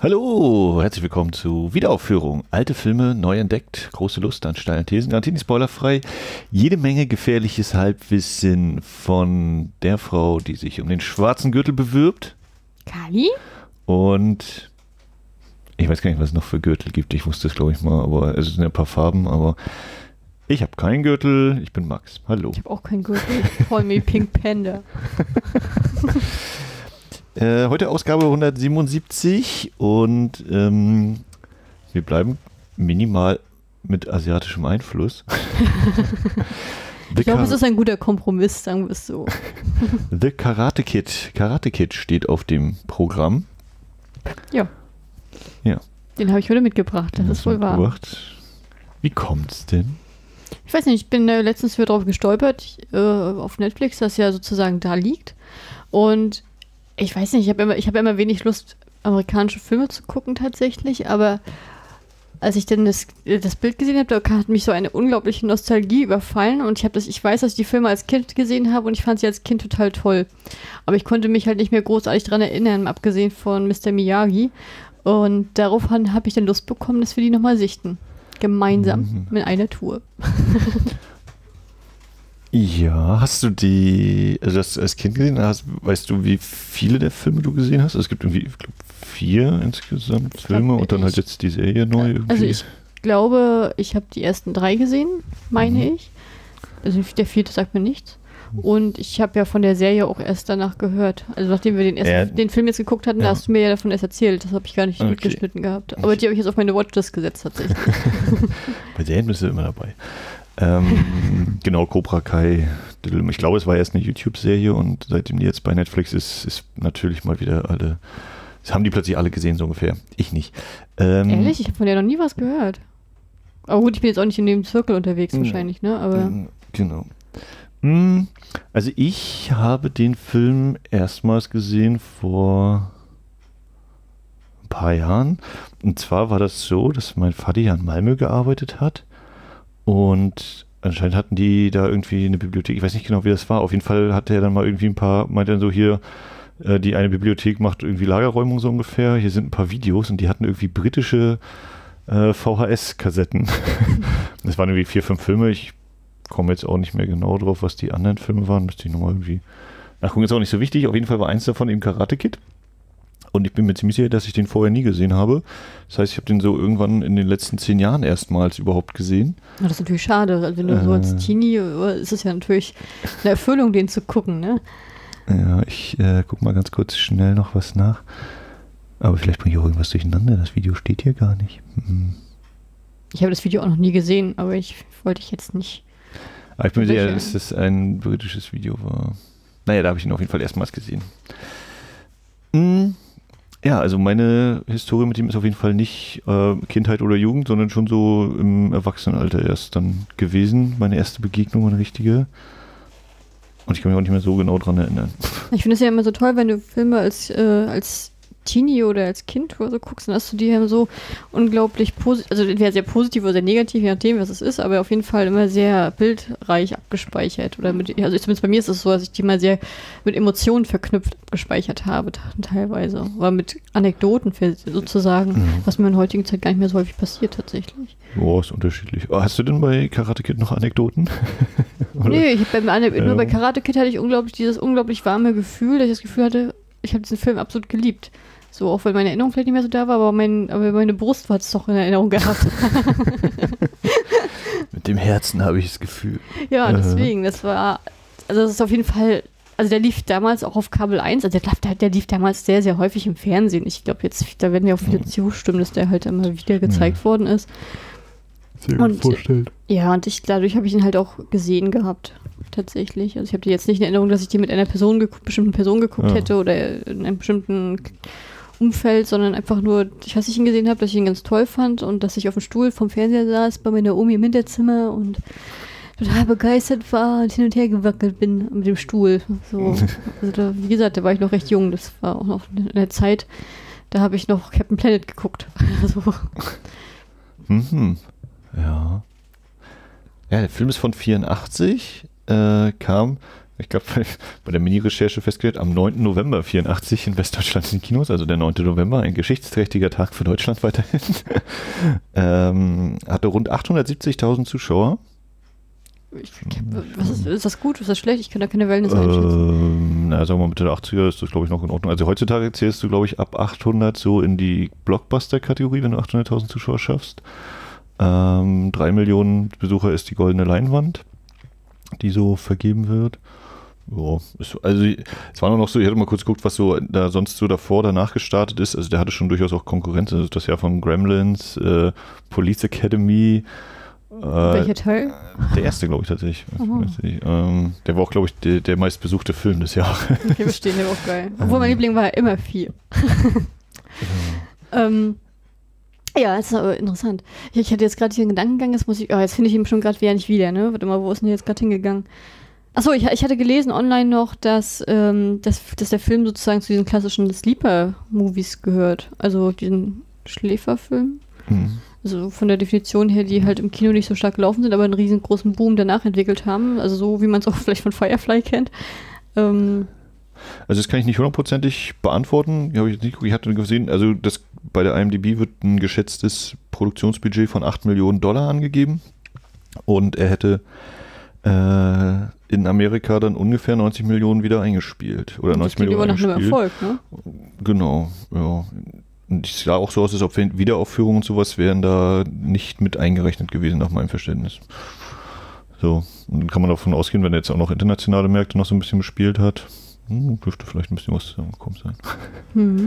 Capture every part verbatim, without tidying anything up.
Hallo, herzlich willkommen zu Wiederaufführung. Alte Filme neu entdeckt, große Lust an steilen Thesen, garantiert nicht spoilerfrei. Jede Menge gefährliches Halbwissen von der Frau, die sich um den schwarzen Gürtel bewirbt. Kali? Und ich weiß gar nicht, was es noch für Gürtel gibt. Ich wusste es, glaube ich, mal, aber es sind ein paar Farben, aber ich habe keinen Gürtel. Ich bin Max. Hallo. Ich habe auch keinen Gürtel. Ich freue mich, Pink Panda. Äh, heute Ausgabe hundertsiebenundsiebzig und ähm, wir bleiben minimal mit asiatischem Einfluss. Ich glaube, es ist ein guter Kompromiss, sagen wir es so. The Karate Kid. Karate Kid steht auf dem Programm. Ja. Ja. Den habe ich heute mitgebracht, das ist wohl wahr. Wie kommt's denn? Ich weiß nicht, ich bin äh, letztens wieder drauf gestolpert, äh, auf Netflix, das ja sozusagen da liegt. Und ich weiß nicht, ich habe immer, ich hab immer wenig Lust, amerikanische Filme zu gucken tatsächlich, aber als ich dann das, das Bild gesehen habe, da hat mich so eine unglaubliche Nostalgie überfallen und ich habe das, ich weiß, dass ich die Filme als Kind gesehen habe und ich fand sie als Kind total toll. Aber ich konnte mich halt nicht mehr großartig daran erinnern, abgesehen von Mister Miyagi. Und daraufhin habe ich dann Lust bekommen, dass wir die nochmal sichten. Gemeinsam mhm. mit einer Tour. Ja, hast du die, also das als Kind gesehen, hast, weißt du, wie viele der Filme du gesehen hast? Es gibt irgendwie, ich glaube, vier insgesamt ich Filme glaub, und dann halt jetzt die Serie neu irgendwie. Also ich glaube, ich habe die ersten drei gesehen, meine mhm. ich. Also der vierte sagt mir nichts. Und ich habe ja von der Serie auch erst danach gehört. Also nachdem wir den, ersten, äh, den Film jetzt geguckt hatten, ja. da hast du mir ja davon erst erzählt. Das habe ich gar nicht okay. mitgeschnitten gehabt. Aber die habe ich jetzt auf meine Watchlist gesetzt tatsächlich. Bei Serien bist du immer dabei. ähm, genau, Cobra Kai. Ich glaube, es war erst eine YouTube-Serie und seitdem die jetzt bei Netflix ist, ist natürlich mal wieder alle, das haben die plötzlich alle gesehen, so ungefähr. Ich nicht. Ähm, Ehrlich? Ich habe von der noch nie was gehört. Aber gut, ich bin jetzt auch nicht in dem Zirkel unterwegs wahrscheinlich, ne? Aber genau. Also ich habe den Film erstmals gesehen vor ein paar Jahren. Und zwar war das so, dass mein Vater ja in Malmö gearbeitet hat. Und anscheinend hatten die da irgendwie eine Bibliothek. Ich weiß nicht genau, wie das war. Auf jeden Fall hatte er dann mal irgendwie ein paar, meinte dann so hier, äh, die eine Bibliothek macht irgendwie Lagerräumung so ungefähr. Hier sind ein paar Videos und die hatten irgendwie britische äh, V H S-Kassetten. Das waren irgendwie vier, fünf Filme. Ich komme jetzt auch nicht mehr genau drauf, was die anderen Filme waren. Müsste ich nochmal irgendwie nachgucken. Ist auch nicht so wichtig. Auf jeden Fall war eins davon eben Karate Kid. Und ich bin mir ziemlich sicher, dass ich den vorher nie gesehen habe. Das heißt, ich habe den so irgendwann in den letzten zehn Jahren erstmals überhaupt gesehen. Das ist natürlich schade. Also wenn du äh, so als Teenie, ist es ja natürlich eine Erfüllung, den zu gucken, ne? Ja, ich äh, gucke mal ganz kurz schnell noch was nach. Aber vielleicht bringe ich auch irgendwas durcheinander. Das Video steht hier gar nicht. Hm. Ich habe das Video auch noch nie gesehen, aber ich wollte ich jetzt nicht. Aber ich bin mir sicher, dass das ein britisches Video war. Naja, da habe ich ihn auf jeden Fall erstmals gesehen. Hm. Ja, also meine Historie mit ihm ist auf jeden Fall nicht äh, Kindheit oder Jugend, sondern schon so im Erwachsenenalter erst dann gewesen. Meine erste Begegnung, eine richtige. Und ich kann mich auch nicht mehr so genau dran erinnern. Ich finde es ja immer so toll, wenn du Filme als, äh, als Teenie oder als Kind oder so guckst, dann hast du die ja so unglaublich positiv, also entweder sehr positiv oder sehr negativ, je nachdem, was es ist, aber auf jeden Fall immer sehr bildreich abgespeichert. Oder mit, also zumindest bei mir ist es so, dass ich die mal sehr mit Emotionen verknüpft abgespeichert habe, teilweise. Oder mit Anekdoten sozusagen, mhm. was mir in der heutigen Zeit gar nicht mehr so häufig passiert tatsächlich. Boah, ist unterschiedlich. Hast du denn bei Karate Kid noch Anekdoten? Nee, ich, beim Ane- ähm. nur bei Karate Kid hatte ich unglaublich dieses unglaublich warme Gefühl, dass ich das Gefühl hatte, ich habe diesen Film absolut geliebt. So, auch wenn meine Erinnerung vielleicht nicht mehr so da war, aber, mein, aber meine Brust hat es doch in Erinnerung gehabt. Mit dem Herzen habe ich das Gefühl. Ja, deswegen, das war, also das ist auf jeden Fall, also der lief damals auch auf Kabel eins, also der, der lief damals sehr, sehr häufig im Fernsehen. Ich glaube jetzt, da werden ja auch viele mhm. zustimmen, dass der halt immer wieder gezeigt ja. worden ist. Sehr gut vorstellt. Ja, und ich, dadurch habe ich ihn halt auch gesehen gehabt. Tatsächlich. Also ich habe die jetzt nicht in Erinnerung, dass ich die mit einer Person geguckt, bestimmten Person geguckt ja. hätte oder in einem bestimmten Umfeld, sondern einfach nur, ich weiß, ich ihn gesehen habe, dass ich ihn ganz toll fand und dass ich auf dem Stuhl vom Fernseher saß bei meiner Omi im Hinterzimmer und total begeistert war und hin und her gewackelt bin mit dem Stuhl. So. Also da, wie gesagt, da war ich noch recht jung. Das war auch noch in der Zeit, da habe ich noch Captain Planet geguckt. Also. Mhm. Ja. Ja, der Film ist von vierundachtzig, äh, kam ich glaube, bei, bei der Mini-Recherche festgestellt, am neunten November vierundachtzig in Westdeutschland in den Kinos, also der neunte November, ein geschichtsträchtiger Tag für Deutschland weiterhin, ähm, hatte rund achthundertsiebzigtausend Zuschauer. Ich, was ist, ist das gut, ist das schlecht? Ich kann da keine Wellness einschätzen. Ähm, na, sagen wir mal, Mitte der achtziger ist das, glaube ich, noch in Ordnung. Also heutzutage zählst du, glaube ich, ab achthundert so in die Blockbuster-Kategorie, wenn du achthunderttausend Zuschauer schaffst. Ähm, drei Millionen Besucher ist die goldene Leinwand, die so vergeben wird. Ja, es, also es war nur noch so, ich hatte mal kurz geguckt, was so da sonst so davor, danach gestartet ist. Also der hatte schon durchaus auch Konkurrenz. Also das Jahr von Gremlins, äh, Police Academy. Äh, Welcher Teil? Der erste, glaube ich, tatsächlich. Ähm, der war auch, glaube ich, der, der meistbesuchte Film des Jahres. Okay, verstehe, der war auch geil. Obwohl mein Liebling war ja immer vier. ähm, ja, das ist aber interessant. Ich, ich hatte jetzt gerade hier einen Gedankengang, jetzt muss ich, oh, jetzt finde ich ihn schon gerade wieder nicht wieder, ne? Warte mal, wo ist denn der jetzt gerade hingegangen? Achso, ich, ich hatte gelesen online noch, dass, ähm, dass, dass der Film sozusagen zu diesen klassischen Sleeper-Movies gehört. Also diesen Schläferfilm. Mhm. Also von der Definition her, die halt im Kino nicht so stark gelaufen sind, aber einen riesengroßen Boom danach entwickelt haben. Also so, wie man es auch vielleicht von Firefly kennt. Ähm, also das kann ich nicht hundertprozentig beantworten. Habe ich jetzt nicht, ich hatte gesehen, also das, bei der I M D B wird ein geschätztes Produktionsbudget von acht Millionen Dollar angegeben. Und er hätte äh, in Amerika dann ungefähr neunzig Millionen wieder eingespielt. Oder neunzig Millionen eingespielt. Das klingt immer nach einem Erfolg, ne? Genau, ja. Und ich sah auch so aus, als ob Wiederaufführungen und sowas wären da nicht mit eingerechnet gewesen, nach meinem Verständnis. So, und dann kann man davon ausgehen, wenn er jetzt auch noch internationale Märkte noch so ein bisschen bespielt hat, hm, dürfte vielleicht ein bisschen was zusammengekommen sein. Mhm.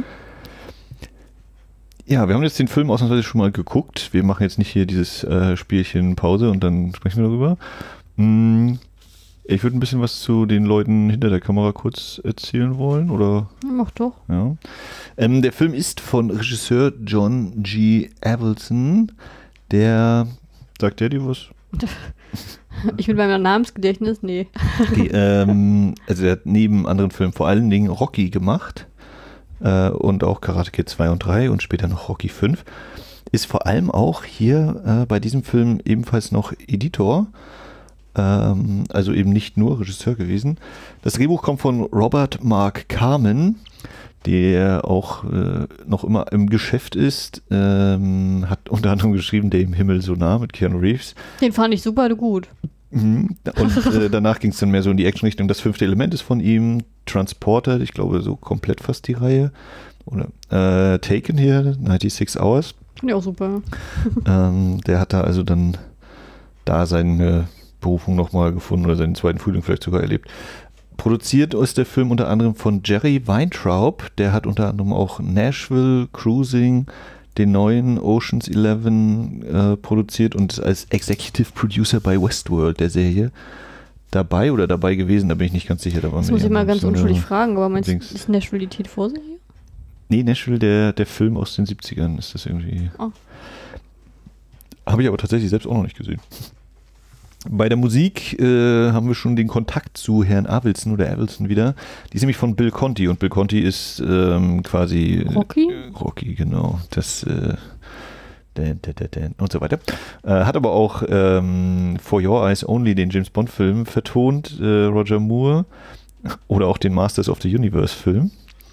Ja, wir haben jetzt den Film ausnahmsweise schon mal geguckt. Wir machen jetzt nicht hier dieses äh, Spielchen Pause und dann sprechen wir darüber. Hm. Ich würde ein bisschen was zu den Leuten hinter der Kamera kurz erzählen wollen, oder? Mach doch. Ja. Ähm, der Film ist von Regisseur John G. Avildsen, der, sagt der dir was? Ich mit meinem Namensgedächtnis, nee. Okay, ähm, also er hat neben anderen Filmen vor allen Dingen Rocky gemacht äh, und auch Karate Kid zwei und drei und später noch Rocky fünf. Ist vor allem auch hier äh, bei diesem Film ebenfalls noch Editor. Also eben nicht nur Regisseur gewesen. Das Drehbuch kommt von Robert Mark Kamen, der auch äh, noch immer im Geschäft ist. Ähm, hat unter anderem geschrieben, Der im Himmel so nah mit Keanu Reeves. Den fand ich super gut. Mhm. Und äh, danach ging es dann mehr so in die Action-Richtung. Das fünfte Element ist von ihm. Transporter, ich glaube so komplett fast die Reihe. Oder äh, Taken hier, sechsundneunzig Hours. Finde ich auch super. ähm, der hat da also dann da seine Berufung nochmal gefunden oder seinen zweiten Frühling vielleicht sogar erlebt. Produziert ist der Film unter anderem von Jerry Weintraub, der hat unter anderem auch Nashville, Cruising, den neuen Ocean's Eleven äh, produziert und ist als Executive Producer bei Westworld, der Serie, dabei oder dabei gewesen, da bin ich nicht ganz sicher. Da das muss ich mal ganz so unschuldig fragen, aber meinst du, ist Nashville die T V-Serie? Nee, Nashville, der, der Film aus den siebzigern ist das irgendwie. Oh. Habe ich aber tatsächlich selbst auch noch nicht gesehen. Bei der Musik äh, haben wir schon den Kontakt zu Herrn Avildsen oder Avildsen wieder. Die ist nämlich von Bill Conti und Bill Conti ist ähm, quasi Rocky? Äh, Rocky, genau. Das äh, dan, dan, dan, dan, und so weiter. Äh, hat aber auch ähm, For Your Eyes Only, den James Bond Film, vertont, äh, Roger Moore, oder auch den Masters of the Universe Film.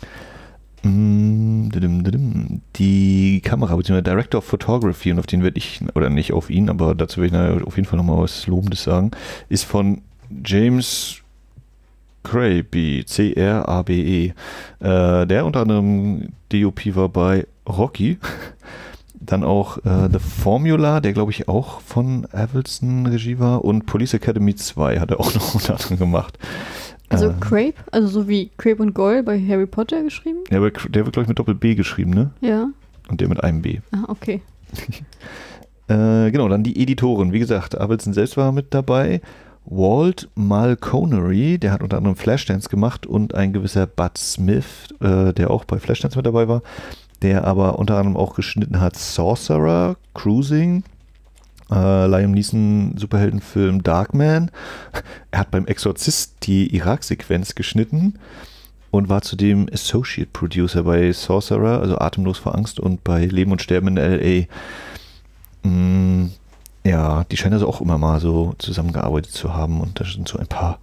Die Kamera, beziehungsweise Director of Photography, und auf den werde ich, oder nicht auf ihn, aber dazu werde ich nachher auf jeden Fall nochmal was Lobendes sagen, ist von James Crabe, C R A B E. Äh, der unter anderem D O P war bei Rocky. Dann auch äh, The Formula, der glaube ich auch von Avildsen Regie war, und Police Academy zwei hat er auch noch unter anderem gemacht. Also äh, Crabe, also so wie Crabe und Goyle bei Harry Potter geschrieben? Ja, aber der wird glaube ich mit Doppel-B geschrieben, ne? Ja. Und der mit einem B. Ah, okay. äh, genau, dann die Editoren. Wie gesagt, Avildsen selbst war mit dabei. Walt Malconnery, der hat unter anderem Flashdance gemacht, und ein gewisser Bud Smith, äh, der auch bei Flashdance mit dabei war, der aber unter anderem auch geschnitten hat Sorcerer, Cruising, äh, Liam Neeson Superheldenfilm Darkman. Er hat beim Exorzist die Irak-Sequenz geschnitten und war zudem Associate Producer bei Sorcerer, also Atemlos vor Angst, und bei Leben und Sterben in L A. Mm, ja, die scheinen also auch immer mal so zusammengearbeitet zu haben, und da sind so ein paar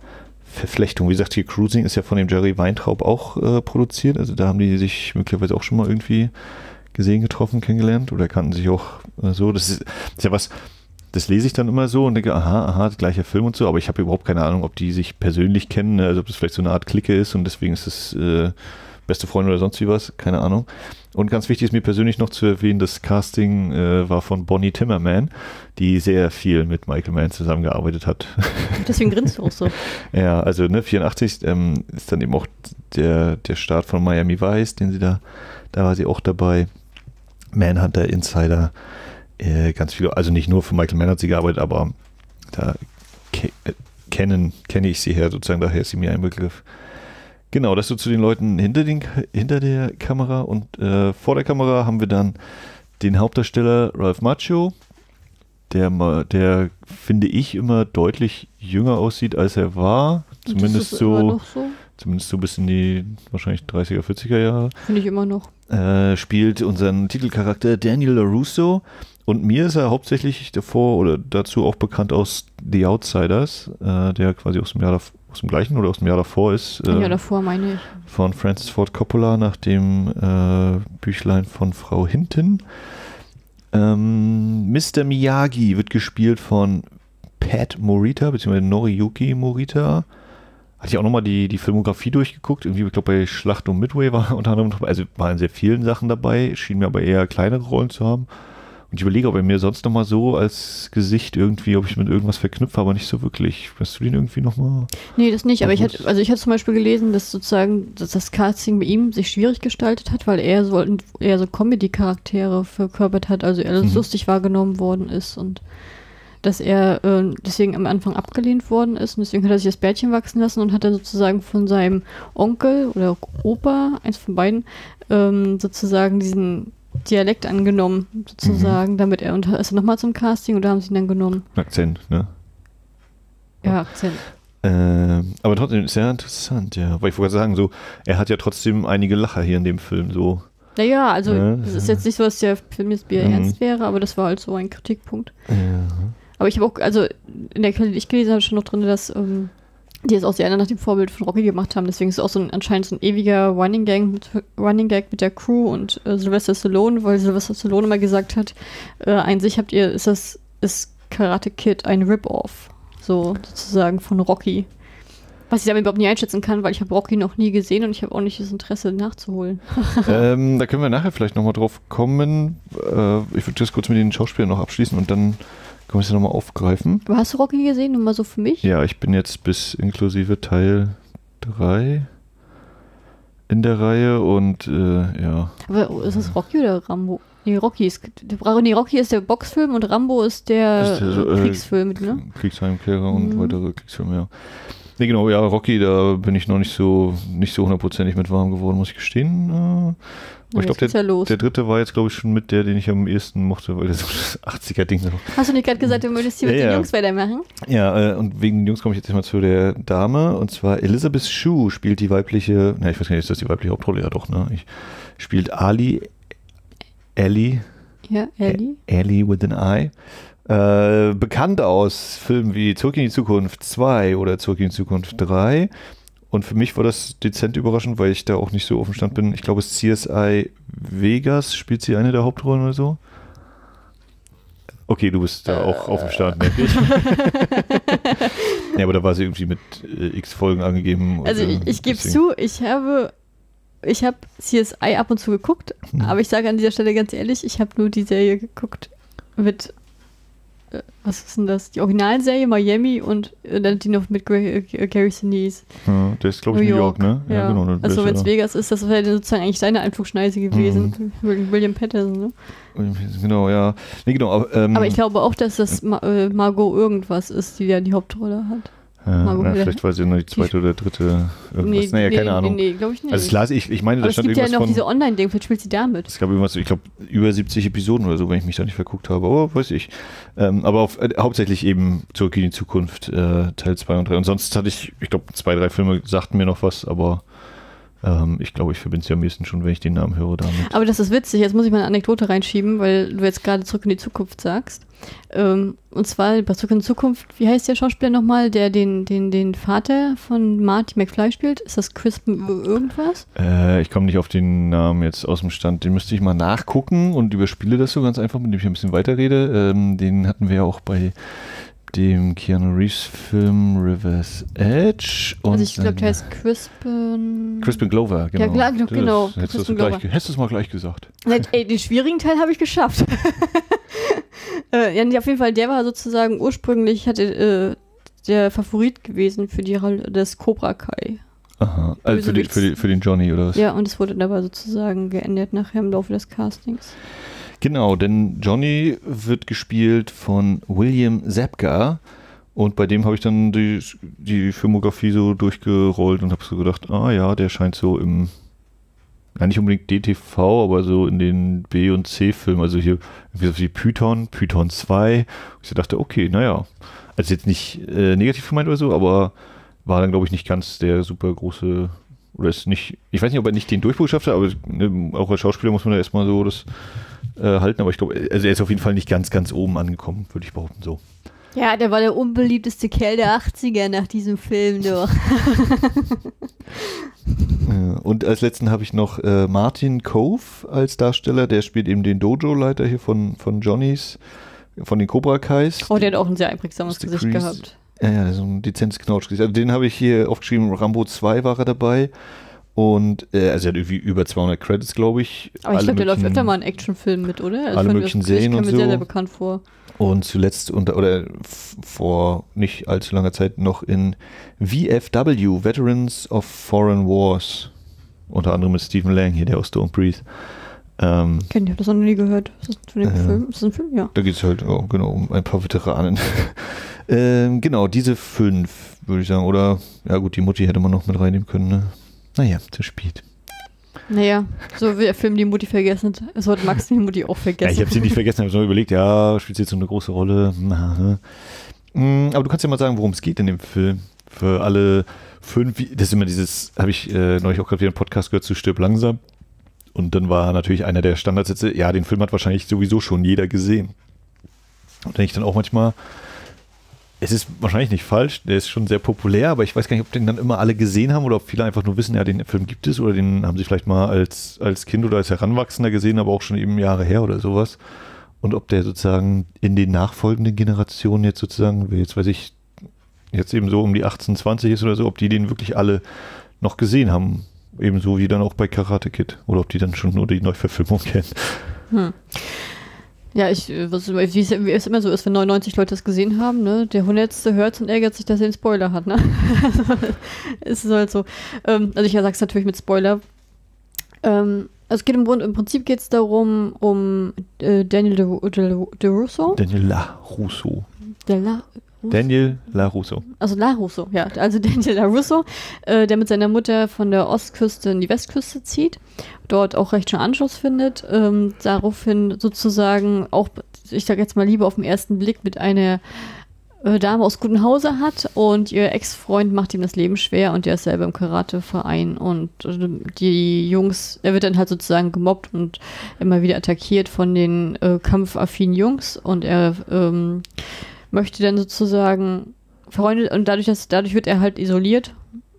Verflechtung. Wie gesagt, hier Cruising ist ja von dem Jerry Weintraub auch äh, produziert. Also da haben die sich möglicherweise auch schon mal irgendwie gesehen, getroffen, kennengelernt oder kannten sich auch äh, so. Das ist, ist ja was, das lese ich dann immer so und denke, aha, aha, gleicher Film und so, aber ich habe überhaupt keine Ahnung, ob die sich persönlich kennen, ne? Also ob das vielleicht so eine Art Clique ist und deswegen ist es äh, beste Freunde oder sonst wie was, keine Ahnung. Und ganz wichtig ist mir persönlich noch zu erwähnen, das Casting äh, war von Bonnie Timmerman, die sehr viel mit Michael Mann zusammengearbeitet hat. Deswegen grinst du auch so. Ja, also ne, vierundachtzig ähm, ist dann eben auch der, der Start von Miami Vice, den sie da, da war sie auch dabei. Manhunter, Insider, äh, ganz viele, also nicht nur für Michael Mann hat sie gearbeitet, aber da ke äh, kennen, kenne ich sie her, sozusagen, daher ist sie mir ein Begriff. Genau, das so zu den Leuten hinter, den, hinter der Kamera und äh, vor der Kamera haben wir dann den Hauptdarsteller Ralph Macchio, der, der finde ich immer deutlich jünger aussieht, als er war. Zumindest so, so, zumindest so bis in die wahrscheinlich dreißiger, vierziger Jahre. Finde ich immer noch. Äh, spielt unseren Titelcharakter Daniel LaRusso und mir ist er hauptsächlich davor oder dazu auch bekannt aus The Outsiders, äh, der quasi aus dem Jahr davor aus dem gleichen oder aus dem Jahr davor ist. Äh, ja, davor meine ich. Von Francis Ford Coppola nach dem äh, Büchlein von Frau Hinton. Ähm, Mister Miyagi wird gespielt von Pat Morita, beziehungsweise Noriyuki Morita. Hatte ich auch nochmal die, die Filmografie durchgeguckt. Irgendwie, ich glaube, bei Schlacht um Midway war unter anderem dabei. Also waren sehr vielen Sachen dabei, schien mir aber eher kleinere Rollen zu haben. Und ich überlege, ob er mir sonst nochmal so als Gesicht irgendwie, ob ich mit irgendwas verknüpfe, aber nicht so wirklich. Weißt du den irgendwie nochmal? Nee, das nicht, aber ich hatte, also ich hatte zum Beispiel gelesen, dass sozusagen dass das Casting bei ihm sich schwierig gestaltet hat, weil er so, eher so Comedy-Charaktere verkörpert hat, also er mhm. lustig wahrgenommen worden ist und dass er äh, deswegen am Anfang abgelehnt worden ist und deswegen hat er sich das Bärtchen wachsen lassen und hat dann sozusagen von seinem Onkel oder Opa, eins von beiden, ähm, sozusagen diesen Dialekt angenommen, sozusagen, mhm. damit er, und ist er nochmal zum Casting oder haben sie ihn dann genommen? Akzent, ne? Ja, Akzent. Ähm, aber trotzdem sehr interessant, ja. Weil ich wollte sagen, so, er hat ja trotzdem einige Lacher hier in dem Film, so. Naja, also ja, es ist jetzt nicht so, dass der Film jetzt wieder mhm. ernst wäre, aber das war halt so ein Kritikpunkt. Ja. Aber ich habe auch, also in der Quelle, die ich gelesen habe, schon noch drin, dass ähm, die jetzt auch sehr nach dem Vorbild von Rocky gemacht haben. Deswegen ist es auch so ein, anscheinend so ein ewiger Running Gag mit, Running Gag mit der Crew und äh, Sylvester Stallone, weil Sylvester Stallone immer gesagt hat, äh, an sich habt ihr, ist das, ist Karate Kid ein Rip-Off, so sozusagen von Rocky. Was ich aber überhaupt nie einschätzen kann, weil ich habe Rocky noch nie gesehen und ich habe auch nicht das Interesse nachzuholen. ähm, da können wir nachher vielleicht nochmal drauf kommen. Äh, ich würde das kurz mit den Schauspielern noch abschließen und dann können wir es ja nochmal aufgreifen. Aber hast du Rocky gesehen? Nur mal so für mich? Ja, ich bin jetzt bis inklusive Teil drei in der Reihe und äh, ja. Aber ist das Rocky oder Rambo? Nee, Rocky ist, nee, Rocky ist der Boxfilm und Rambo ist der, ist der so, äh, Kriegsfilm, ne? Kriegsheimkehrer und mhm. weitere Kriegsfilme, ja. Nee, genau, ja, Rocky, da bin ich noch nicht so nicht so hundertprozentig mit warm geworden, muss ich gestehen. Aber ja, ich glaube, der, ja der dritte war jetzt, glaube ich, schon mit der, den ich am ehesten mochte, weil das so das achtziger-Ding ist. Hast du nicht gerade gesagt, du würdest hier ja, mit den ja. Jungs weitermachen? Ja, äh, und wegen den Jungs komme ich jetzt erstmal zu der Dame, und zwar Elizabeth Shue spielt die weibliche, na, ich weiß gar nicht, ist das die weibliche Hauptrolle? Ja doch, ne? Ich, spielt Ali, Ellie, ja, Ellie. Ellie with an I. Äh, bekannt aus Filmen wie Zurück in die Zukunft zwei oder Zurück in die Zukunft drei. Und für mich war das dezent überraschend, weil ich da auch nicht so auf dem Stand bin. Ich glaube, es C S I Vegas spielt sie eine der Hauptrollen oder so. Okay, du bist da auch auf dem Stand, merke ich. Ja, aber da war sie irgendwie mit äh, x Folgen angegeben. Also ich, ich gebe zu, ich habe ich habe C S I ab und zu geguckt, hm. aber ich sage an dieser Stelle ganz ehrlich, ich habe nur die Serie geguckt mit was ist denn das? Die Originalserie Miami und äh, dann die noch mit Gary, äh, Gary Sinise. Ja, der ist, glaube ich, New York, New York, ne? Ja, ja genau. Also wenn es Vegas ist, das wäre sozusagen eigentlich seine Einflugschneise gewesen. Mhm. William Patterson, ne? Genau, ja. Nee, genau, aber, ähm, aber ich glaube auch, dass das Ma äh, Margot irgendwas ist, die ja die Hauptrolle hat. Ja, na, vielleicht war sie nur die zweite die oder dritte irgendwas. Nee, naja, nee, keine Ahnung. Nee, nee glaube ich nicht. Also das las ich, ich meine, da stand irgendwas von... es gibt ja noch diese Online-Ding, vielleicht spielt sie damit. Es gab irgendwas, ich glaube, über siebzig Episoden oder so, wenn ich mich da nicht verguckt habe, aber weiß ich. Ähm, aber auf, äh, hauptsächlich eben Zurück in die Zukunft, äh, Teil zwei und drei. Und sonst hatte ich, ich glaube, zwei, drei Filme sagten mir noch was, aber Ähm, ich glaube, ich verbinde es ja am meisten schon, wenn ich den Namen höre damit. Aber das ist witzig, jetzt muss ich mal eine Anekdote reinschieben, weil du jetzt gerade Zurück in die Zukunft sagst. Ähm, und zwar bei Zurück in die Zukunft, wie heißt der Schauspieler nochmal, der den, den, den Vater von Marty McFly spielt? Ist das Chris irgendwas? Äh, ich komme nicht auf den Namen jetzt aus dem Stand. Den müsste ich mal nachgucken und überspiele das so ganz einfach, mit dem ich ein bisschen weiterrede. Ähm, den hatten wir ja auch bei dem Keanu Reeves-Film River's Edge. Und also ich glaube, der heißt Crispin... Crispin Glover, genau. Ja, klar, genau. Das, hättest Crispin du Glover. gleich, hättest du es mal gleich gesagt. Ey, den schwierigen Teil habe ich geschafft. äh, ja, auf jeden Fall, der war sozusagen ursprünglich hatte, äh, der Favorit gewesen für die Rolle des Cobra Kai. Aha, also für, die, für, die, für den Johnny oder was? Ja, und es wurde dabei sozusagen geändert nachher im Laufe des Castings. Genau, denn Johnny wird gespielt von William Zabka und bei dem habe ich dann die, die Filmografie so durchgerollt und habe so gedacht, ah ja, der scheint so im, ja nicht unbedingt D T V, aber so in den B- und C-Filmen, also hier wie Python, Python zwei. Ich so dachte, okay, naja, also jetzt nicht äh, negativ gemeint oder so, aber war dann glaube ich nicht ganz der super große, oder ist nicht, ich weiß nicht, ob er nicht den Durchbruch geschafft hat, aber ne, auch als Schauspieler muss man da erstmal so das Äh, halten, aber ich glaube, also er ist auf jeden Fall nicht ganz, ganz oben angekommen, würde ich behaupten, so. Ja, der war der unbeliebteste Kerl der achtziger nach diesem Film, doch. Und als letzten habe ich noch äh, Martin Cove als Darsteller, der spielt eben den Dojo-Leiter hier von, von Johnnys, von den Cobra Kais. Oh, der hat auch ein sehr einprägsames Gesicht Crease. gehabt. Ja, ja, so ein dezentes Knautschgesicht. Also den habe ich hier aufgeschrieben, Rambo zwei war er dabei. Und äh, also er hat irgendwie über zweihundert Credits, glaube ich. Aber ich glaube, der läuft öfter mal in Actionfilmen mit, oder? Also alle möglichen Serien und so. sehr, sehr bekannt vor. Und zuletzt unter, oder f- vor nicht allzu langer Zeit noch in V F W, Veterans of Foreign Wars. Unter anderem mit Stephen Lang hier, der aus Don't Breathe. Ähm, Kennt ihr, das noch nie gehört. Ist das für den äh, Film? Ist das ein Film? Ja. Da geht es halt oh, genau um ein paar Veteranen. ähm, genau, diese fünf, würde ich sagen. Oder, ja gut, die Mutti hätte man noch mit reinnehmen können, ne? Naja, zu spät. Naja, so wie der Film die Mutti vergessen hat. Es hat Max die Mutti auch vergessen. Ja, ich habe sie nicht vergessen, ich habe nur überlegt, ja, spielt sie jetzt so eine große Rolle. Aber du kannst ja mal sagen, worum es geht in dem Film. Für alle fünf, das ist immer dieses, habe ich äh, neulich auch gerade wieder einen Podcast gehört zu Stirb langsam. Und dann war natürlich einer der Standardsätze, ja, den Film hat wahrscheinlich sowieso schon jeder gesehen. Und denke ich dann auch manchmal, es ist wahrscheinlich nicht falsch, der ist schon sehr populär, aber ich weiß gar nicht, ob den dann immer alle gesehen haben oder ob viele einfach nur wissen, ja, den Film gibt es oder den haben sie vielleicht mal als, als Kind oder als Heranwachsender gesehen, aber auch schon eben Jahre her oder sowas. Und ob der sozusagen in den nachfolgenden Generationen jetzt sozusagen, jetzt weiß ich, jetzt eben so um die achtzehn, zwanzig ist oder so, ob die den wirklich alle noch gesehen haben. Ebenso wie dann auch bei Karate Kid. Oder ob die dann schon nur die Neuverfilmung kennen. Hm. Ja, ich, was, wie es, wie es immer so ist, wenn neunundneunzig Leute das gesehen haben, ne, der hundertste hört und ärgert sich, dass er einen Spoiler hat, ne? Also, ist es halt so. Ähm, also ich sag's natürlich mit Spoiler. Ähm, also es geht im, im Prinzip geht es darum, um äh, Daniel de, de, de Russo. Daniel LaRusso. De La Daniel LaRusso. Also LaRusso, ja. Also Daniel LaRusso, äh, der mit seiner Mutter von der Ostküste in die Westküste zieht, dort auch recht schon Anschluss findet, ähm, daraufhin sozusagen auch, ich sag jetzt mal lieber auf den ersten Blick, mit einer äh, Dame aus gutem Hause hat und ihr Ex-Freund macht ihm das Leben schwer und der ist selber im Karateverein und äh, die Jungs, er wird dann halt sozusagen gemobbt und immer wieder attackiert von den äh, kampfaffinen Jungs und er ähm, möchte dann sozusagen verfreundet und dadurch, dass, dadurch wird er halt isoliert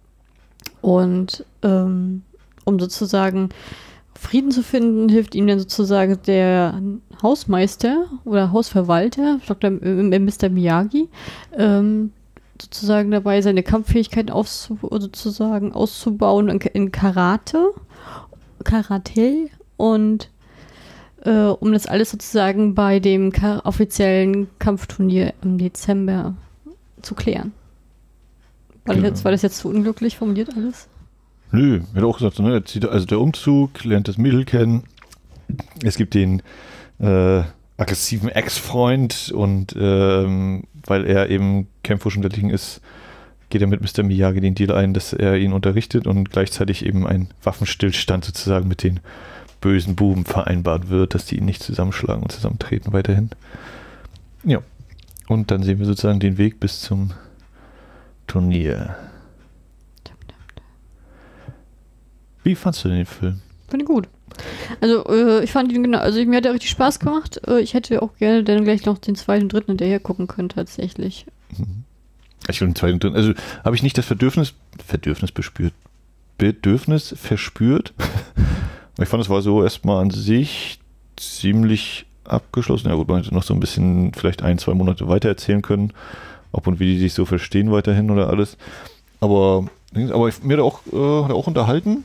und ähm, um sozusagen Frieden zu finden, hilft ihm dann sozusagen der Hausmeister oder Hausverwalter, Doktor Mister Miyagi, ähm, sozusagen dabei, seine Kampffähigkeiten auszu sozusagen auszubauen in, in Karate, Karate und Uh, um das alles sozusagen bei dem ka- offiziellen Kampfturnier im Dezember zu klären. War, genau. das jetzt, war das jetzt zu unglücklich formuliert alles? Nö, wird auch gesagt, ne, also der Umzug, lernt das Mädel kennen, es gibt den äh, aggressiven Ex-Freund und ähm, weil er eben kämpferisch unterlegen ist, geht er mit Mister Miyagi den Deal ein, dass er ihn unterrichtet und gleichzeitig eben ein Waffenstillstand sozusagen mit den bösen Buben vereinbart wird, dass die ihn nicht zusammenschlagen und zusammentreten weiterhin. Ja. Und dann sehen wir sozusagen den Weg bis zum Turnier. Wie fandst du denn den Film? Fand ich gut. Also, äh, ich fand ihn genau, also mir hat er richtig Spaß gemacht. Äh, ich hätte auch gerne dann gleich noch den zweiten und dritten hinterher gucken können, tatsächlich. Ich finde den zweiten und dritten, also habe ich nicht das Bedürfnis, Bedürfnis bespürt, Bedürfnis verspürt. Ich fand, es war so erstmal an sich ziemlich abgeschlossen. Ja gut, man hätte noch so ein bisschen, vielleicht ein, zwei Monate weiter erzählen können, ob und wie die sich so verstehen weiterhin oder alles. Aber, aber ich, mir hat er auch, äh, hat er auch unterhalten.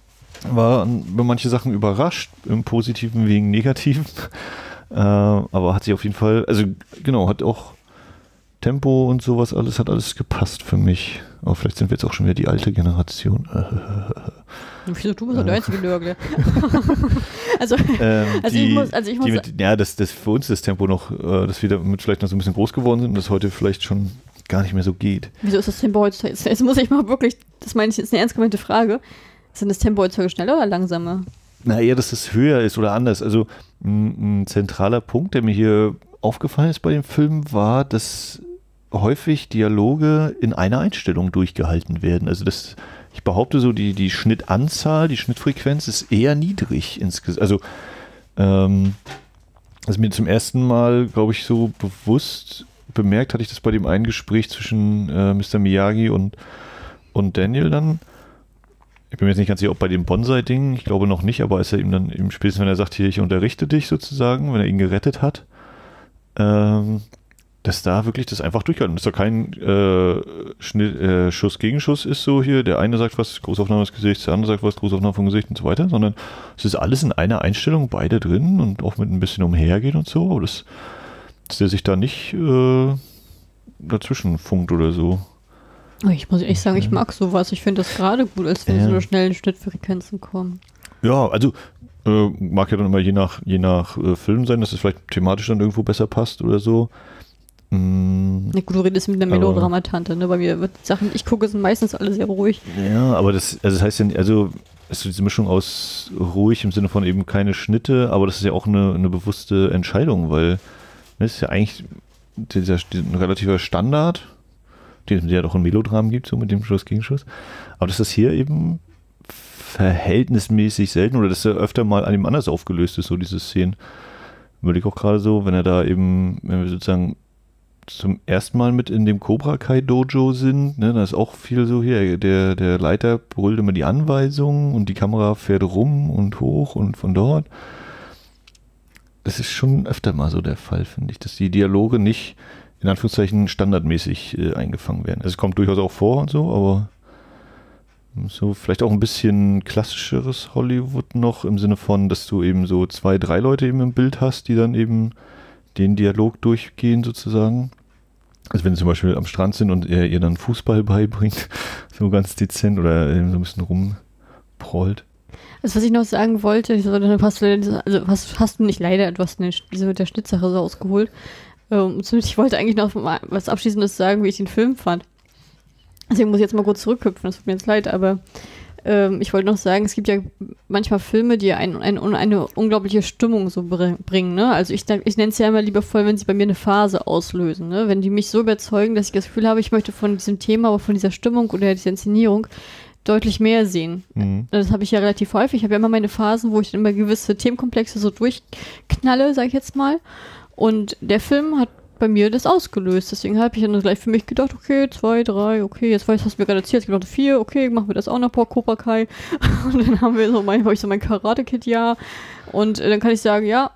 War über manche Sachen überrascht, im Positiven wegen Negativen. Äh, aber hat sich auf jeden Fall, also genau, hat auch Tempo und sowas alles, hat alles gepasst für mich. Aber vielleicht sind wir jetzt auch schon wieder die alte Generation. Wieso, du bist doch der einzige Nörgler. also, ähm, also die, ich muss, also ich muss die mit, ja, das, das für uns das Tempo noch, äh, dass wir damit vielleicht noch so ein bisschen groß geworden sind und das heute vielleicht schon gar nicht mehr so geht. Wieso ist das Tempo heutzutage? Jetzt, jetzt muss ich mal wirklich, das meine ich jetzt eine ernst gemeinte Frage. Ist denn das Tempo heutzutage schneller oder langsamer? Na eher, dass es höher ist oder anders. Also ein, ein zentraler Punkt, der mir hier aufgefallen ist bei dem Film, war, dass häufig Dialoge in einer Einstellung durchgehalten werden. Also das, ich behaupte so, die, die Schnittanzahl, die Schnittfrequenz ist eher niedrig insgesamt. Also ähm, also mir zum ersten Mal, glaube ich, so bewusst bemerkt, hatte ich das bei dem einen Gespräch zwischen äh, Mister Miyagi und, und Daniel dann. Ich bin mir jetzt nicht ganz sicher, ob bei dem Bonsai-Ding, ich glaube noch nicht, aber als er ihm dann eben spätestens, wenn er sagt, hier, ich unterrichte dich sozusagen, wenn er ihn gerettet hat, ähm, dass da wirklich das einfach durchgehalten ist. Dass da kein äh, Schnitt, äh, Schuss-Gegenschuss ist so hier, der eine sagt was, Großaufnahme des Gesichts, der andere sagt was, Großaufnahme vom Gesicht und so weiter, sondern es ist alles in einer Einstellung, beide drin und auch mit ein bisschen umhergehen und so, aber das, dass der sich da nicht äh, dazwischen funkt oder so. Ich muss echt sagen, ich mag sowas. Ich finde das gerade gut, als wenn ja. so schnellen Schnittfrequenzen kommen. Ja, also äh, mag ja dann immer je nach, je nach äh, Film sein, dass es vielleicht thematisch dann irgendwo besser passt oder so. Mm, ja, gut, du redest mit einer Melodramatante, ne? Bei mir wird Sachen, ich gucke, sind meistens alle sehr ruhig. Ja, aber das, also das heißt ja, also es ist diese Mischung aus ruhig im Sinne von eben keine Schnitte, aber das ist ja auch eine, eine bewusste Entscheidung, weil das ist ja eigentlich dieser, ein relativer Standard, den es ja doch in Melodramen gibt, so mit dem Schuss-Gegenschuss. Aber dass das hier eben verhältnismäßig selten oder dass er öfter mal an ihm anders aufgelöst ist, so diese Szenen. Würde ich auch gerade so, wenn er da eben, wenn wir sozusagen zum ersten Mal mit in dem Cobra Kai Dojo sind, ne, da ist auch viel so hier, der, der Leiter brüllt immer die Anweisungen und die Kamera fährt rum und hoch und von dort. Das ist schon öfter mal so der Fall, finde ich, dass die Dialoge nicht in Anführungszeichen standardmäßig äh, eingefangen werden. Also es kommt durchaus auch vor und so, aber so vielleicht auch ein bisschen klassischeres Hollywood noch im Sinne von, dass du eben so zwei, drei Leute eben im Bild hast, die dann eben den Dialog durchgehen sozusagen. Also wenn sie zum Beispiel am Strand sind und er ihr dann Fußball beibringt, so ganz dezent oder eben so ein bisschen rumprollt. Also was ich noch sagen wollte, ich so, hast du, also hast, hast du nicht leider, du hast eine, diese mit der Schnittsache so ausgeholt. Ähm, ich wollte eigentlich noch mal was Abschließendes sagen, wie ich den Film fand. Deswegen muss ich jetzt mal kurz zurückhüpfen, das tut mir jetzt leid, aber ähm, ich wollte noch sagen, es gibt ja manchmal Filme, die ein, ein, eine unglaubliche Stimmung so bringen, ne? Also ich, ich nenne es ja immer liebevoll, wenn sie bei mir eine Phase auslösen, ne? Wenn die mich so überzeugen, dass ich das Gefühl habe, ich möchte von diesem Thema, aber von dieser Stimmung oder dieser Inszenierung deutlich mehr sehen. Mhm. Das habe ich ja relativ häufig. Ich habe ja immer meine Phasen, wo ich dann immer gewisse Themenkomplexe so durchknalle, sag ich jetzt mal. Und der Film hat bei mir das ausgelöst. Deswegen habe ich dann gleich für mich gedacht, okay, zwei, drei, okay, jetzt weiß, hast du mir gerade erzählt, es gibt noch vier, okay, machen wir das auch noch, Pork Cobra Kai. Und dann haben wir so mein, habe ich so mein Karate-Kid-Jahr. Und äh, dann kann ich sagen, ja,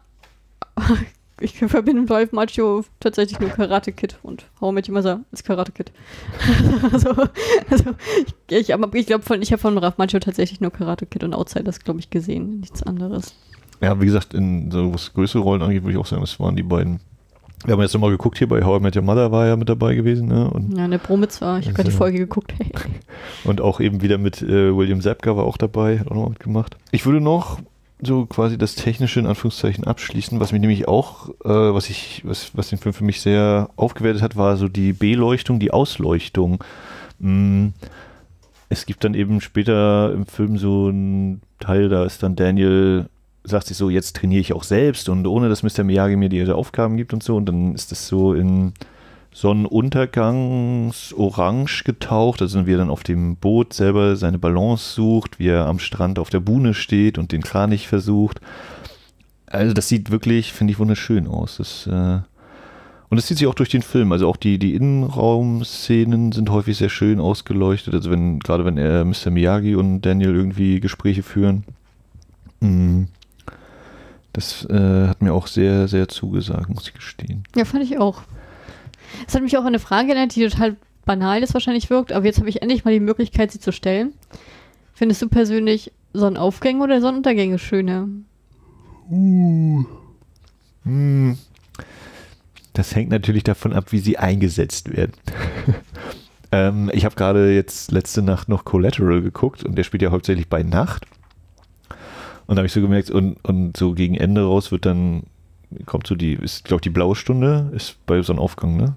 ich verbinde Ralph Macchio tatsächlich nur Karate-Kid und How I Met Your Mother ist Karate-Kid. also, also, ich, ich, ich glaube, von, ich habe von Ralph Macchio tatsächlich nur Karate-Kid und Outsiders, glaube ich, gesehen, nichts anderes. Ja, wie gesagt, in so was größere Rollen angeht, würde ich auch sagen, das waren die beiden. Wir haben jetzt nochmal geguckt hier, bei How I Met Your Mother war ja mit dabei gewesen. Ne? Und ja, in der Bromitz war, ich habe gerade die Folge geguckt. Und auch eben wieder mit äh, William Zabka war auch dabei, hat auch noch mitgemacht. Ich würde noch so quasi das Technische in Anführungszeichen abschließen, was mich nämlich auch, äh, was ich, was, was den Film für mich sehr aufgewertet hat, war so die Beleuchtung, die Ausleuchtung. Mm, es gibt dann eben später im Film so einen Teil, da ist dann Daniel, sagt sich so, jetzt trainiere ich auch selbst und ohne dass Mister Miyagi mir diese Aufgaben gibt und so, und dann ist das so in Sonnenuntergangs-orange getaucht, also wie er dann auf dem Boot selber seine Balance sucht, wie er am Strand auf der Buhne steht und den Kranich versucht. Also das sieht wirklich, finde ich, wunderschön aus. Das, äh und das zieht sich auch durch den Film. Also auch die, die Innenraumszenen sind häufig sehr schön ausgeleuchtet. Also wenn, gerade wenn er Mister Miyagi und Daniel irgendwie Gespräche führen. Das äh, hat mir auch sehr, sehr zugesagt, muss ich gestehen. Ja, fand ich auch. Es hat mich auch an eine Frage erinnert, die total banal ist wahrscheinlich wirkt, aber jetzt habe ich endlich mal die Möglichkeit, sie zu stellen. Findest du persönlich Sonnenaufgänge oder Sonnenuntergänge schöner? Uh. Hm. Das hängt natürlich davon ab, wie sie eingesetzt werden. ähm, ich habe gerade jetzt letzte Nacht noch Collateral geguckt und der spielt ja hauptsächlich bei Nacht. Und da habe ich so gemerkt, und, und so gegen Ende raus wird dann, kommt so die, ist glaube ich die blaue Stunde, ist bei Sonnenaufgang, ne?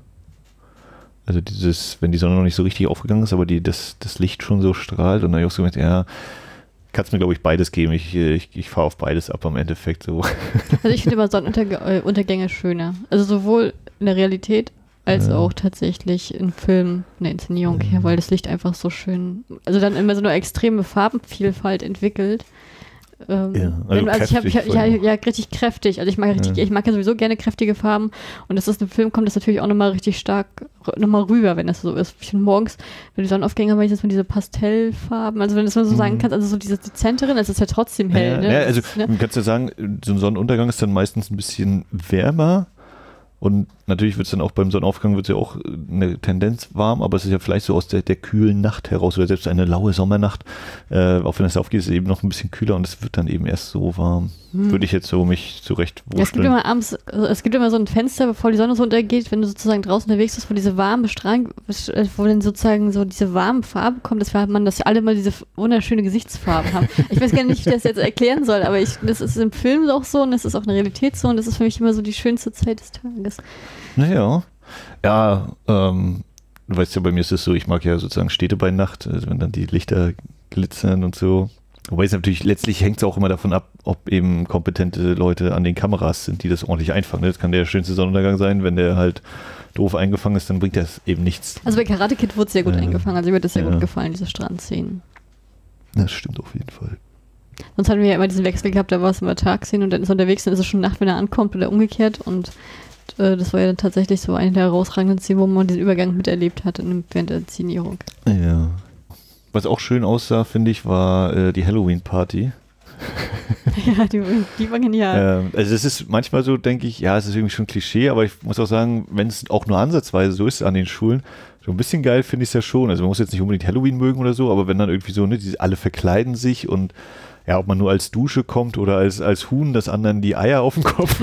Also dieses, wenn die Sonne noch nicht so richtig aufgegangen ist, aber die, das, das Licht schon so strahlt. Und dann habe ich auch so gemerkt, ja, kannst mir glaube ich beides geben. Ich, ich, ich fahre auf beides ab am Endeffekt so. Also ich finde immer Sonnenuntergänge schöner. Also sowohl in der Realität als ja. auch tatsächlich in Filmen eine Inszenierung her, weil das Licht einfach so schön, also dann immer so eine extreme Farbenvielfalt entwickelt. Ähm, ja, also wenn, also ich habe kräftig ja, ja, ja richtig kräftig. Also ich mag richtig, ja. ich mag ja sowieso gerne kräftige Farben und dass das im Film kommt, das natürlich auch nochmal richtig stark nochmal rüber, wenn das so ist. Ich finde morgens, wenn die Sonnenaufgänge haben, jetzt mal diese Pastellfarben, also wenn du das mal so mhm. sagen kannst, also so diese dezenteren, also es ist ja trotzdem hell. Ja, ne? ja, also ist, ne? du kannst ja sagen, so ein Sonnenuntergang ist dann meistens ein bisschen wärmer. Und natürlich wird es dann auch beim Sonnenaufgang wird es ja auch eine Tendenz warm, aber es ist ja vielleicht so aus der, der kühlen Nacht heraus oder selbst eine laue Sommernacht, äh, auch wenn es aufgeht, ist es eben noch ein bisschen kühler und es wird dann eben erst so warm. Hm. Würde ich jetzt so mich zurecht ja, es gibt immer abends, also es gibt immer so ein Fenster, bevor die Sonne so untergeht, wenn du sozusagen draußen unterwegs bist, wo diese warme Strahlung, wo dann sozusagen so diese warme Farbe kommt, dass man, dass alle mal diese wunderschöne Gesichtsfarben haben. Ich weiß gar nicht, wie ich das jetzt erklären soll, aber ich, das ist im Film auch so und das ist auch in der Realität so und das ist für mich immer so die schönste Zeit des Tages. Naja, ja, ähm, du weißt ja, bei mir ist es so, ich mag ja sozusagen Städte bei Nacht, also wenn dann die Lichter glitzern und so. Wobei es natürlich, letztlich hängt es auch immer davon ab, ob eben kompetente Leute an den Kameras sind, die das ordentlich einfangen. Das kann der schönste Sonnenuntergang sein, wenn der halt doof eingefangen ist, dann bringt das eben nichts. Also bei Karate Kid wurde es sehr gut äh, eingefangen, also mir hat das sehr ja. gut gefallen, diese Strandszenen. Das stimmt auf jeden Fall. Sonst hatten wir ja immer diesen Wechsel gehabt, da war es immer Tagszenen und dann ist er unterwegs, dann ist es schon Nacht, wenn er ankommt oder umgekehrt und äh, das war ja dann tatsächlich so eine der herausragenden Szenen, wo man diesen Übergang miterlebt hat in, während der Inszenierung. Ja. Was auch schön aussah, finde ich, war äh, die Halloween-Party. Ja, die, die war genial. Ähm, also es ist manchmal so, denke ich, ja, es ist irgendwie schon Klischee, aber ich muss auch sagen, wenn es auch nur ansatzweise so ist an den Schulen, so ein bisschen geil finde ich es ja schon. Also man muss jetzt nicht unbedingt Halloween mögen oder so, aber wenn dann irgendwie so, ne, die alle verkleiden sich und ja, ob man nur als Dusche kommt oder als, als Huhn, das anderen die Eier auf den Kopf.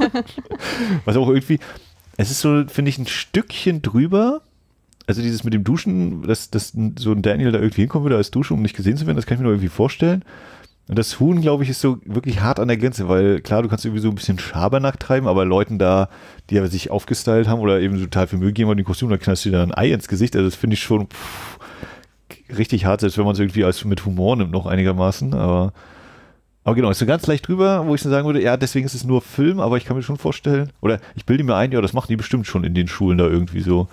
Was auch irgendwie, es ist so, finde ich, ein Stückchen drüber. Also dieses mit dem Duschen, dass, dass so ein Daniel da irgendwie hinkommen würde als Dusche, um nicht gesehen zu werden, das kann ich mir noch irgendwie vorstellen. Und das Huhn, glaube ich, ist so wirklich hart an der Grenze, weil klar, du kannst irgendwie so ein bisschen Schabernack treiben, aber Leuten da, die ja sich aufgestylt haben oder eben total viel Mühe geben an den Kostüm, dann knallst du dir da ein Ei ins Gesicht. Also das finde ich schon pff, richtig hart, selbst wenn man es irgendwie als mit Humor nimmt, noch einigermaßen. Aber, aber genau, ist so ganz leicht drüber, wo ich dann sagen würde, ja, deswegen ist es nur Film, aber ich kann mir schon vorstellen, oder ich bilde mir ein, ja, das machen die bestimmt schon in den Schulen da irgendwie so.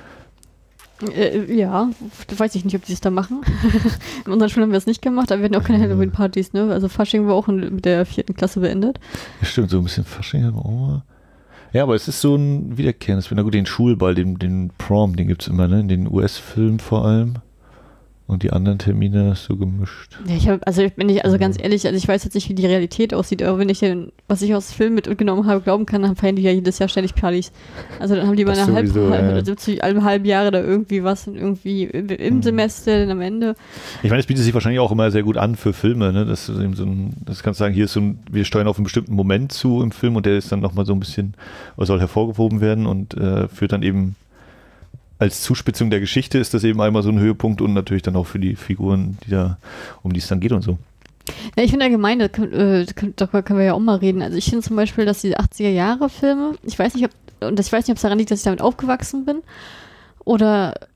Äh, ja, weiß ich nicht, ob die es da machen. In unseren Schulen haben wir es nicht gemacht, aber wir hatten auch keine Halloween-Partys, ne? Also Fasching war auch in, mit der vierten Klasse beendet. Ja, stimmt, so ein bisschen Fasching haben wir auch mal. Ja, aber es ist so ein wiederkehrendes, na gut, den Schulball, den, den Prom, den gibt es immer, ne? In den U S-Filmen vor allem. Und die anderen Termine so gemischt. Ja, ich habe, also ich bin nicht, also ganz ehrlich, also ich weiß jetzt nicht, wie die Realität aussieht, aber wenn ich den, was ich aus Filmen mitgenommen habe, glauben kann, dann feiern die ja jedes Jahr ständig Partys. Also dann haben die mal eine halbe, halbe, ja. alle halben Jahre da irgendwie was, irgendwie im, im hm. Semester, dann am Ende. Ich meine, es bietet sich wahrscheinlich auch immer sehr gut an für Filme, ne? Das ist eben so ein, das kannst du sagen, hier ist so ein, wir steuern auf einen bestimmten Moment zu im Film und der ist dann nochmal so ein bisschen, soll hervorgehoben werden und äh, führt dann eben als Zuspitzung der Geschichte ist das eben einmal so ein Höhepunkt und natürlich dann auch für die Figuren, die da, um die es dann geht und so. Ja, ich finde allgemein, da können, äh, darüber können wir ja auch mal reden. Also ich finde zum Beispiel, dass diese achtziger-Jahre-Filme, ich weiß nicht, ob, und ich weiß nicht, ob es daran liegt, dass ich damit aufgewachsen bin oder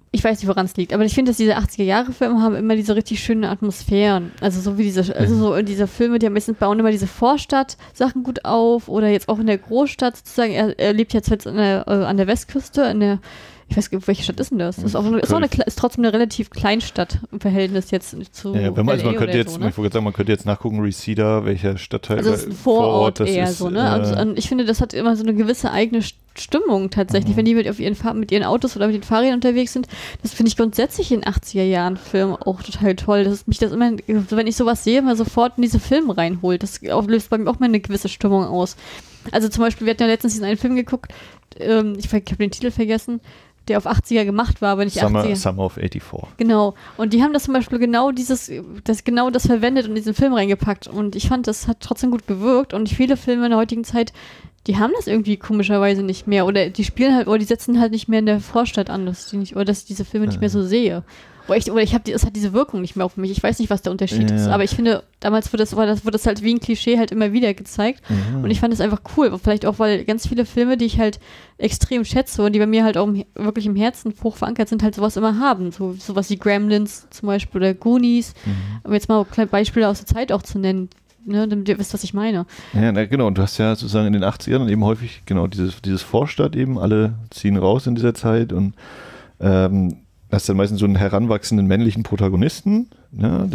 ich weiß nicht, woran es liegt, aber ich finde, dass diese achtziger-Jahre-Filme haben immer diese richtig schönen Atmosphären. Also so wie diese, also so diese Filme, die am besten bauen immer diese Vorstadt-Sachen gut auf oder jetzt auch in der Großstadt sozusagen. Er, er lebt jetzt, jetzt an, der, äh, an der Westküste, in der, ich weiß nicht, welche Stadt ist denn das? Das ist, auch eine, ist, auch eine, ist trotzdem eine relativ Kleinstadt im Verhältnis jetzt zu ja, wenn man, also man könnte jetzt, so, ne? ich wollte sagen, man könnte jetzt nachgucken, Reseda, welcher Stadtteil. Also es ist ein Vorort, Vorort das eher ist, so, ne? Äh, also, und ich finde, das hat immer so eine gewisse eigene Stimmung tatsächlich, mhm. wenn die mit, auf ihren Fahr- mit ihren Autos oder mit den Fahrrädern unterwegs sind. Das finde ich grundsätzlich in achtziger-Jahren-Filmen auch total toll. Das ist mich das immer, wenn ich sowas sehe, mal sofort in diese Filme reinholt. Das löst bei mir auch mal eine gewisse Stimmung aus. Also zum Beispiel, wir hatten ja letztens diesen einen Film geguckt, ähm, ich, ich habe den Titel vergessen, der auf achtziger gemacht war, aber nicht Summer, achtziger. Summer of eighty-four. Genau. Und die haben das zum Beispiel genau dieses, das genau das verwendet und in diesen Film reingepackt. Und ich fand, das hat trotzdem gut gewirkt. Und viele Filme in der heutigen Zeit, die haben das irgendwie komischerweise nicht mehr. Oder die spielen halt, oder die setzen halt nicht mehr in der Vorstadt an, dass die nicht, oder dass ich diese Filme nicht mehr so sehe. Oder ich, oder ich habe, die, es hat diese Wirkung nicht mehr auf mich. Ich weiß nicht, was der Unterschied ja. ist. Aber ich finde, damals wurde das, war das, wurde das halt wie ein Klischee halt immer wieder gezeigt. Mhm. Und ich fand es einfach cool. Vielleicht auch, weil ganz viele Filme, die ich halt extrem schätze und die bei mir halt auch im, wirklich im Herzen hoch verankert sind, halt sowas immer haben. So sowas wie Gremlins zum Beispiel oder Goonies. Mhm. Um jetzt mal kleine Beispiele aus der Zeit auch zu nennen. Ne, damit ihr wisst, was ich meine. Ja, na, genau. Und du hast ja sozusagen in den achtzigern eben häufig genau dieses, dieses Vorstadt eben, alle ziehen raus in dieser Zeit und ähm, hast dann meistens so einen heranwachsenden männlichen Protagonisten, ne,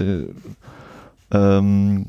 der, ähm,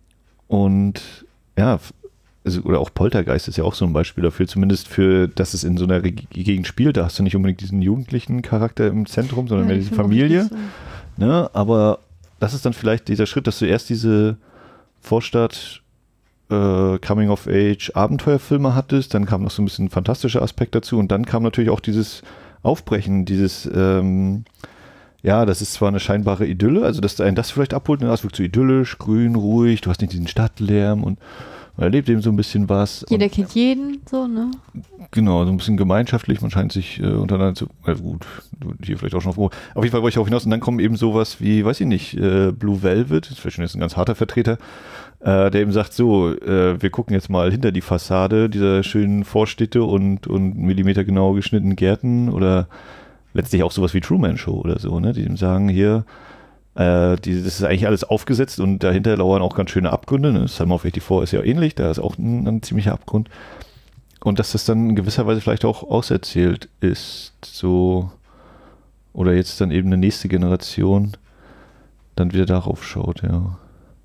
und ja, also, oder auch Poltergeist ist ja auch so ein Beispiel dafür, zumindest für, dass es in so einer Gegend spielt, da hast du nicht unbedingt diesen jugendlichen Charakter im Zentrum, sondern ja, mehr diese Familie, so. Ne, aber das ist dann vielleicht dieser Schritt, dass du erst diese Vorstadt äh, Coming-of-Age-Abenteuerfilme hattest, dann kam noch so ein bisschen ein fantastischer Aspekt dazu und dann kam natürlich auch dieses Aufbrechen, dieses, ähm, ja, das ist zwar eine scheinbare Idylle, also dass einen das vielleicht abholt, ne, das wirkt so idyllisch, grün, ruhig, du hast nicht diesen Stadtlärm und man erlebt eben so ein bisschen was. Jeder und, kennt jeden, so, ne? Genau, so ein bisschen gemeinschaftlich, man scheint sich äh, untereinander zu, äh, gut, hier vielleicht auch schon auf, auf jeden Fall wollte ich auch hinaus und dann kommen eben sowas wie, weiß ich nicht, äh, Blue Velvet, das ist vielleicht schon jetzt ein ganz harter Vertreter, äh, der eben sagt, so, äh, wir gucken jetzt mal hinter die Fassade dieser schönen Vorstädte und, und millimetergenau geschnittenen Gärten oder letztlich auch sowas wie Truman Show oder so, ne, die eben sagen, hier, äh, die, das ist eigentlich alles aufgesetzt und dahinter lauern auch ganz schöne Abgründe, ne? Summer of eighty-four ist ja ähnlich, da ist auch ein, ein ziemlicher Abgrund. Und dass das dann in gewisser Weise vielleicht auch auserzählt ist, so, oder jetzt dann eben eine nächste Generation dann wieder darauf schaut, ja.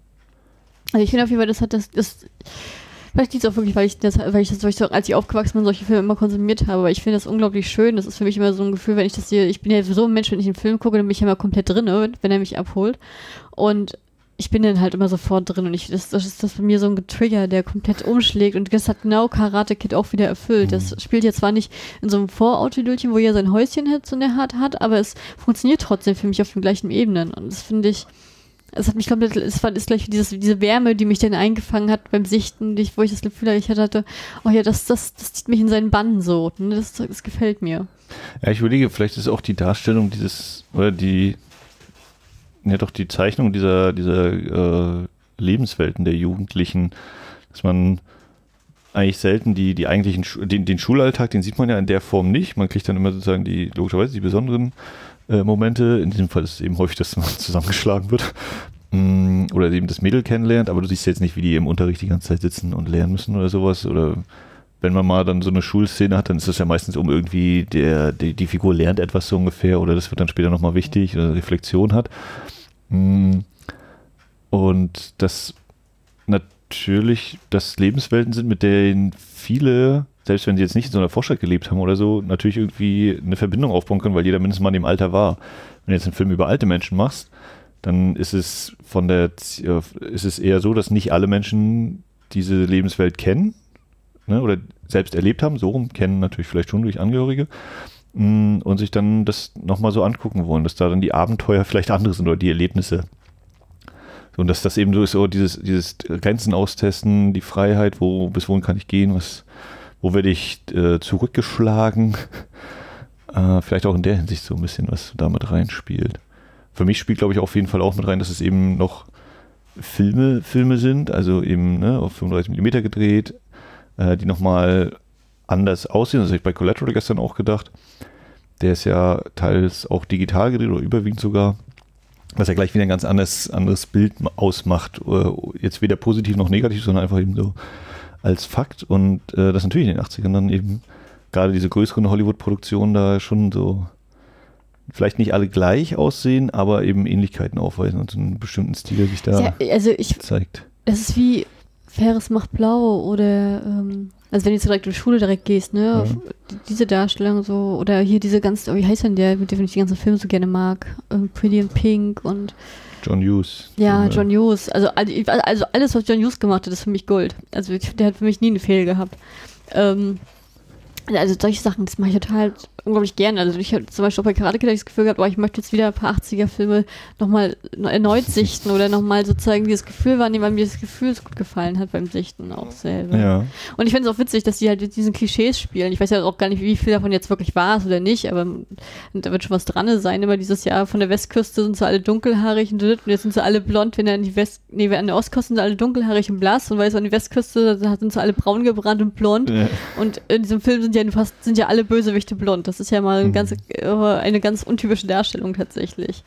Also ich finde auf jeden Fall, das hat das, das vielleicht liegt es auch wirklich, weil ich das, weil ich das, weil ich so, als ich aufgewachsen bin, solche Filme immer konsumiert habe, aber ich finde das unglaublich schön, das ist für mich immer so ein Gefühl, wenn ich das sehe, ich bin ja so ein Mensch, wenn ich einen Film gucke, dann bin ich ja immer komplett drin, wenn er mich abholt und ich bin dann halt immer sofort drin und ich, das, das ist das bei mir so ein Trigger, der komplett umschlägt und das hat genau Karate Kid auch wieder erfüllt. Das spielt jetzt zwar nicht in so einem Vorortidylchen, wo er sein Häuschen hat, so in der Art hat, aber es funktioniert trotzdem für mich auf den gleichen Ebenen und das finde ich, es hat mich komplett, es war, ist gleich dieses, diese Wärme, die mich dann eingefangen hat beim Sichten, die, wo ich das Gefühl hatte, ich hatte, oh ja, das, das, das zieht mich in seinen Bann so, das, das gefällt mir. Ja, ich überlege, vielleicht ist auch die Darstellung dieses, oder die ja doch die Zeichnung dieser, dieser äh, Lebenswelten der Jugendlichen, dass man eigentlich selten die, die eigentlichen, den, den Schulalltag, den sieht man ja in der Form nicht. Man kriegt dann immer sozusagen die, logischerweise die besonderen äh, Momente. In diesem Fall ist es eben häufig, dass man zusammengeschlagen wird. Mm, oder eben das Mädel kennenlernt, aber du siehst jetzt nicht, wie die im Unterricht die ganze Zeit sitzen und lernen müssen oder sowas. Oder wenn man mal dann so eine Schulszene hat, dann ist das ja meistens um irgendwie, der, die, die Figur lernt etwas so ungefähr oder das wird dann später nochmal wichtig oder Reflexion hat. Und das natürlich, dass Lebenswelten sind, mit denen viele, selbst wenn sie jetzt nicht in so einer Vorstadt gelebt haben oder so, natürlich irgendwie eine Verbindung aufbauen können, weil jeder mindestens mal in dem Alter war. Wenn du jetzt einen Film über alte Menschen machst, dann ist es von der ist es eher so, dass nicht alle Menschen diese Lebenswelt kennen, ne, oder selbst erlebt haben, so rum kennen natürlich vielleicht schon durch Angehörige. Und sich dann das nochmal so angucken wollen, dass da dann die Abenteuer vielleicht andere sind oder die Erlebnisse. Und dass das eben so ist, so dieses, dieses Grenzen austesten, die Freiheit, wo, bis wohin kann ich gehen, was, wo werde ich äh, zurückgeschlagen. Äh, vielleicht auch in der Hinsicht so ein bisschen was damit reinspielt. Für mich spielt, glaube ich, auf jeden Fall auch mit rein, dass es eben noch Filme, Filme sind, also eben, ne, auf fünfunddreißig Millimeter gedreht, äh, die nochmal anders aussehen. Das habe ich bei Collateral gestern auch gedacht. Der ist ja teils auch digital gedreht oder überwiegend sogar, was ja gleich wieder ein ganz anderes, anderes Bild ausmacht. Jetzt weder positiv noch negativ, sondern einfach eben so als Fakt. Und äh, das natürlich in den achtzigern dann eben gerade diese größeren Hollywood-Produktionen da schon so vielleicht nicht alle gleich aussehen, aber eben Ähnlichkeiten aufweisen und so einen bestimmten Stil sich da ja, also ich, zeigt. Es ist wie Faires macht blau oder ähm, also wenn du direkt in die Schule direkt gehst, ne, Mhm. diese Darstellung so, oder hier diese ganzen, wie heißt denn der, mit dem ich die ganzen Filme so gerne mag, ähm, Pretty in Pink und John Hughes. ja, Filme. John Hughes, also, also alles, was John Hughes gemacht hat, ist für mich Gold. Also ich- der hat für mich nie einen Fehler gehabt. Ähm, also solche Sachen, das mache ich total unglaublich gerne. Also ich habe zum Beispiel auch bei Karate Kid das Gefühl gehabt, oh, ich möchte jetzt wieder ein paar achtziger-Filme nochmal erneut sichten oder nochmal sozusagen dieses Gefühl wahrnehmen, weil mir das Gefühl so gut gefallen hat beim Sichten auch selber. Ja. Und ich finde es auch witzig, dass die halt mit diesen Klischees spielen. Ich weiß ja auch gar nicht, wie viel davon jetzt wirklich wahr ist oder nicht, aber da wird schon was dran sein. Immer dieses Jahr von der Westküste sind sie alle dunkelhaarig und jetzt sind sie alle blond, wenn er an die West, nee, an der Ostküste sind sie alle dunkelhaarig und blass und weißt du, an die Westküste da sind sie alle braun gebrannt und blond. Ja. Und in diesem Film sind ja fast sind ja alle Bösewichte blond. Das ist ja mal eine, Mhm. ganz, eine ganz untypische Darstellung tatsächlich.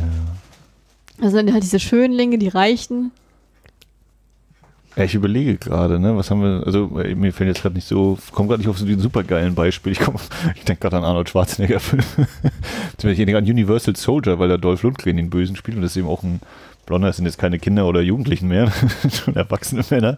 Ja. Also dann halt diese Schönlinge, die Reichen. Ja, ich überlege gerade, ne, was haben wir, also mir fällt jetzt gerade nicht so, komme gerade nicht auf so ein supergeilen Beispiel. Ich, komm- ich denke gerade an Arnold Schwarzenegger-Film. Ich denke an Universal Soldier, weil da Dolph Lundgren den Bösen spielt und das ist eben auch ein Blonder, das sind jetzt keine Kinder oder Jugendlichen mehr, schon erwachsene Männer.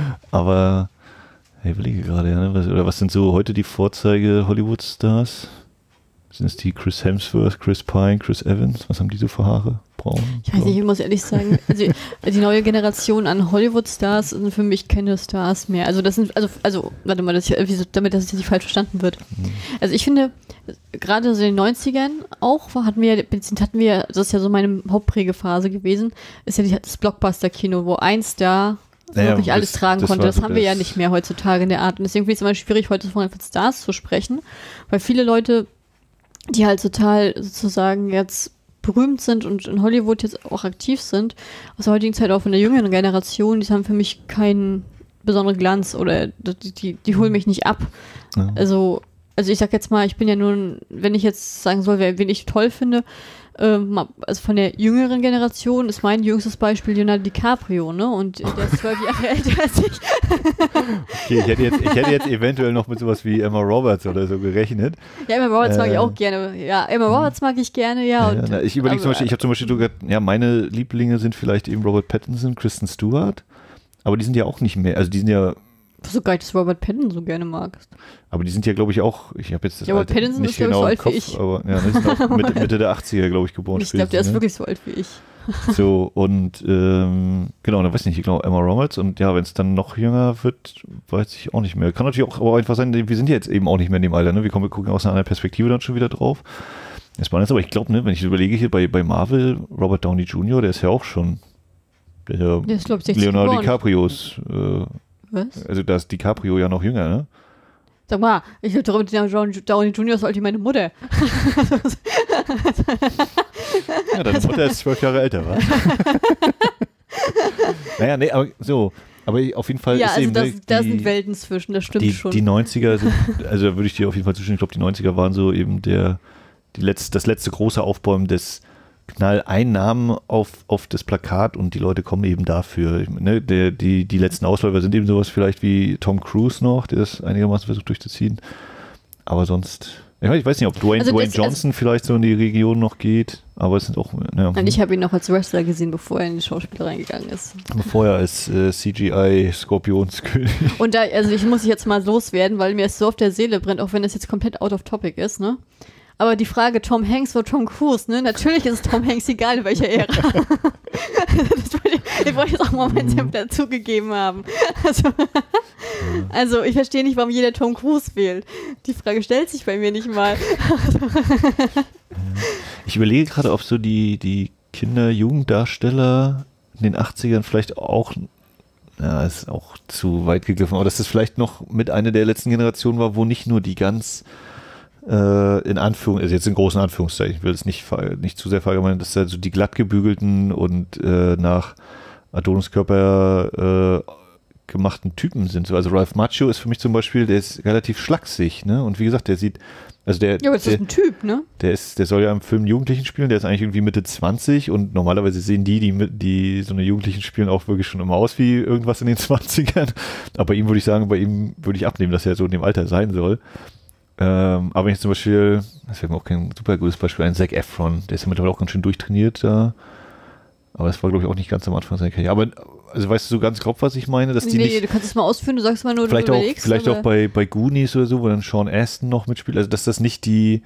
Aber ich überlege gerade, ja, ne, was, oder was sind so heute die Vorzeige Hollywood-Stars? Sind es die Chris Hemsworth, Chris Pine, Chris Evans? Was haben die so für Haare? Braun? Ich weiß nicht, ich muss ehrlich sagen, also die neue Generation an Hollywood-Stars sind für mich keine Stars mehr. Also das sind, also, also warte mal, das, wieso, damit das jetzt nicht falsch verstanden wird. Mhm. Also ich finde, gerade so in den neunzigern auch hatten wir, hatten wir, das ist ja so meine Hauptprägephase gewesen, ist ja die, das Blockbuster-Kino, wo ein Star Naja, wirklich alles das- tragen das konnte. war Das so haben wir ja das- nicht mehr heutzutage in der Art. Und deswegen finde ich es immer schwierig, heute von Stars zu sprechen, weil viele Leute, die halt total sozusagen jetzt berühmt sind und in Hollywood jetzt auch aktiv sind, aus der heutigen Zeit auch von der jüngeren Generation, die haben für mich keinen besonderen Glanz oder die, die, die holen mich nicht ab. Ja. Also, also ich sag jetzt mal, ich bin ja nun, wenn ich jetzt sagen soll, wer, wen ich toll finde, ähm, also von der jüngeren Generation ist mein jüngstes Beispiel Leonardo DiCaprio, ne? Und der ist zwölf Jahre älter als ich. Okay, ich hätte, jetzt, ich hätte jetzt eventuell noch mit sowas wie Emma Roberts oder so gerechnet. Ja, Emma Roberts mag Äh, ich auch gerne. Ja, Emma Roberts mag ich gerne, ja. Ja, und, na, ich überlege zum aber- Beispiel, ich habe zum Beispiel so gedacht, ja, meine Lieblinge sind vielleicht eben Robert Pattinson, Kristen Stewart, aber die sind ja auch nicht mehr, also die sind ja, so geil, dass Robert Pattinson so gerne magst. aber die sind ja, glaube ich, auch, ich habe jetzt das Ja, Robert Alter Pattinson nicht ist, glaub ich, genau so im alt wie Kopf, ich. aber ja, die sind auch Mitte, Mitte der achtziger, glaube ich, geboren. Ich glaube, der ist spätestens, ne? wirklich so alt wie ich. So, und ähm, genau, dann weiß ich nicht, ich glaube Emma Roberts und ja, wenn es dann noch jünger wird, weiß ich auch nicht mehr. Kann natürlich auch aber einfach sein, wir sind ja jetzt eben auch nicht mehr in dem Alter, ne? Wir kommen, wir gucken aus einer anderen Perspektive dann schon wieder drauf. Das ist spannend, aber ich glaube, ne, wenn ich überlege hier bei, bei Marvel, Robert Downey Junior, der ist ja auch schon der, Der ist, glaube ich, sechzig Leonardo geboren. DiCaprios, äh, Was? also da ist DiCaprio ja noch jünger, ne? Sag mal, ich glaube, Robert Downey Junior ist halt meine Mutter. Ja, deine Mutter ist zwölf Jahre älter, wa? Naja, nee, aber so, aber auf jeden Fall Ja, ist also eben das, ne, da die- sind Welten zwischen, das stimmt die, schon. die neunziger sind, also da würde ich dir auf jeden Fall zustimmen, ich glaube, die neunziger waren so eben der, die letzte, das letzte große Aufbäumen des Knall einen Namen auf, auf das Plakat und die Leute kommen eben dafür. Ich, ne, der, die, die letzten Ausläufer sind eben sowas vielleicht wie Tom Cruise noch, der das einigermaßen versucht durchzuziehen. Aber sonst, ich weiß, ich weiß nicht, ob Dwayne, Also Dwayne das- Johnson vielleicht so in die Region noch geht, aber es sind auch, ja, Und ich habe ihn noch als Wrestler gesehen, bevor er in die Schauspielerei gegangen ist. vorher als äh, C G I-Skorpionskönig. Und da, also ich muss jetzt mal loswerden, weil mir es so auf der Seele brennt, auch wenn es jetzt komplett out of topic ist, ne? Aber die Frage Tom Hanks oder Tom Cruise, ne? Natürlich ist es Tom Hanks egal, in welcher Ära. Das wollte ich, ich wollte jetzt auch mal meinen Senf dazugegeben haben. Also, also ich verstehe nicht, warum jeder Tom Cruise wählt. Die Frage stellt sich bei mir nicht mal. Ich überlege gerade, ob so die, die Kinder-Jugenddarsteller in den achtzigern vielleicht auch, ja, ist auch zu weit gegriffen, aber dass das vielleicht noch mit einer der letzten Generationen war, wo nicht nur die ganz äh, in Anführungszeichen, also jetzt in großen Anführungszeichen, ich will es nicht, ver- nicht zu sehr verallgemeinern, dass da so die glattgebügelten und äh, nach Adoniskörper äh, gemachten Typen sind. So, also Ralph Macchio ist für mich zum Beispiel, der ist relativ schlaksig, ne? Und wie gesagt, der sieht, also der, ja, aber das der, ist ein Typ, ne? Der ist, der soll ja im Film Jugendlichen spielen, der ist eigentlich irgendwie Mitte zwanzig und normalerweise sehen die, die, die so eine Jugendlichen spielen, auch wirklich schon immer aus wie irgendwas in den zwanzigern. Aber bei ihm würde ich sagen, bei ihm würde ich abnehmen, dass er so in dem Alter sein soll. Ähm, aber wenn ich zum Beispiel, das wäre mir auch kein super gutes Beispiel, ein Zac Efron, der ist ja mittlerweile auch ganz schön durchtrainiert da. Aber das war, glaube ich, auch nicht ganz am Anfang seiner Karriere. Aber, also weißt du so ganz grob, was ich meine? Dass die nee, nicht, du kannst es mal ausführen, du sagst mal nur, vielleicht du auch, überlegst. vielleicht auch bei, bei Goonies oder so, wo dann Sean Astin noch mitspielt. Also, dass das nicht die,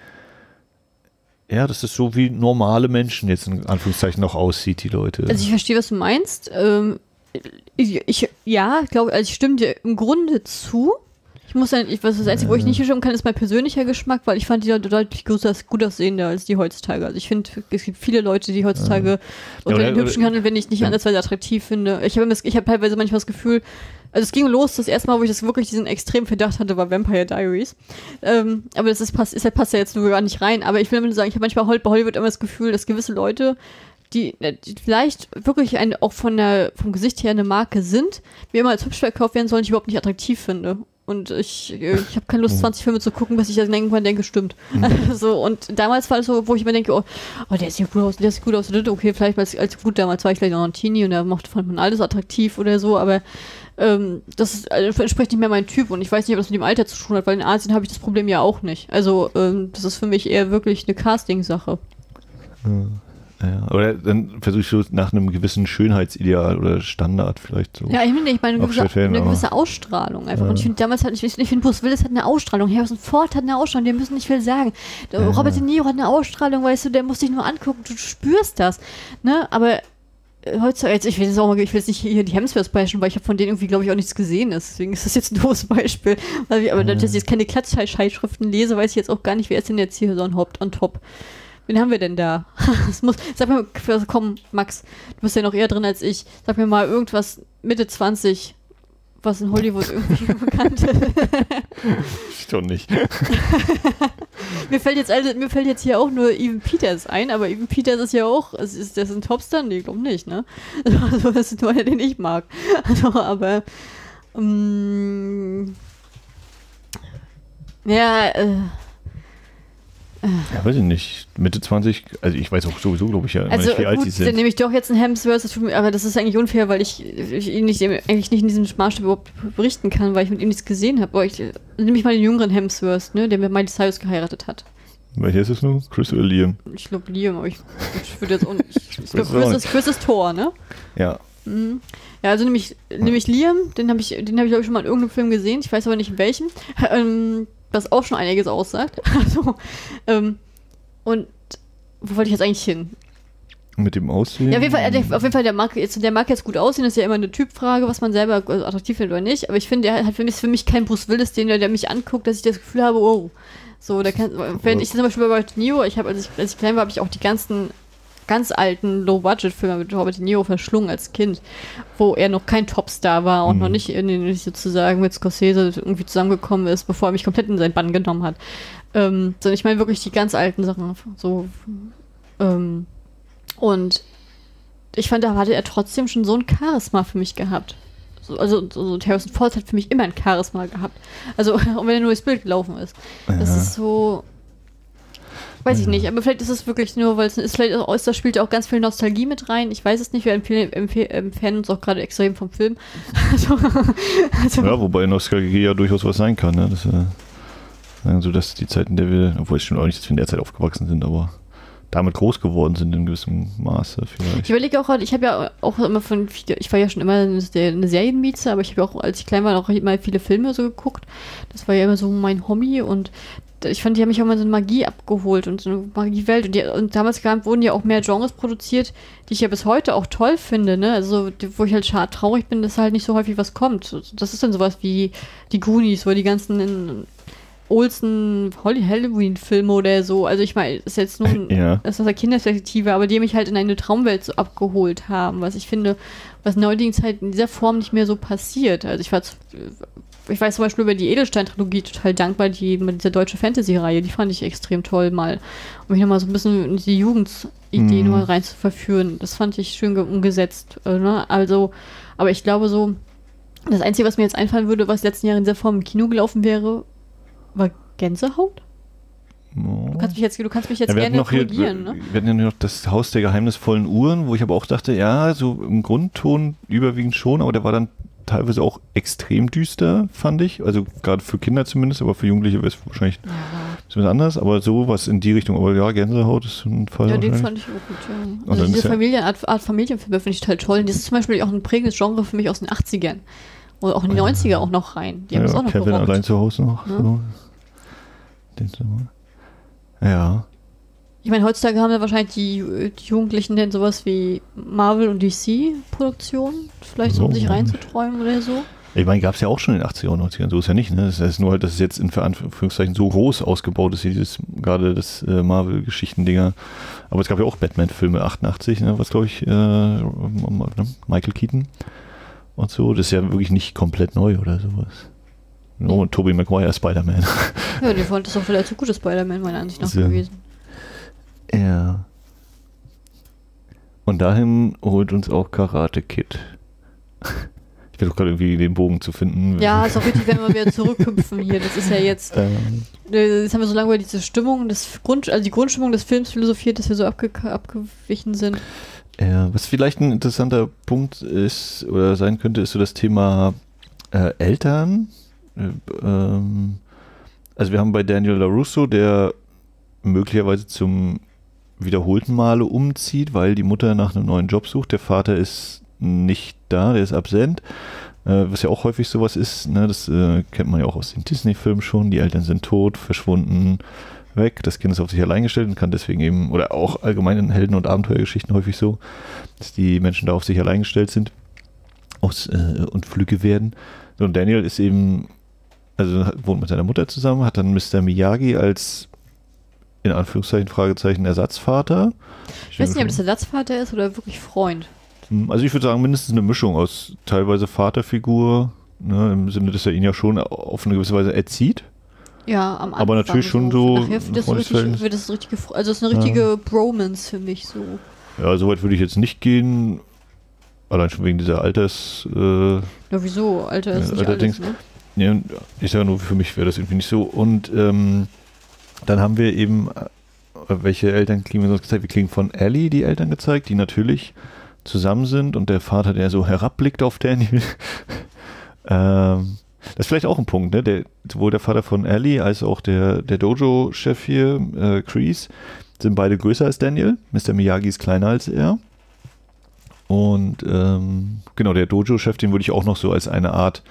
ja, dass das so wie normale Menschen jetzt in Anführungszeichen noch aussieht, die Leute. Also, ich verstehe, was du meinst. Ähm, ich, ich, ja, ich glaube, also ich stimme dir im Grunde zu. Ich muss sagen, ich, was das Einzige, wo ich nicht zustimmen kann, ist mein persönlicher Geschmack, weil ich fand die Leute deutlich gut, gut aussehender als die heutzutage. Also ich finde, es gibt viele Leute, die heutzutage ja. unter ja, den Hübschen handeln, wenn ich nicht ja. andersweise attraktiv finde. Ich habe ich hab teilweise manchmal das Gefühl, also es ging los, das erste Mal, wo ich das wirklich diesen extremen Verdacht hatte, war Vampire Diaries. Ähm, aber das ist, passt, ist, passt ja jetzt nur gar nicht rein. Aber ich will nur sagen, ich habe manchmal bei Hollywood immer das Gefühl, dass gewisse Leute, die, die vielleicht wirklich ein, auch von der, vom Gesicht her eine Marke sind, mir immer als hübsch verkauft werden sollen, die ich überhaupt nicht attraktiv finde. Und ich, ich habe keine Lust, zwanzig Filme zu gucken, bis ich dann irgendwann denke, stimmt. Mhm. Also, und damals war es so, wo ich mir denke, oh, oh, der sieht gut aus, der sieht gut aus. Okay, vielleicht als, als gut, damals war ich vielleicht auch noch ein Teenie und da mochte fand man alles attraktiv oder so, aber ähm, das ist, also, entspricht nicht mehr meinem Typ und ich weiß nicht, ob das mit dem Alter zu tun hat, weil in Asien habe ich das Problem ja auch nicht. Also, ähm, das ist für mich eher wirklich eine Casting-Sache. Mhm. Ja, oder dann versuchst du nach einem gewissen Schönheitsideal oder Standard vielleicht so. Ja, ich meine, ich meine eine, gewisse, eine gewisse Ausstrahlung einfach. Ja. Und ich finde, damals hat, ich, ich finde, Bruce Willis hat eine Ausstrahlung. Harrison Ford hat eine Ausstrahlung, die müssen nicht viel sagen. Ja. Robert De Niro hat eine Ausstrahlung, weißt du, der muss dich nur angucken, du spürst das. Ne? Aber heutzutage, jetzt, ich will jetzt auch mal, ich will jetzt nicht hier die Hemsworths bashen, weil ich habe von denen irgendwie, glaube ich, auch nichts gesehen. Deswegen ist das jetzt ein doofes Beispiel. Weil ich, aber ja. dass ich jetzt keine Klatschschriften lese, weiß ich jetzt auch gar nicht, wer ist denn jetzt hier so ein Haupt on top. Wen haben wir denn da? Das muss, sag mir, komm, Max, du bist ja noch eher drin als ich. Sag mir mal irgendwas Mitte zwanzig, was in Hollywood irgendwie bekannt ist. Ich doch nicht. mir, fällt jetzt, also, mir fällt jetzt hier auch nur Evan Peters ein, aber Evan Peters ist ja auch, ist, ist das ein Topstar? Nee, ich glaube nicht, ne? Also, das ist nur einer, den ich mag. Also, aber, ähm, ja, äh, Ja, weiß ich nicht. Mitte zwanzig, also ich weiß auch sowieso, glaube ich, ja, also nicht, wie alt gut, die sind. Dann nehme ich doch jetzt einen Hemsworth, aber das ist eigentlich unfair, weil ich, ich ihn nicht, eigentlich nicht in diesem Maßstab überhaupt berichten kann, weil ich mit ihm nichts gesehen habe. Aber ich nehme ich mal den jüngeren Hemsworth, ne, der mit Miley Cyrus geheiratet hat. Welcher ist es nun? Chris oder Liam? Ich glaube Liam, aber ich, ich würde jetzt auch nicht. Ich glaube, Chris, Chris ist Thor, ne? Ja. Mhm. Ja, also nehme ich, nehm ich Liam, den habe ich, den habe ich, glaube ich, schon mal in irgendeinem Film gesehen, ich weiß aber nicht in welchem. Ähm, was auch schon einiges aussagt. Also, ähm, und wo wollte ich jetzt eigentlich hin? Mit dem Aussehen? Ja, auf jeden Fall, der, auf jeden Fall der, mag jetzt, der mag jetzt gut aussehen, das ist ja immer eine Typfrage, was man selber attraktiv findet oder nicht, aber ich finde, der hat für mich, für mich kein Bruce Willis, den der, der mich anguckt, dass ich das Gefühl habe, oh, so, der kann, wenn ich zum Beispiel bei Robert De Niro, ich habe, als ich, als ich klein war, habe ich auch die ganzen ganz alten Low-Budget-Filme mit Robert De Niro verschlungen als Kind, wo er noch kein Topstar war und mhm. noch nicht, in den, nicht sozusagen mit Scorsese irgendwie zusammengekommen ist, bevor er mich komplett in seinen Bann genommen hat. Ähm, sondern ich meine wirklich die ganz alten Sachen. So, ähm, und ich fand, da hatte er trotzdem schon so ein Charisma für mich gehabt. So, also so, Harrison Ford hat für mich immer ein Charisma gehabt. Also, auch wenn er nur das Bild gelaufen ist. Ja. Das ist so... Weiß ich nicht, aber vielleicht ist es wirklich nur, weil es ist, vielleicht ist, da spielt ja auch ganz viel Nostalgie mit rein. Ich weiß es nicht, wir empfehlen uns auch gerade extrem vom Film. Also, also ja, wobei Nostalgie ja durchaus was sein kann, ne? Das, äh, also, dass die Zeit, in der wir, obwohl es schon auch nicht, dass wir in der Zeit aufgewachsen sind, aber damit groß geworden sind in gewissem Maße vielleicht. Ich überlege auch gerade, ich habe ja auch immer von, ich war ja schon immer eine Serienmieze, aber ich habe ja auch, als ich klein war, auch immer viele Filme so geguckt. Das war ja immer so mein Hobby und ich fand, die haben mich auch mal so eine Magie abgeholt und so eine Magiewelt. Und, die, und damals gab, wurden ja auch mehr Genres produziert, die ich ja bis heute auch toll finde, ne? Also, die, wo ich halt schade traurig bin, dass halt nicht so häufig was kommt. Das ist dann sowas wie die Goonies oder die ganzen Olsen Halloween-Filme oder so. Also, ich meine, das ist jetzt nur ein, ja. das ist aus der Kinderperspektive, aber die mich halt in eine Traumwelt so abgeholt haben, was ich finde, was in der heutigen Zeit in dieser Form nicht mehr so passiert. Also, ich war zu, Ich weiß zum Beispiel über die Edelstein-Trilogie total dankbar, die, diese deutsche Fantasy-Reihe, die fand ich extrem toll mal, um mich nochmal so ein bisschen in die Jugendidee mm. nochmal rein zu verführen. Das fand ich schön umgesetzt. Äh, ne? Also, aber ich glaube so, Das Einzige, was mir jetzt einfallen würde, was letzten Jahr in dieser Form im Kino gelaufen wäre, war Gänsehaut. Oh. Du kannst mich jetzt, du kannst mich jetzt ja, wir gerne noch hier, korrigieren, wir, ne? wir hatten ja noch das Haus der geheimnisvollen Uhren, wo ich aber auch dachte, ja, so im Grundton überwiegend schon, aber der war dann teilweise auch extrem düster, fand ich. Also gerade für Kinder zumindest, aber für Jugendliche wäre es wahrscheinlich Ja. ein bisschen anders. Aber sowas in die Richtung. Aber ja, Gänsehaut ist ein Fall. Ja, den fand ich auch gut, ja. Und Also dann diese ist ja- Familienart, Art Familienfilme finde ich total toll. Und das ist zum Beispiel auch ein prägendes Genre für mich aus den achtzigern. Oder auch in die neunziger auch noch rein. Die haben ja, das auch noch Kevin gerockt. allein zu Hause noch. Ja. So. Den so. Ja. Ich meine, heutzutage haben ja wahrscheinlich die, die Jugendlichen denn sowas wie Marvel und D C-Produktionen, vielleicht so, um So, sich ja. reinzuträumen oder so. Ich meine, gab es ja auch schon in den achtziger und neunzigern, so ist ja nicht. Ne? Das heißt nur halt, dass es jetzt in Anführungszeichen so groß ausgebaut ist, wie dieses, gerade das äh, Marvel-Geschichten-Dinger. Aber es gab ja auch Batman-Filme achtundachtzig, ne? Was glaube ich, äh, ne? Michael Keaton und so. Das ist ja wirklich nicht komplett neu oder sowas. Oh, und Tobey Maguire Spider-Man. Ja, die fand das auch vielleicht so gute Spider-Man, meiner Ansicht nach So. gewesen. Ja. Und dahin holt uns auch Karate Kid. Ich versuche gerade irgendwie den Bogen zu finden. Ja, ist auch richtig, wenn wir wieder zurückhüpfen hier. Das ist ja jetzt, Ähm, äh, jetzt haben wir so lange über diese Stimmung, das Grund, also die Grundstimmung des Films philosophiert, dass wir so abge abgewichen sind. Ja, was vielleicht ein interessanter Punkt ist oder sein könnte, ist so das Thema äh, Eltern. Äh, ähm, also wir haben bei Daniel LaRusso, der möglicherweise zum wiederholten Male umzieht, weil die Mutter nach einem neuen Job sucht. Der Vater ist nicht da, der ist absent. Äh, was ja auch häufig sowas ist, ne? Das äh, kennt man ja auch aus den Disney-Filmen schon. Die Eltern sind tot, verschwunden, weg. Das Kind ist auf sich allein gestellt und kann deswegen eben, oder auch allgemein in Helden- und Abenteuergeschichten häufig so, dass die Menschen da auf sich allein gestellt sind aus, äh, und flügge werden. So, und Daniel ist eben, also wohnt mit seiner Mutter zusammen, hat dann Mister Miyagi als, in Anführungszeichen, Fragezeichen, Ersatzvater. Ich weiß nicht, ob das Ersatzvater ist oder wirklich Freund. Also ich würde sagen, mindestens eine Mischung aus teilweise Vaterfigur, ne, im Sinne, dass er ihn ja schon auf eine gewisse Weise erzieht. Ja, am Anfang. Aber natürlich schon so Nachher wird das so richtig, Freundesverhältnis. wird das richtige, also es ist eine richtige Bromance für mich so. Ja, soweit würde ich jetzt nicht gehen. Allein schon wegen dieser Alters... Äh, Ja, wieso? Alter ist Ja, nicht allerdings- alles, ne? ja, ich sage nur, für mich wäre das irgendwie nicht so. Und ähm, dann haben wir eben, äh, welche Eltern kriegen wir sonst gezeigt? Wir kriegen von Ellie die Eltern gezeigt, die natürlich zusammen sind und der Vater, der so herabblickt auf Daniel. ähm, das ist vielleicht auch ein Punkt, ne? Der, sowohl der Vater von Ellie als auch der, der Dojo-Chef hier, äh, Kreese, sind beide größer als Daniel. Mister Miyagi ist kleiner als er. Und ähm, genau, der Dojo-Chef, den würde ich auch noch so als eine Art,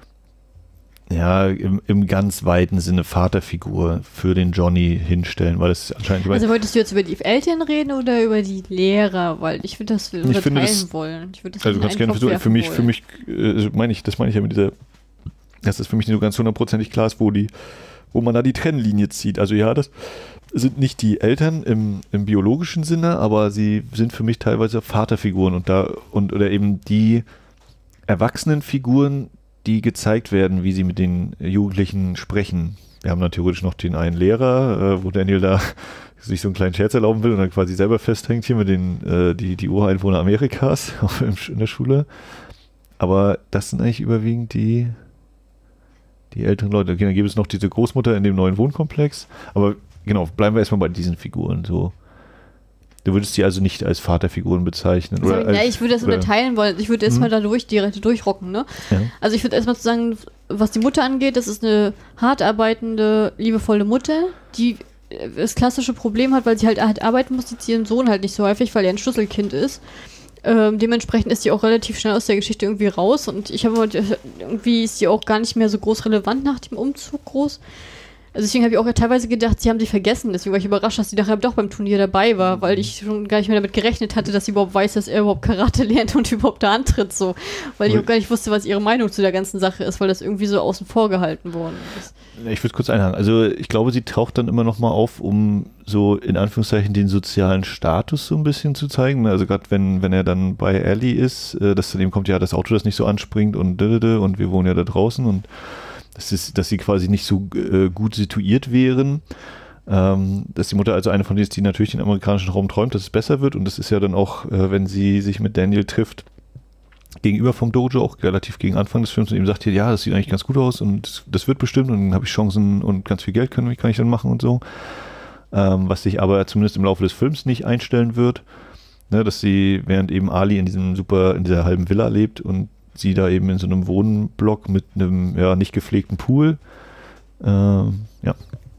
ja, im, im ganz weiten Sinne Vaterfigur für den Johnny hinstellen, weil das anscheinend... ich meine, Also wolltest du jetzt über die Eltern reden oder über die Lehrer? Weil ich würde das unterteilen finde das- wollen. Ich würde das also in ganz einen gerne Topf für, werfen für mich, wollen. für mich, äh, meine ich, das meine ich ja mit dieser, dass das für mich nicht so ganz hundertprozentig klar ist, wo die, wo man da die Trennlinie zieht. Also ja, das sind nicht die Eltern im, im biologischen Sinne, aber sie sind für mich teilweise Vaterfiguren und da und oder eben die erwachsenen Figuren, die gezeigt werden, wie sie mit den Jugendlichen sprechen. Wir haben dann theoretisch noch den einen Lehrer, äh, wo Daniel da sich so einen kleinen Scherz erlauben will und dann quasi selber festhängt hier mit den äh, die, die Ureinwohner Amerikas auf, im, in der Schule. Aber das sind eigentlich überwiegend die die älteren Leute. Okay, dann gibt es noch diese Großmutter in dem neuen Wohnkomplex. Aber genau, bleiben wir erstmal bei diesen Figuren. So. Du würdest sie also nicht als Vaterfiguren bezeichnen? Also, Oder ja, als, ich würde das oder, unterteilen wollen. Ich würde erstmal Mhm. da durch, direkt durchrocken, ne? Ja. Also ich würde erstmal sagen, was die Mutter angeht, das ist eine hart arbeitende, liebevolle Mutter, die äh, das klassische Problem hat, weil sie halt, halt arbeiten muss, sieht sie ihren Sohn halt nicht so häufig, weil er ein Schlüsselkind ist. Ähm, dementsprechend ist sie auch relativ schnell aus der Geschichte irgendwie raus und ich habe irgendwie ist sie auch gar nicht mehr so groß relevant nach dem Umzug groß. Also deswegen habe ich auch teilweise gedacht, sie haben sie vergessen. Deswegen war ich überrascht, dass sie nachher doch beim Turnier dabei war, weil ich schon gar nicht mehr damit gerechnet hatte, dass sie überhaupt weiß, dass er überhaupt Karate lernt und überhaupt da antritt. So. Weil ich auch gar nicht wusste, was ihre Meinung zu der ganzen Sache ist, weil das irgendwie so außen vor gehalten worden ist. Ich würde kurz einhaken. Also ich glaube, sie taucht dann immer noch mal auf, um so in Anführungszeichen den sozialen Status so ein bisschen zu zeigen. Also gerade wenn, wenn er dann bei Ellie ist, äh, dass dann eben kommt, ja, das Auto, das nicht so anspringt und und wir wohnen ja da draußen und das ist, dass sie quasi nicht so äh, gut situiert wären. Ähm, dass die Mutter also eine von denen ist, die natürlich den amerikanischen Raum träumt, dass es besser wird und das ist ja dann auch, äh, wenn sie sich mit Daniel trifft, gegenüber vom Dojo, auch relativ gegen Anfang des Films, und ihm sagt hier, ja, das sieht eigentlich ganz gut aus und das wird bestimmt und dann habe ich Chancen und ganz viel Geld kann, kann ich dann machen und so. Ähm, was sich aber zumindest im Laufe des Films nicht einstellen wird, ne, dass sie, während eben Ali in diesem super, in dieser halben Villa lebt und sie da eben in so einem Wohnblock mit einem, ja, nicht gepflegten Pool, ähm, ja.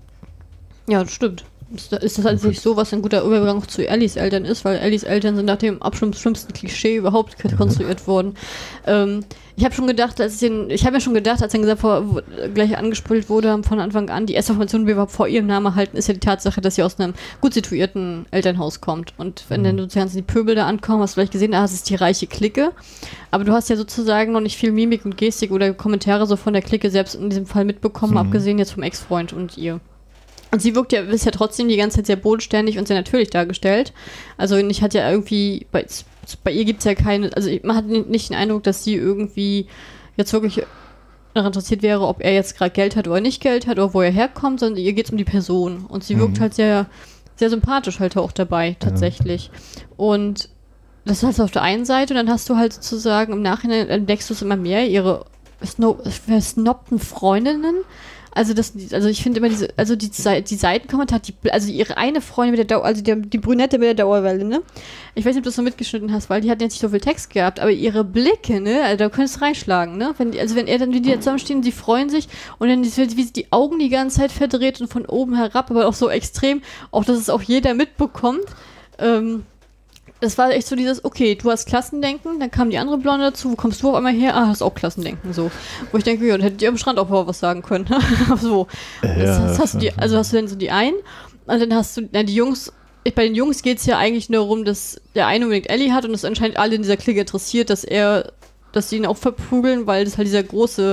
Ja, das stimmt. Ist das, ist das halt nicht so, was ein guter Übergang zu Ellies Eltern ist, weil Ellies Eltern sind nach dem abschlimmsten Klischee überhaupt konstruiert worden. Ähm, ich habe schon gedacht, als ich den, ich habe ja schon gedacht, als dann gesagt vor, gleich angespielt wurde von Anfang an, die erste Information, die wir überhaupt vor ihrem Namen erhalten, ist ja die Tatsache, dass sie aus einem gut situierten Elternhaus kommt. Und wenn mhm. dann sozusagen die Pöbel da ankommen, hast du vielleicht gesehen, ah, das ist die reiche Clique. Aber du hast ja sozusagen noch nicht viel Mimik und Gestik oder Kommentare so von der Clique selbst in diesem Fall mitbekommen, mhm. abgesehen jetzt vom Ex-Freund und ihr. Und sie wirkt ja, ist ja trotzdem die ganze Zeit sehr bodenständig und sehr natürlich dargestellt. Also ich hatte ja irgendwie, bei, bei ihr gibt es ja keine, also man hat nicht den Eindruck, dass sie irgendwie jetzt wirklich daran interessiert wäre, ob er jetzt gerade Geld hat oder nicht Geld hat oder wo er herkommt, sondern ihr geht es um die Person. Und sie wirkt mhm. halt sehr, sehr sympathisch halt auch dabei, tatsächlich. Ja. Und das hast du auf der einen Seite und dann hast du halt sozusagen im Nachhinein entdeckst du es immer mehr, ihre sno- versnobten Freundinnen. Also das, also ich finde immer diese, also die, die Seitenkommentare, die, also ihre eine Freundin mit der Dauer, also die, die Brünette mit der Dauerwelle, ne? Ich weiß nicht, ob du das so mitgeschnitten hast, weil die hat jetzt nicht so viel Text gehabt, aber ihre Blicke, ne? Also da könntest du reinschlagen, ne? Wenn die, also wenn er dann, wie die da zusammenstehen, die freuen sich und dann wie sie die Augen die ganze Zeit verdreht und von oben herab, aber auch so extrem, auch dass es auch jeder mitbekommt, ähm, das war echt so dieses, okay, du hast Klassendenken, dann kam die andere Blonde dazu, wo kommst du auf einmal her? Ah, hast auch Klassendenken, so. Wo ich denke, ja, dann hättet ihr am Strand auch mal was sagen können. so. Ja, das, das hast du die, also hast du dann so die einen und dann hast du, na, die Jungs, bei den Jungs geht es ja eigentlich nur darum, dass der eine unbedingt Ellie hat und es anscheinend alle in dieser Clique interessiert, dass er, dass sie ihn auch verprügeln, weil das halt dieser große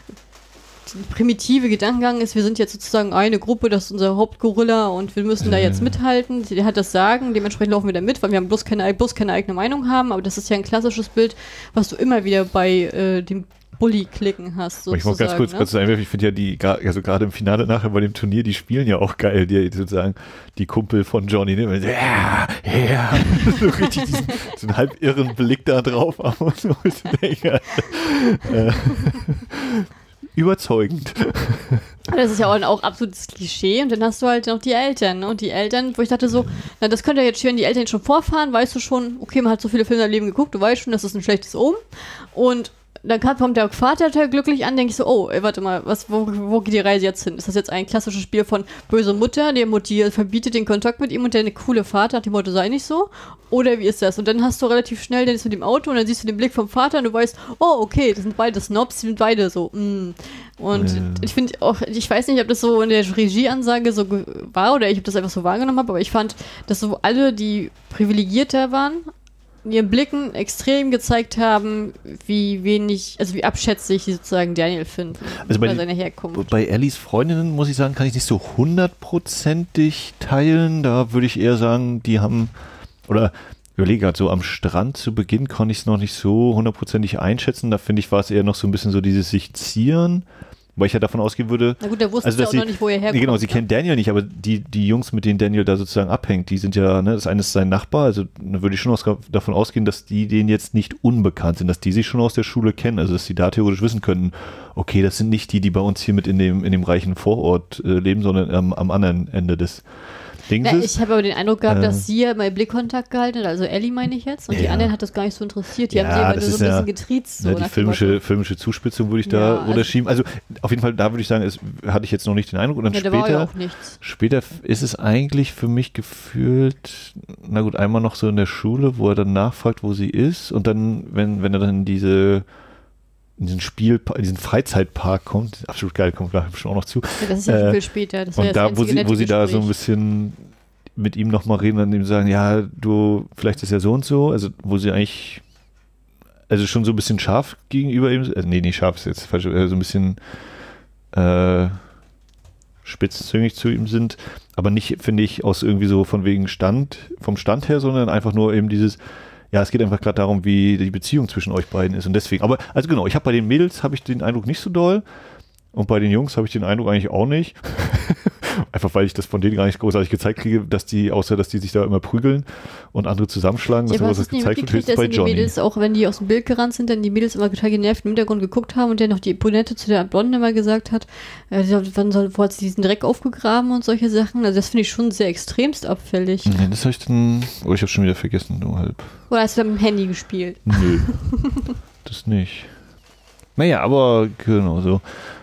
primitive Gedankengang ist, wir sind jetzt sozusagen eine Gruppe, das ist unser Hauptgorilla und wir müssen da jetzt mithalten. Der hat das Sagen, dementsprechend laufen wir da mit, weil wir haben bloß keine, bloß keine eigene Meinung haben, aber das ist ja ein klassisches Bild, was du immer wieder bei äh, dem Bully-Klicken hast. Sozusagen, ich muss ganz kurz, ne? kurz einwerfen, ich finde ja die, also gerade im Finale nachher bei dem Turnier, die spielen ja auch geil, die sozusagen die Kumpel von Johnny, ne? Ja, ja, so richtig diesen, so einen halb irren Blick da drauf haben und so. äh, überzeugend. Das ist ja auch ein auch absolutes Klischee und dann hast du halt noch die Eltern, ne? Und die Eltern, wo ich dachte so, na das könnte ja jetzt schön, die Eltern schon vorfahren, weißt du schon, okay, man hat so viele Filme im Leben geguckt, du weißt schon, das ist ein schlechtes Omen und dann kommt der Vater glücklich an, denke ich so, oh, ey, warte mal, was, wo, wo geht die Reise jetzt hin? Ist das jetzt ein klassisches Spiel von böse Mutter, der Mutti verbietet den Kontakt mit ihm und der eine coole Vater hat die Motto, sei nicht so? Oder wie ist das? Und dann hast du relativ schnell, dann ist mit dem Auto und dann siehst du den Blick vom Vater und du weißt, oh, okay, das sind beide Snobs, die sind beide so, mm. Und ja. ich finde auch, ich weiß nicht, ob das so in der Regieansage so war oder ich habe das einfach so wahrgenommen habe, aber ich fand, dass so alle, die privilegierter waren, in ihren Blicken extrem gezeigt haben, wie wenig, also wie abschätzig sie sozusagen Daniel finden, also bei, seine Herkunft. Bei Ellies Freundinnen, muss ich sagen, kann ich nicht so hundertprozentig teilen. Da würde ich eher sagen, die haben, oder überlege gerade, so am Strand zu Beginn konnte ich es noch nicht so hundertprozentig einschätzen. Da finde ich, war es eher noch so ein bisschen so dieses sich zieren. Weil ich ja davon ausgehen würde. Na gut, da wusste also, sie auch sie, noch nicht, wo er herkommt. Genau, sie kennt Daniel nicht, aber die, die Jungs, mit denen Daniel da sozusagen abhängt, die sind ja, ne, das eine ist sein Nachbar, also da würde ich schon aus, davon ausgehen, dass die denen jetzt nicht unbekannt sind, dass die sich schon aus der Schule kennen, also dass sie da theoretisch wissen können, okay, das sind nicht die, die bei uns hier mit in dem, in dem reichen Vorort äh, leben, sondern ähm, am anderen Ende des Dings Na, ist. Ich habe aber den Eindruck gehabt, äh, dass sie ja mal Blickkontakt gehalten hat, also Ellie meine ich jetzt, und ja. die anderen hat das gar nicht so interessiert. Die ja, haben sie aber nur so ein ja, bisschen getriezt. So ne, die filmische, filmische Zuspitzung würde ich da ja, unterschieben. Also, also auf jeden Fall, da würde ich sagen, es, hatte ich jetzt noch nicht den Eindruck. Und dann ja, später, da war ja auch nichts. Später ist es eigentlich für mich gefühlt, na gut, einmal noch so in der Schule, wo er dann nachfragt, wo sie ist, und dann, wenn, wenn er dann in diese in diesen Spiel, in diesen Freizeitpark kommt, absolut geil, kommt da schon auch noch zu. Ja, das ist ja äh, viel später. Das und da, wo sie, wo sie da so ein bisschen mit ihm nochmal reden und ihm sagen, ja, du, vielleicht ist er so und so, also wo sie eigentlich, also schon so ein bisschen scharf gegenüber ihm, also nee, nicht scharf ist jetzt falsch, äh, so ein bisschen äh, spitzzüngig zu ihm sind, aber nicht, finde ich, aus irgendwie so von wegen Stand, vom Stand her, sondern einfach nur eben dieses, ja, es geht einfach gerade darum, wie die Beziehung zwischen euch beiden ist und deswegen, aber, also genau, ich habe bei den Mädels, habe ich den Eindruck nicht so doll und bei den Jungs habe ich den Eindruck eigentlich auch nicht. Einfach weil ich das von denen gar nicht großartig gezeigt kriege, dass die, außer dass die sich da immer prügeln und andere zusammenschlagen, ja, dass sowas gezeigt wird, höchstens bei die Johnny. Mädels, auch wenn die aus dem Bild gerannt sind, dann die Mädels immer total genervt im Hintergrund geguckt haben und der noch die Brünette zu der Blonden immer gesagt hat, äh, wann soll, wo hat sie diesen Dreck aufgegraben und solche Sachen. Also das finde ich schon sehr extremst abfällig. Nee, das habe ich dann, oh, ich habe schon wieder vergessen, nur halb. Oder hast du mit dem Handy gespielt? Nö, das nicht. Naja, aber genau so.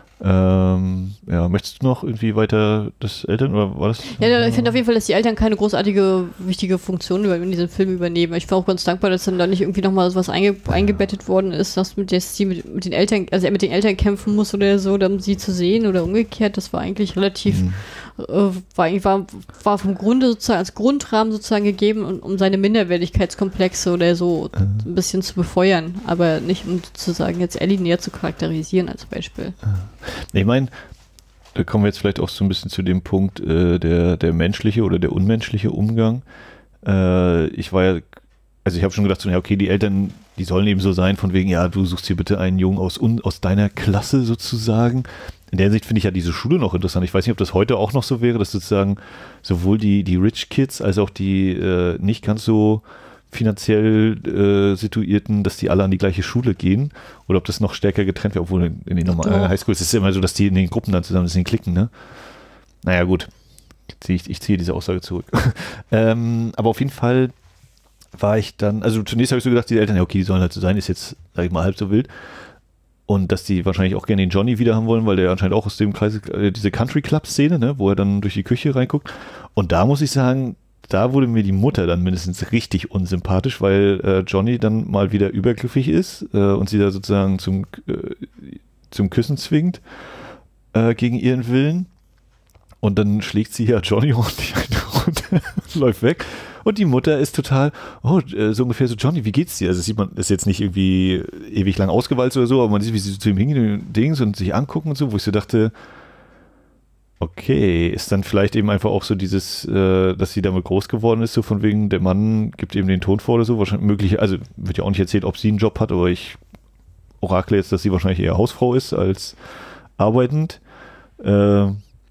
Ähm, ja, möchtest du noch irgendwie weiter das Eltern oder war das? Ja, ich finde auf jeden Fall, dass die Eltern keine großartige, wichtige Funktion in diesem Film übernehmen. Ich war auch ganz dankbar, dass dann da nicht irgendwie nochmal sowas einge eingebettet worden ist, dass mit der sie mit, mit den Eltern, also er mit den Eltern kämpfen muss oder so, um sie zu sehen oder umgekehrt. Das war eigentlich relativ, mhm. äh, war, war, war vom Grunde sozusagen als Grundrahmen sozusagen gegeben, um, um seine Minderwertigkeitskomplexe oder so mhm. ein bisschen zu befeuern, aber nicht um sozusagen jetzt Ellie näher zu charakterisieren als Beispiel. Ich meine, da kommen wir jetzt vielleicht auch so ein bisschen zu dem Punkt, äh, der, der menschliche oder der unmenschliche Umgang. Äh, ich war ja, also ich habe schon gedacht, so, ja, okay, die Eltern, die sollen eben so sein, von wegen, ja, du suchst hier bitte einen Jungen aus, un, aus deiner Klasse sozusagen. In der Hinsicht finde ich ja diese Schule noch interessant. Ich weiß nicht, ob das heute auch noch so wäre, dass sozusagen sowohl die, die Rich Kids als auch die äh, nicht ganz so finanziell äh, Situierten, dass die alle an die gleiche Schule gehen oder ob das noch stärker getrennt wird, obwohl in, in den normalen Highschools ist es immer so, dass die in den Gruppen dann zusammen sind, klicken, ne? Naja, gut. Ich, ich ziehe diese Aussage zurück. ähm, aber auf jeden Fall war ich dann, also zunächst habe ich so gedacht, die Eltern, ja okay, die sollen halt so sein, ist jetzt, sag ich mal, halb so wild. Und dass die wahrscheinlich auch gerne den Johnny wieder haben wollen, weil der anscheinend auch aus dem Kreis, äh, diese Country Club Szene, ne, wo er dann durch die Küche reinguckt. Und da muss ich sagen, da wurde mir die Mutter dann mindestens richtig unsympathisch, weil äh, Johnny dann mal wieder übergriffig ist äh, und sie da sozusagen zum, äh, zum Küssen zwingt äh, gegen ihren Willen. Und dann schlägt sie ja Johnny ordentlich runter und läuft weg. Und die Mutter ist total, oh, äh, so ungefähr so, Johnny, wie geht's dir? Also sieht man, ist jetzt nicht irgendwie ewig lang ausgewalzt oder so, aber man sieht, wie sie so zu ihm hingehen und Dings und sich angucken und so, wo ich so dachte, okay, ist dann vielleicht eben einfach auch so dieses, äh, dass sie damit groß geworden ist, so von wegen, der Mann gibt eben den Ton vor oder so, wahrscheinlich möglich, also wird ja auch nicht erzählt, ob sie einen Job hat, aber ich orakle jetzt, dass sie wahrscheinlich eher Hausfrau ist als arbeitend. Äh,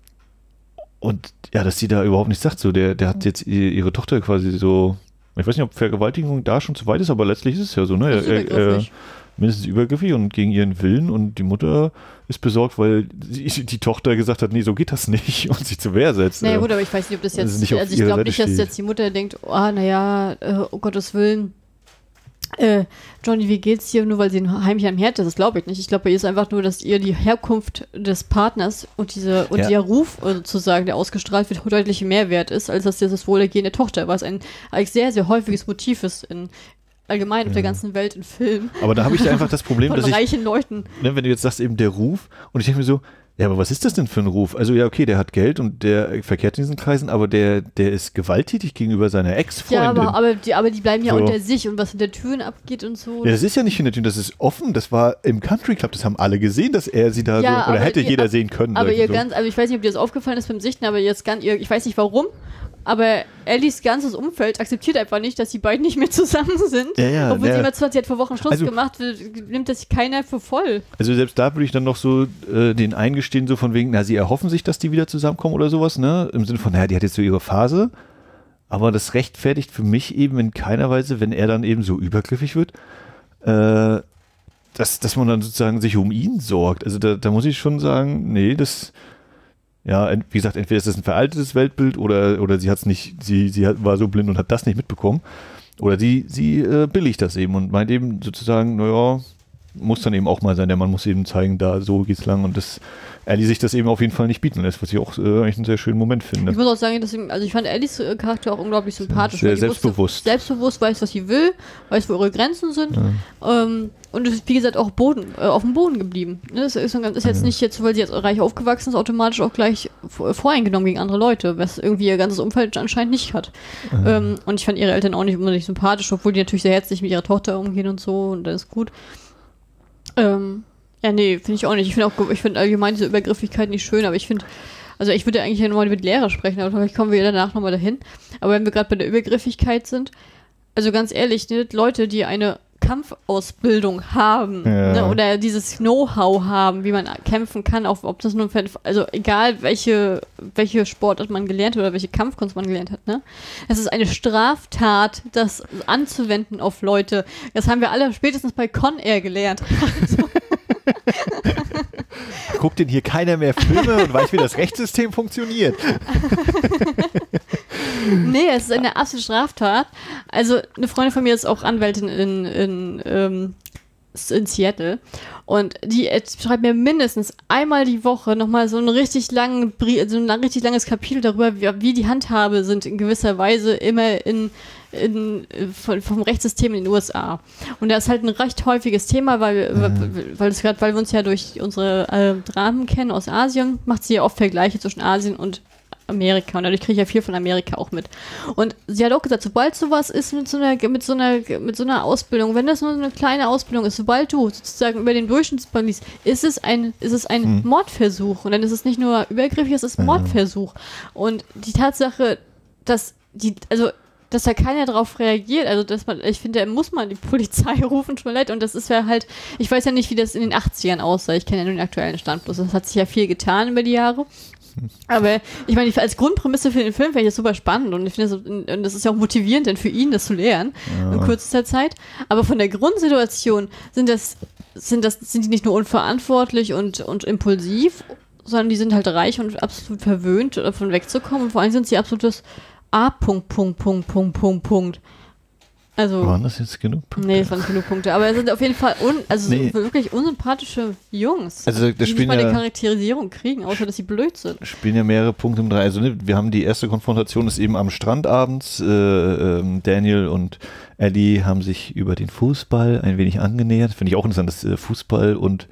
und ja, dass sie da überhaupt nichts sagt, so, der, der hat jetzt ihre Tochter quasi so, ich weiß nicht, ob Vergewaltigung da schon zu weit ist, aber letztlich ist es ja so, ne? Das ist übergriffig. Äh, mindestens übergriffig und gegen ihren Willen und die Mutter ist besorgt, weil die, die Tochter gesagt hat, nee, so geht das nicht und sich zur Wehr setzt. Naja gut, aber ich weiß nicht, ob das jetzt, also, also ich glaube nicht, dass jetzt die Mutter denkt, oh naja, äh, um Gottes Willen, äh, Johnny, wie geht's dir? Nur weil sie ein Heimchen am Herd ist, das glaube ich nicht. Ich glaube, bei ihr ist einfach nur, dass ihr die Herkunft des Partners und diese und ja. der Ruf äh, sozusagen, der ausgestrahlt wird, deutlich mehr wert ist, als dass das Wohlergehen der Tochter, was ein eigentlich sehr, sehr häufiges Motiv ist in allgemein auf ja. der ganzen Welt in Filmen. Aber da habe ich einfach das Problem, von dass ich, reichen Leuten. Ne, wenn du jetzt sagst, eben der Ruf, und ich denke mir so, ja, aber was ist das denn für ein Ruf? Also ja, okay, der hat Geld und der verkehrt in diesen Kreisen, aber der, der ist gewalttätig gegenüber seiner Ex-Freundin. Ja, aber, aber, die, aber die bleiben ja so. unter sich und was hinter Türen abgeht und so. Ja, das ist ja nicht hinter Türen, das ist offen, das war im Country Club, das haben alle gesehen, dass er sie da ja, so, oder hätte ihr, jeder sehen können. Aber ihr so. ganz, also ich weiß nicht, ob dir das aufgefallen ist beim Sichten, aber jetzt ganz, ich weiß nicht warum, aber Ellies ganzes Umfeld akzeptiert einfach nicht, dass die beiden nicht mehr zusammen sind. Ja, ja, obwohl ja. sie immer zwanzig hat vor Wochen Schluss also, gemacht, nimmt das keiner für voll. Also selbst da würde ich dann noch so äh, den eingestehen, so von wegen, na, sie erhoffen sich, dass die wieder zusammenkommen oder sowas, ne? Im Sinne von, naja, die hat jetzt so ihre Phase. Aber das rechtfertigt für mich eben in keiner Weise, wenn er dann eben so übergriffig wird, äh, dass, dass man dann sozusagen sich um ihn sorgt. Also da, da muss ich schon sagen, nee, das... Ja, wie gesagt, entweder ist das ein veraltetes Weltbild oder, oder sie hat's nicht, sie, sie hat, war so blind und hat das nicht mitbekommen. Oder sie, sie äh, billigt das eben und meint eben sozusagen, naja, muss dann eben auch mal sein, der Mann muss eben zeigen, da so geht's lang und das Ellie sich das eben auf jeden Fall nicht bieten lässt, was ich auch äh, eigentlich einen sehr schönen Moment finde. Ich muss auch sagen, dass ich, also ich fand Ellies äh, Charakter auch unglaublich sympathisch. Sehr weil die selbstbewusst. Wusste, selbstbewusst, weiß, was sie will, weiß, wo ihre Grenzen sind. Ja. Ähm, und ist, wie gesagt, auch Boden, äh, auf dem Boden geblieben. Ne, das ist, ist jetzt nicht jetzt, weil sie jetzt reich aufgewachsen ist, automatisch auch gleich voreingenommen gegen andere Leute, was irgendwie ihr ganzes Umfeld anscheinend nicht hat. Mhm. Ähm, und ich fand ihre Eltern auch nicht unbedingt sympathisch, obwohl die natürlich sehr herzlich mit ihrer Tochter umgehen und so und das ist gut. Ähm, ja, nee, finde ich auch nicht. Ich finde auch, ich finde allgemein diese Übergriffigkeit nicht schön, aber ich finde, also ich würde eigentlich ja nochmal mit Lehrer sprechen, aber vielleicht kommen wir danach nochmal dahin. Aber wenn wir gerade bei der Übergriffigkeit sind, also ganz ehrlich, ne, Leute, die eine Kampfausbildung haben, ja. ne? Oder dieses Know-how haben, wie man kämpfen kann, auch ob das nun, also egal welche, welche Sportart man gelernt hat oder welche Kampfkunst man gelernt hat, ne? Es ist eine Straftat, das anzuwenden auf Leute. Das haben wir alle spätestens bei Con Air gelernt. Also. Guckt denn hier keiner mehr Filme und weiß, wie das Rechtssystem funktioniert? Nee, es ist eine absolute Straftat. Also eine Freundin von mir ist auch Anwältin in, in, ähm, in Seattle und die schreibt mir mindestens einmal die Woche nochmal so einen richtig langen Brief, so ein richtig langes Kapitel darüber, wie, wie die Handhabe sind in gewisser Weise immer in In, von, vom Rechtssystem in den U S A. Und das ist halt ein recht häufiges Thema, weil, mhm. weil, weil, es grad, weil wir uns ja durch unsere äh, Dramen kennen aus Asien, macht sie ja oft Vergleiche zwischen Asien und Amerika. Und dadurch kriege ich ja viel von Amerika auch mit. Und sie hat auch gesagt, sobald sowas ist mit so einer, mit so einer, mit so einer Ausbildung, wenn das nur eine kleine Ausbildung ist, sobald du sozusagen über den Durchschnittsbahn liest, ist es ein, ist es ein mhm. Mordversuch. Und dann ist es nicht nur übergriffig, es ist ein Mordversuch. Und die Tatsache, dass die, also dass da keiner drauf reagiert, also dass man, ich finde, da muss man die Polizei rufen, tut mir leid, und das ist ja halt, ich weiß ja nicht, wie das in den achtzigern aussah, ich kenne ja nur den aktuellen Stand, bloß das hat sich ja viel getan über die Jahre, aber ich meine, als Grundprämisse für den Film finde ich das super spannend und ich finde, das, und das ist ja auch motivierend, denn für ihn das zu lernen, ja. in kürzester Zeit, aber von der Grundsituation sind das, sind das, sind die nicht nur unverantwortlich und, und impulsiv, sondern die sind halt reich und absolut verwöhnt, davon wegzukommen, und vor allem sind sie absolutes A. Punkt, Punkt, Punkt, Punkt, Punkt, Punkt. Also. Waren das jetzt genug Punkte? Nee, es waren genug Punkte. Aber es sind auf jeden Fall un, also nee. wirklich unsympathische Jungs, also, die nicht mal eine Charakterisierung kriegen, außer dass sie blöd sind. Spielen ja mehrere Punkte im Drei. Also ne, wir haben die erste Konfrontation, ist eben am Strand abends. Äh, ähm, Daniel und Ellie haben sich über den Fußball ein wenig angenähert. Finde ich auch interessant, dass äh, Fußball und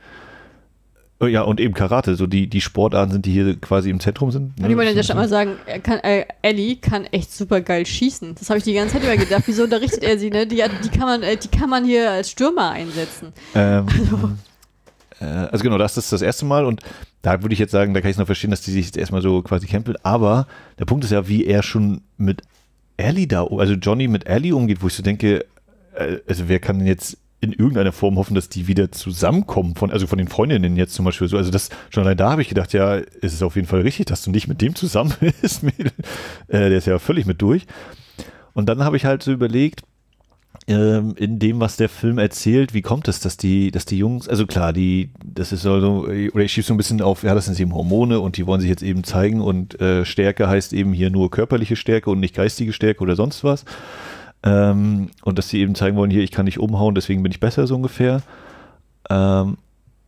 ja, und eben Karate, so die, die Sportarten sind, die hier quasi im Zentrum sind. Ne? Und ich wollte jetzt schon mal sagen, er kann, äh, Ellie kann echt super geil schießen. Das habe ich die ganze Zeit über gedacht. Wieso unterrichtet er sie, ne? Die, die, kann man, die kann man hier als Stürmer einsetzen. Ähm, also. Äh, also genau, das ist das erste Mal und da würde ich jetzt sagen, da kann ich es noch verstehen, dass die sich jetzt erstmal so quasi kämpfen, aber der Punkt ist ja, wie er schon mit Ellie da, also Johnny mit Ellie umgeht, wo ich so denke, äh, also wer kann denn jetzt in irgendeiner Form hoffen, dass die wieder zusammenkommen, von, also von den Freundinnen jetzt zum Beispiel so, also das, schon allein da habe ich gedacht, ja, ist es auf jeden Fall richtig, dass du nicht mit dem zusammen bist, äh, der ist ja völlig mit durch. Und dann habe ich halt so überlegt, ähm, in dem, was der Film erzählt, wie kommt es, dass die, dass die Jungs, also klar, die, das ist so, oder ich schiebe so ein bisschen auf, ja, das sind eben Hormone und die wollen sich jetzt eben zeigen und äh, Stärke heißt eben hier nur körperliche Stärke und nicht geistige Stärke oder sonst was. Ähm, und dass sie eben zeigen wollen, hier, ich kann nicht umhauen, deswegen bin ich besser, so ungefähr. Ähm,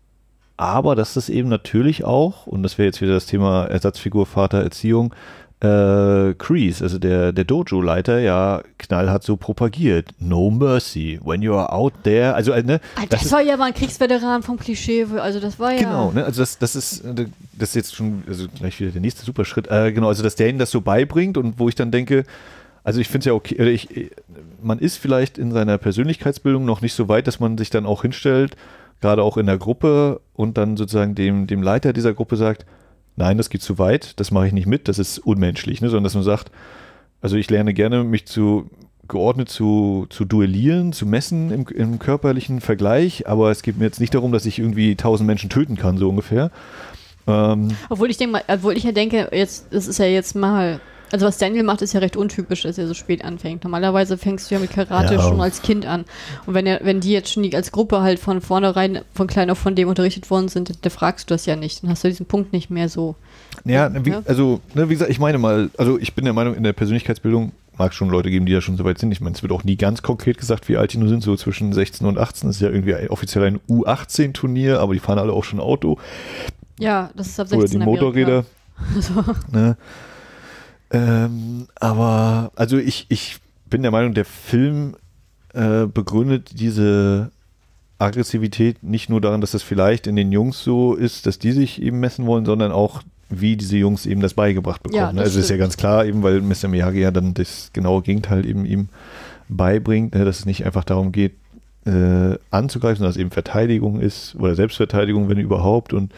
aber dass das eben natürlich auch, und das wäre jetzt wieder das Thema Ersatzfigur, Vater, Erziehung, äh, Kreese, also der, der Dojo-Leiter, ja knallhart so propagiert. No mercy, when you are out there. Also, äh, ne, das, das ist, war ja mal ein Kriegsveteran vom Klischee, also das war ja... Genau, ne, also das, das ist das ist jetzt schon, also gleich wieder der nächste Superschritt, äh, genau, also dass der ihnen das so beibringt und wo ich dann denke, also ich finde es ja okay, ich, man ist vielleicht in seiner Persönlichkeitsbildung noch nicht so weit, dass man sich dann auch hinstellt, gerade auch in der Gruppe und dann sozusagen dem, dem Leiter dieser Gruppe sagt, nein, das geht zu weit, das mache ich nicht mit, das ist unmenschlich, ne? Sondern dass man sagt, also ich lerne gerne, mich zu geordnet zu, zu duellieren, zu messen im, im körperlichen Vergleich, aber es geht mir jetzt nicht darum, dass ich irgendwie tausend Menschen töten kann, so ungefähr. Ähm, obwohl ich denke, obwohl ich ja denke, jetzt, das ist ja jetzt mal... Also was Daniel macht, ist ja recht untypisch, dass er so spät anfängt. Normalerweise fängst du ja mit Karate ja. schon als Kind an. Und wenn er, wenn die jetzt schon die, als Gruppe halt von vornherein, von klein auf von dem unterrichtet worden sind, dann fragst du das ja nicht. Dann hast du diesen Punkt nicht mehr so. Ja, wie, also ne, wie gesagt, ich meine mal, also ich bin der Meinung, in der Persönlichkeitsbildung mag es schon Leute geben, die da schon so weit sind. Ich meine, es wird auch nie ganz konkret gesagt, wie alt die nur sind, so zwischen sechzehn und achtzehn. Das ist ja irgendwie offiziell ein U achtzehn Turnier, aber die fahren alle auch schon Auto. Ja, das ist ab sechzehn. Oder die Motorräder. So. Ne? Ähm, aber, also ich, ich bin der Meinung, der Film äh, begründet diese Aggressivität nicht nur daran, dass das vielleicht in den Jungs so ist, dass die sich eben messen wollen, sondern auch, wie diese Jungs eben das beigebracht bekommen. Ja, das also ist ja ganz klar, eben weil Mister Miyagi ja dann das genaue Gegenteil eben ihm beibringt, ne, dass es nicht einfach darum geht, äh, anzugreifen, sondern dass es eben Verteidigung ist oder Selbstverteidigung, wenn überhaupt, und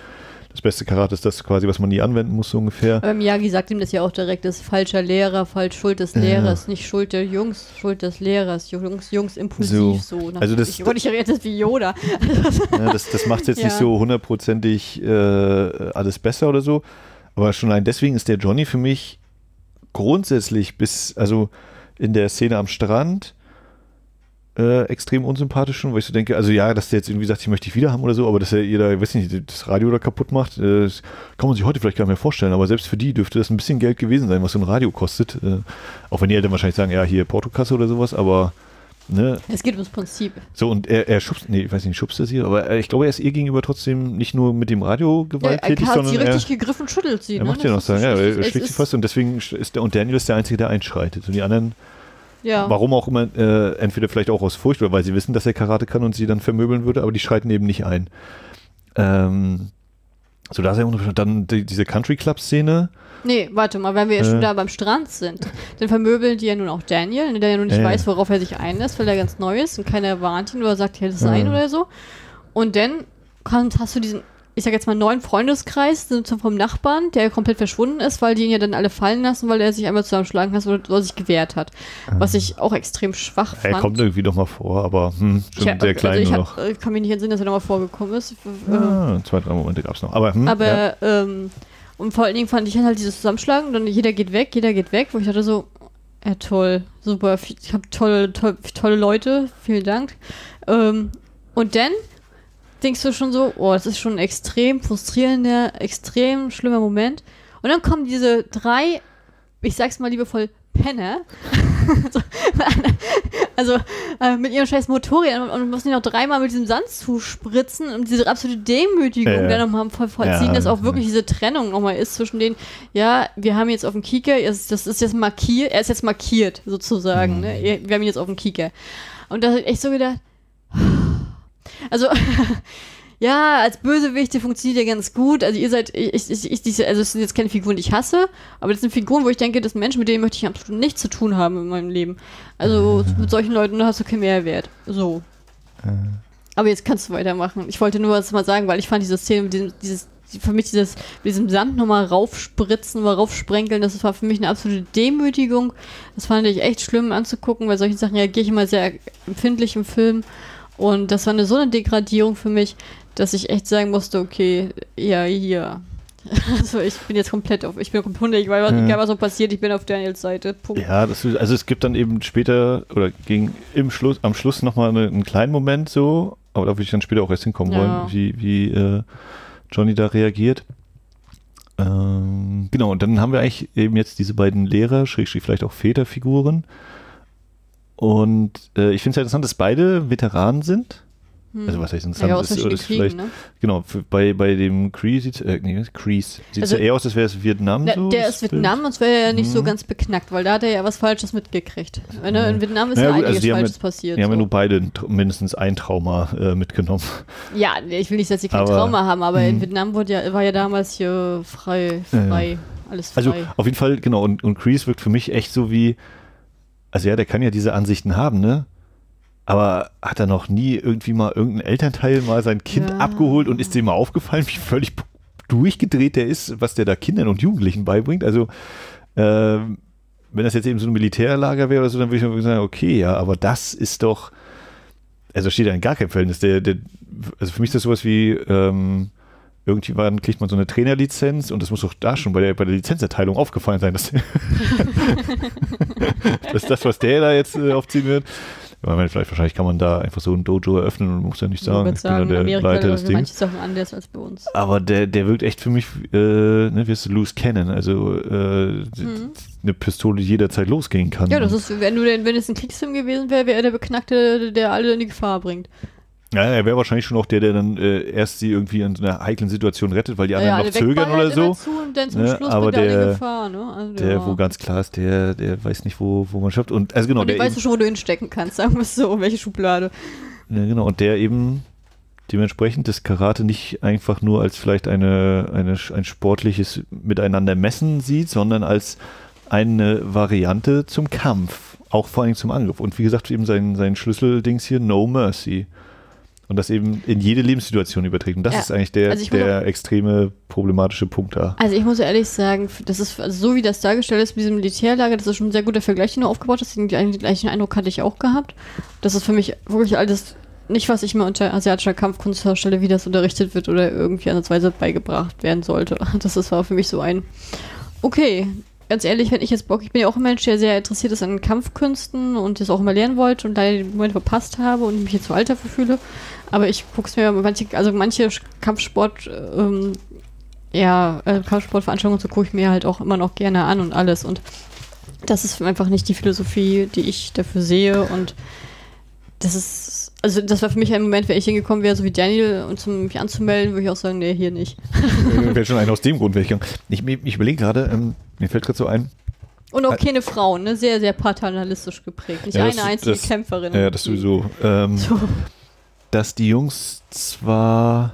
das beste Karate ist das quasi, was man nie anwenden muss, so ungefähr. Aber Miyagi sagt ihm das ja auch direkt, das ist falscher Lehrer, falsch Schuld des Lehrers, ja. nicht Schuld der Jungs, Schuld des Lehrers, Jungs, Jungs impulsiv so. so also das, ich wollte, ich rede jetzt wie Yoda. ja, das das macht es jetzt ja. nicht so hundertprozentig äh, alles besser oder so, aber schon allein deswegen ist der Johnny für mich grundsätzlich bis, also in der Szene am Strand Äh, extrem unsympathisch schon, weil ich so denke, also ja, dass der jetzt irgendwie sagt, ich möchte dich wieder haben oder so, aber dass er jeder, ich weiß nicht, das Radio da kaputt macht, äh, das kann man sich heute vielleicht gar nicht mehr vorstellen, aber selbst für die dürfte das ein bisschen Geld gewesen sein, was so ein Radio kostet. Äh, auch wenn die Eltern wahrscheinlich sagen, ja, hier Portokasse oder sowas, aber ne. Es geht ums Prinzip. So, und er, er schubst, nee, ich weiß nicht, schubst er sie, aber er, ich glaube, er ist ihr gegenüber trotzdem nicht nur mit dem Radio gewalttätig, ja, er hat sondern sie richtig er, gegriffen, schüttelt sie. Er ne? macht ja noch sagen, ja, er schlägt sie fast und deswegen ist der, und Daniel ist der Einzige, der einschreitet und die anderen Ja. warum auch immer, äh, entweder vielleicht auch aus Furcht oder weil sie wissen, dass er Karate kann und sie dann vermöbeln würde, aber die schreiten eben nicht ein. Ähm, so, da ist ja dann die, diese Country Club Szene. Nee, warte mal, wenn wir ja äh, schon da beim Strand sind, dann vermöbeln die ja nun auch Daniel, der ja nun nicht äh, weiß, worauf er sich einlässt, weil er ganz neu ist und keiner warnt ihn oder sagt, hält es ein äh. oder so. Und dann kannst, hast du diesen, ich sag jetzt mal, neuen Freundeskreis vom Nachbarn, der ja komplett verschwunden ist, weil die ihn ja dann alle fallen lassen, weil er sich einmal zusammenschlagen hat oder sich gewehrt hat. Was ich auch extrem schwach fand. Er kommt irgendwie noch mal vor, aber hm, schon ich, sehr klein also ich nur hab, noch. Ich kann mich nicht entsinnen, dass er nochmal vorgekommen ist. Ah, zwei, drei Momente gab es noch. Aber, hm, aber ja. ähm, und vor allen Dingen fand ich halt dieses Zusammenschlagen und dann jeder geht weg, jeder geht weg, wo ich dachte so, ja toll, super, ich habe tolle, tolle, tolle Leute, vielen Dank. Ähm, und dann denkst du schon so, oh, das ist schon ein extrem frustrierender, extrem schlimmer Moment. Und dann kommen diese drei, ich sag's mal liebevoll, Penner, also äh, mit ihrem scheiß Motorrad und, und müssen die noch dreimal mit diesem Sand zuspritzen und diese absolute Demütigung äh, dann nochmal voll vollziehen, ja, dass auch wirklich diese Trennung nochmal ist zwischen denen, ja, wir haben jetzt auf dem Kieker, das ist jetzt markiert, er ist jetzt markiert sozusagen, mhm. ne? Wir haben ihn jetzt auf dem Kieker. Und da habe ich echt so gedacht, also ja, als Bösewichte funktioniert ja ganz gut. Also ihr seid, ich, ich, ich, diese, also es sind jetzt keine Figuren, die ich hasse, aber das sind Figuren, wo ich denke, das sind Menschen, mit denen möchte ich absolut nichts zu tun haben in meinem Leben. Also mit solchen Leuten hast du keinen Mehrwert. So. Aber jetzt kannst du weitermachen. Ich wollte nur was mal sagen, weil ich fand diese Szene mit diesem, dieses, für mich dieses, mit diesem Sand nochmal raufspritzen oder raufsprenkeln, das war für mich eine absolute Demütigung. Das fand ich echt schlimm anzugucken, weil solche Sachen reagiere ich immer sehr empfindlich im Film. Und das war eine so eine Degradierung für mich, dass ich echt sagen musste, okay, ja, hier. Also ich bin jetzt komplett auf, ich bin komplett, weil was, egal was so passiert, ich bin auf Daniels Seite. Punkt. Ja, das, also es gibt dann eben später oder gegen im Schluss, am Schluss nochmal eine, einen kleinen Moment so, aber da würde ich dann später auch erst hinkommen ja. wollen, wie, wie äh, Johnny da reagiert. Ähm, genau, und dann haben wir eigentlich eben jetzt diese beiden Lehrer, Schrägstrich vielleicht auch Väterfiguren. Und äh, ich finde es ja interessant, dass beide Veteranen sind. Hm. Also was heißt interessant? Ja, ist, ist Kriegen, vielleicht, ne? Genau, für, bei, bei dem Cree sieht äh, nee, Crease sieht es also, ja eher aus, als wäre es Vietnam der, so. Der ist Vietnam und es wäre ja nicht hm. so ganz beknackt, weil da hat er ja was Falsches mitgekriegt. Hm. In Vietnam ist naja, ja gut, einiges also Falsches ja, passiert. Die haben so. ja nur beide mindestens ein Trauma äh, mitgenommen. Ja, ich will nicht, dass sie kein aber, Trauma haben, aber hm. in Vietnam wurde ja, war ja damals hier frei, frei, ja. alles frei. Also auf jeden Fall, genau, und, und Crease wirkt für mich echt so wie, also ja, der kann ja diese Ansichten haben, ne? Aber hat er noch nie irgendwie mal irgendein Elternteil mal sein Kind ja. abgeholt und ist dem mal aufgefallen, wie völlig durchgedreht der ist, was der da Kindern und Jugendlichen beibringt? Also, äh, wenn das jetzt eben so ein Militärlager wäre oder so, dann würde ich mal sagen, okay, ja, aber das ist doch, also steht ja in gar keinem Verhältnis. Der, der, also für mich ist das sowas wie, ähm, irgendwann kriegt man so eine Trainerlizenz und das muss doch da schon bei der, bei der Lizenzerteilung aufgefallen sein, dass, dass das, was der da jetzt äh, aufziehen wird. Ich meine, vielleicht, wahrscheinlich kann man da einfach so ein Dojo eröffnen und muss ja nicht sagen, ich sagen, bin ja der Amerika Leiter des Dings. Manche Sachen anders als bei uns. Aber der, der wirkt echt für mich, äh, ne, wie heißt du, Loose Cannon, also äh, mhm. eine Pistole, die jederzeit losgehen kann. Ja, das ist, wenn du denn, wenn es ein Kriegsfilm gewesen wäre, wäre er der Beknackte, der alle in die Gefahr bringt. Ja, er wäre wahrscheinlich schon auch der, der dann äh, erst sie irgendwie in so einer heiklen Situation rettet, weil die anderen ja, noch zögern oder so. Und dann zum ne? Schluss aber der, der, Gefahr, ne? also, der ja. wo ganz klar ist, der, der weiß nicht, wo, wo man schafft. Und also genau, und der weißt du schon, wo du hinstecken kannst, sagen wir es so, welche Schublade. Ja, genau, und der eben dementsprechend das Karate nicht einfach nur als vielleicht eine, eine, ein sportliches Miteinander messen sieht, sondern als eine Variante zum Kampf, auch vor allem zum Angriff. Und wie gesagt, eben sein, sein Schlüsseldings hier, No Mercy. Und das eben in jede Lebenssituation überträgt. Und das Ja. ist eigentlich der, Also ich muss der extreme problematische Punkt da. Also ich muss ehrlich sagen, das ist also so wie das dargestellt ist mit diesem Militärlager, das ist schon ein sehr guter Vergleich, den du aufgebaut hast. Den, den gleichen Eindruck hatte ich auch gehabt. Das ist für mich wirklich alles nicht, was ich mir unter asiatischer Kampfkunst vorstelle, wie das unterrichtet wird oder irgendwie ansatzweise beigebracht werden sollte. Das ist, war für mich so ein, okay, ganz ehrlich, wenn ich jetzt Bock, ich bin ja auch ein Mensch, der sehr interessiert ist an Kampfkünsten und das auch immer lernen wollte und leider den Moment verpasst habe und mich jetzt zu alt dafür fühle. Aber ich guck's mir manche, also manche Kampfsport, ähm, ja, äh, Kampfsportveranstaltungen so gucke ich mir halt auch immer noch gerne an und alles. Und das ist einfach nicht die Philosophie, die ich dafür sehe. Und das ist, also das war für mich ein Moment, wenn ich hingekommen wäre, so wie Daniel, und um mich anzumelden, würde ich auch sagen, nee, hier nicht. Wäre schon einer aus dem Grund welcher. Ich, ich überlege gerade, ähm, mir fällt gerade so ein. Und auch keine Frauen, ne? Sehr, sehr paternalistisch geprägt. Nicht Ja, das- eine einzige das- Kämpferin. Ja, das sowieso. Ähm, So. Dass die Jungs zwar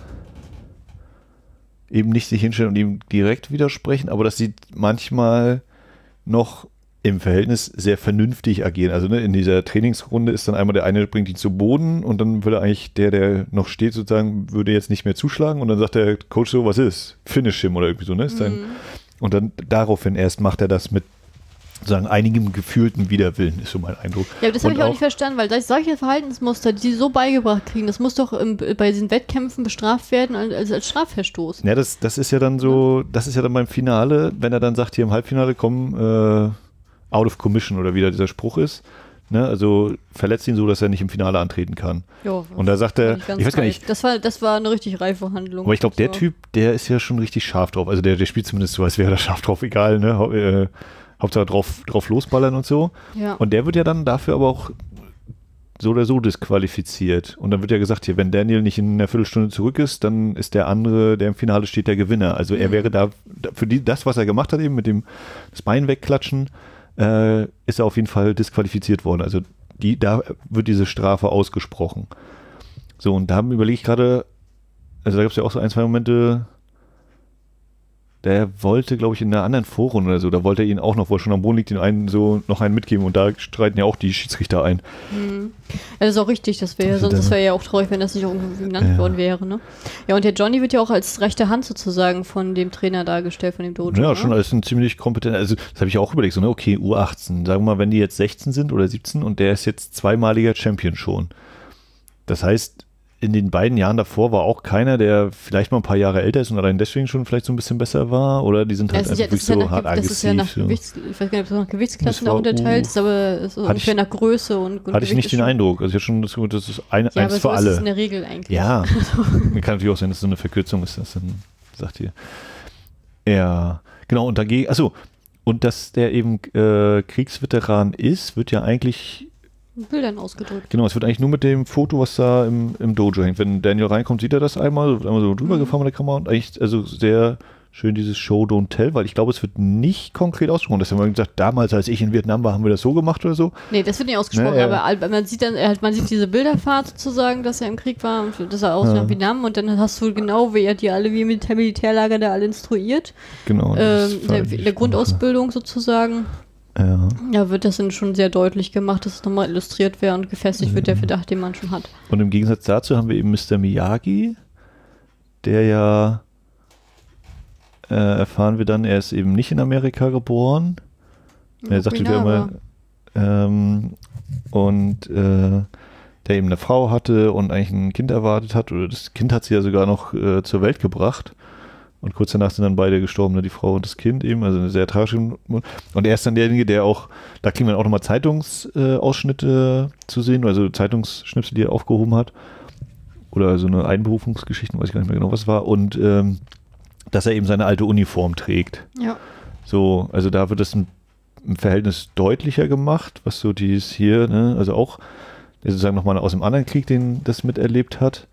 eben nicht sich hinstellen und ihm direkt widersprechen, aber dass sie manchmal noch im Verhältnis sehr vernünftig agieren. Also ne, in dieser Trainingsrunde ist dann einmal der eine bringt ihn zu Boden und dann würde eigentlich der, der noch steht, sozusagen, würde jetzt nicht mehr zuschlagen und dann sagt der Coach so, was ist? Finish him oder irgendwie so, ne? Ist dann, und dann daraufhin erst macht er das mit sozusagen einigem gefühlten Widerwillen, ist so mein Eindruck. Ja, aber das habe Und ich auch nicht verstanden, weil das- solche Verhaltensmuster, die sie so beigebracht kriegen, das muss doch im, bei diesen Wettkämpfen bestraft werden als, als Strafverstoß. Ja, das, das ist ja dann so, das ist ja dann beim Finale, wenn er dann sagt, hier im Halbfinale, komm, äh, out of commission oder wie da dieser Spruch ist. Ne? Also verletzt ihn so, dass er nicht im Finale antreten kann. Jo, Und da sagt er, fand ganz ich weiß gar reif. nicht, Das war, das war eine richtig reife Handlung. aber ich glaube, der So. Typ, der ist ja schon richtig scharf drauf. Also der, der spielt zumindest so, als wäre er scharf drauf, egal, ne? Hau- äh, Hauptsache drauf, drauf losballern und so. Ja. Und der wird ja dann dafür aber auch so oder so disqualifiziert. Und dann wird ja gesagt, hier, wenn Daniel nicht in einer Viertelstunde zurück ist, dann ist der andere, der im Finale steht, der Gewinner. Also er wäre da, da- für die, das, was er gemacht hat, eben mit dem das Bein wegklatschen, äh, ist er auf jeden Fall disqualifiziert worden. Also die, da wird diese Strafe ausgesprochen. So, und da überlege ich gerade, also da gab es ja auch so ein, zwei Momente, der wollte, glaube ich, in einer anderen Vorrunde oder so, da wollte er ihn auch noch, wo er schon am Boden liegt, den einen so noch einen mitgeben und da streiten ja auch die Schiedsrichter ein. Mhm. Ja, das ist auch richtig, das wäre, Also sonst dann- wäre ja auch traurig, wenn das nicht irgendwie genannt Ja. worden wäre, ne? Ja, und der Johnny wird ja auch als rechte Hand sozusagen von dem Trainer dargestellt, von dem Dojo. Ja, ne? schon als ein ziemlich kompetenter, also das habe ich auch überlegt, so, ne, okay, U achtzehn, sagen wir mal, wenn die jetzt sechzehn sind oder siebzehn und der ist jetzt zweimaliger Champion schon. Das heißt, in den beiden Jahren davor war auch keiner, der vielleicht mal ein paar Jahre älter ist und allein deswegen schon vielleicht so ein bisschen besser war, oder die sind Ja, halt das ist ja, einfach das ist ja wirklich so nach, hart das ist ja nach aggressiv. So. Gewichts, ich weiß gar nicht, ob es nach Gewichtsklassen Das da war, unterteilt uh, ist, aber es ist hatte ungefähr ich- nach Größe und, und Hatte ich Gewicht nicht ist den schon- Eindruck. Also ich hatte schon das Gefühl, das ist ein, Ja, aber eins so für ist alle. es in der Regel eigentlich. Ja, kann natürlich auch sein, dass es so eine Verkürzung ist, das dann sagt ihr. Ja, genau, und dagegen, achso, und dass der eben äh, Kriegsveteran ist, wird ja eigentlich, Bildern ausgedrückt. genau, es wird eigentlich nur mit dem Foto, was da im, im Dojo hängt. Wenn Daniel reinkommt, sieht er das einmal, wird einmal so drüber Mhm. gefahren mit der Kamera und eigentlich, also sehr schön dieses Show, don't tell, weil ich glaube, es wird nicht konkret ausgesprochen. Das haben wir gesagt, damals, als ich in Vietnam war, haben wir das so gemacht oder so. Nee, das wird nicht ausgesprochen, Ne, ja. aber all- man sieht dann, er hat- man sieht diese Bilderfahrt sozusagen, dass er im Krieg war und dass er aus Ja. nach Vietnam und dann hast du genau, wie er die alle wie mit dem Militärlager da alle instruiert. Genau. das Ähm, war der, die der Grundausbildung sozusagen. Ja. Ja, wird das dann schon sehr deutlich gemacht, dass es nochmal illustriert wäre und gefestigt wird, der Verdacht, den man schon hat. Und im Gegensatz dazu haben wir eben Mister Miyagi, der ja, äh, erfahren wir dann, er ist eben nicht in Amerika geboren. Er sagte wieder immer, ähm, und äh, der eben eine Frau hatte und eigentlich ein Kind erwartet hat, oder das Kind hat sie ja sogar noch äh, zur Welt gebracht. Und kurz danach sind dann beide gestorben, ne, die Frau und das Kind eben, also eine sehr tragische. Und er ist dann derjenige, der auch, da kriegen wir auch nochmal Zeitungsausschnitte äh, zu sehen, also Zeitungsschnipsel, die er aufgehoben hat. Oder so eine Einberufungsgeschichte, weiß ich gar nicht mehr genau, was es war. Und ähm, dass er eben seine alte Uniform trägt. Ja. So, also da wird es ein, im Verhältnis deutlicher gemacht, was so dies hier, ne, also auch, der sozusagen nochmal aus dem anderen Krieg, den das miterlebt hat.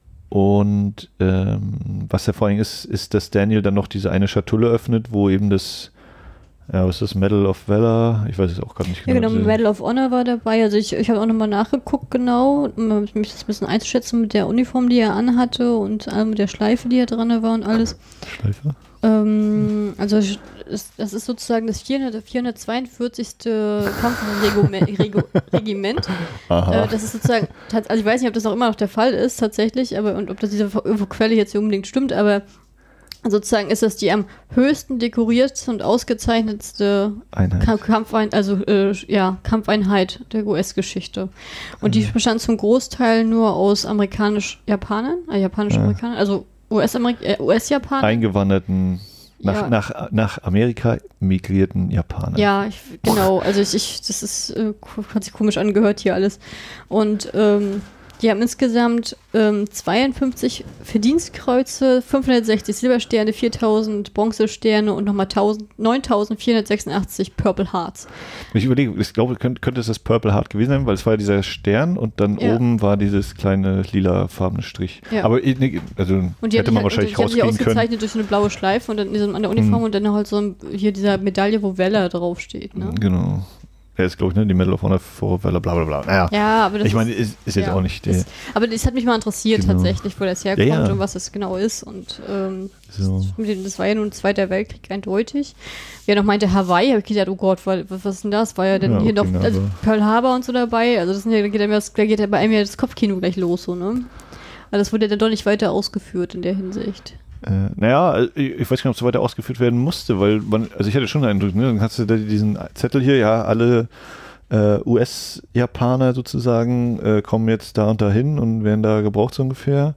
Und ähm, was ja vor allem ist, ist, dass Daniel dann noch diese eine Schatulle öffnet, wo eben das Ja, was ist das? Medal of Valor? Ich weiß es auch gerade nicht Ja, genau. genau, Medal of Honor war dabei. Also ich, ich habe auch nochmal nachgeguckt, genau, um mich das ein bisschen einzuschätzen mit der Uniform, die er anhatte und äh, mit der Schleife, die er dran war und alles. Schleife? Ähm, also es, das ist sozusagen das vierhundertzweiundvierzigste Kampfregiment. Äh, das ist sozusagen, also ich weiß nicht, ob das auch immer noch der Fall ist tatsächlich, aber und ob das diese Quelle jetzt hier unbedingt stimmt, aber sozusagen ist das die am höchsten dekorierteste und ausgezeichnetste Einheit. Kampfeinheit, also äh, ja, Kampfeinheit der U S-Geschichte. Und die bestand zum Großteil nur aus amerikanisch-Japanern, äh, japanisch-Amerikanern, ja. also U S-Japaner. U S-Japaner. Eingewanderten, nach, ja. nach, nach Amerika migrierten Japaner. Ja, ich, genau. Also ich, ich das ist, äh, hat sich komisch angehört hier alles. Und ähm, die haben insgesamt ähm, zweiundfünfzig Verdienstkreuze, fünfhundertsechzig Silbersterne, viertausend Bronzesterne und nochmal neuntausendvierhundertsechsundachtzig Purple Hearts. Ich überlege, ich glaube, könnte, könnte es das Purple Heart gewesen sein, weil es war ja dieser Stern und dann ja. oben war dieses kleine lilafarbene Strich. Ja. Aber also und die hätte man halt, wahrscheinlich die rauskriegen haben die ausgezeichnet können. durch eine blaue Schleife und dann diesem, an der Uniform hm. und dann halt so ein, hier dieser Medaille, wo Valor draufsteht. Ne? Genau. Ja, ist, glaube ich, ne, die Medal of Honor for Valor, bla bla bla. Naja, ja, aber das ich meine, ist, ist jetzt ja, auch nicht der. Ist, aber das hat mich mal interessiert genau. tatsächlich, wo das herkommt ja, ja. und was das genau ist. Und ähm, so. das, das war ja nun Zweiter Weltkrieg eindeutig. Wer noch meinte Hawaii, habe ich gedacht, oh Gott, was, was ist denn das? War ja dann ja, hier noch also Pearl Harbor und so dabei. Also das sind ja, da geht, ja, da geht ja bei einem ja das Kopfkino gleich los, so, ne? Aber das wurde ja dann doch nicht weiter ausgeführt in der Hinsicht. Äh, naja, ich weiß gar nicht, ob es so weiter ausgeführt werden musste, weil man, also ich hatte schon den Eindruck, ne, dann hast du da diesen Zettel hier, ja, alle Uh, U S-Japaner sozusagen uh, kommen jetzt da und dahin und werden da gebraucht so ungefähr.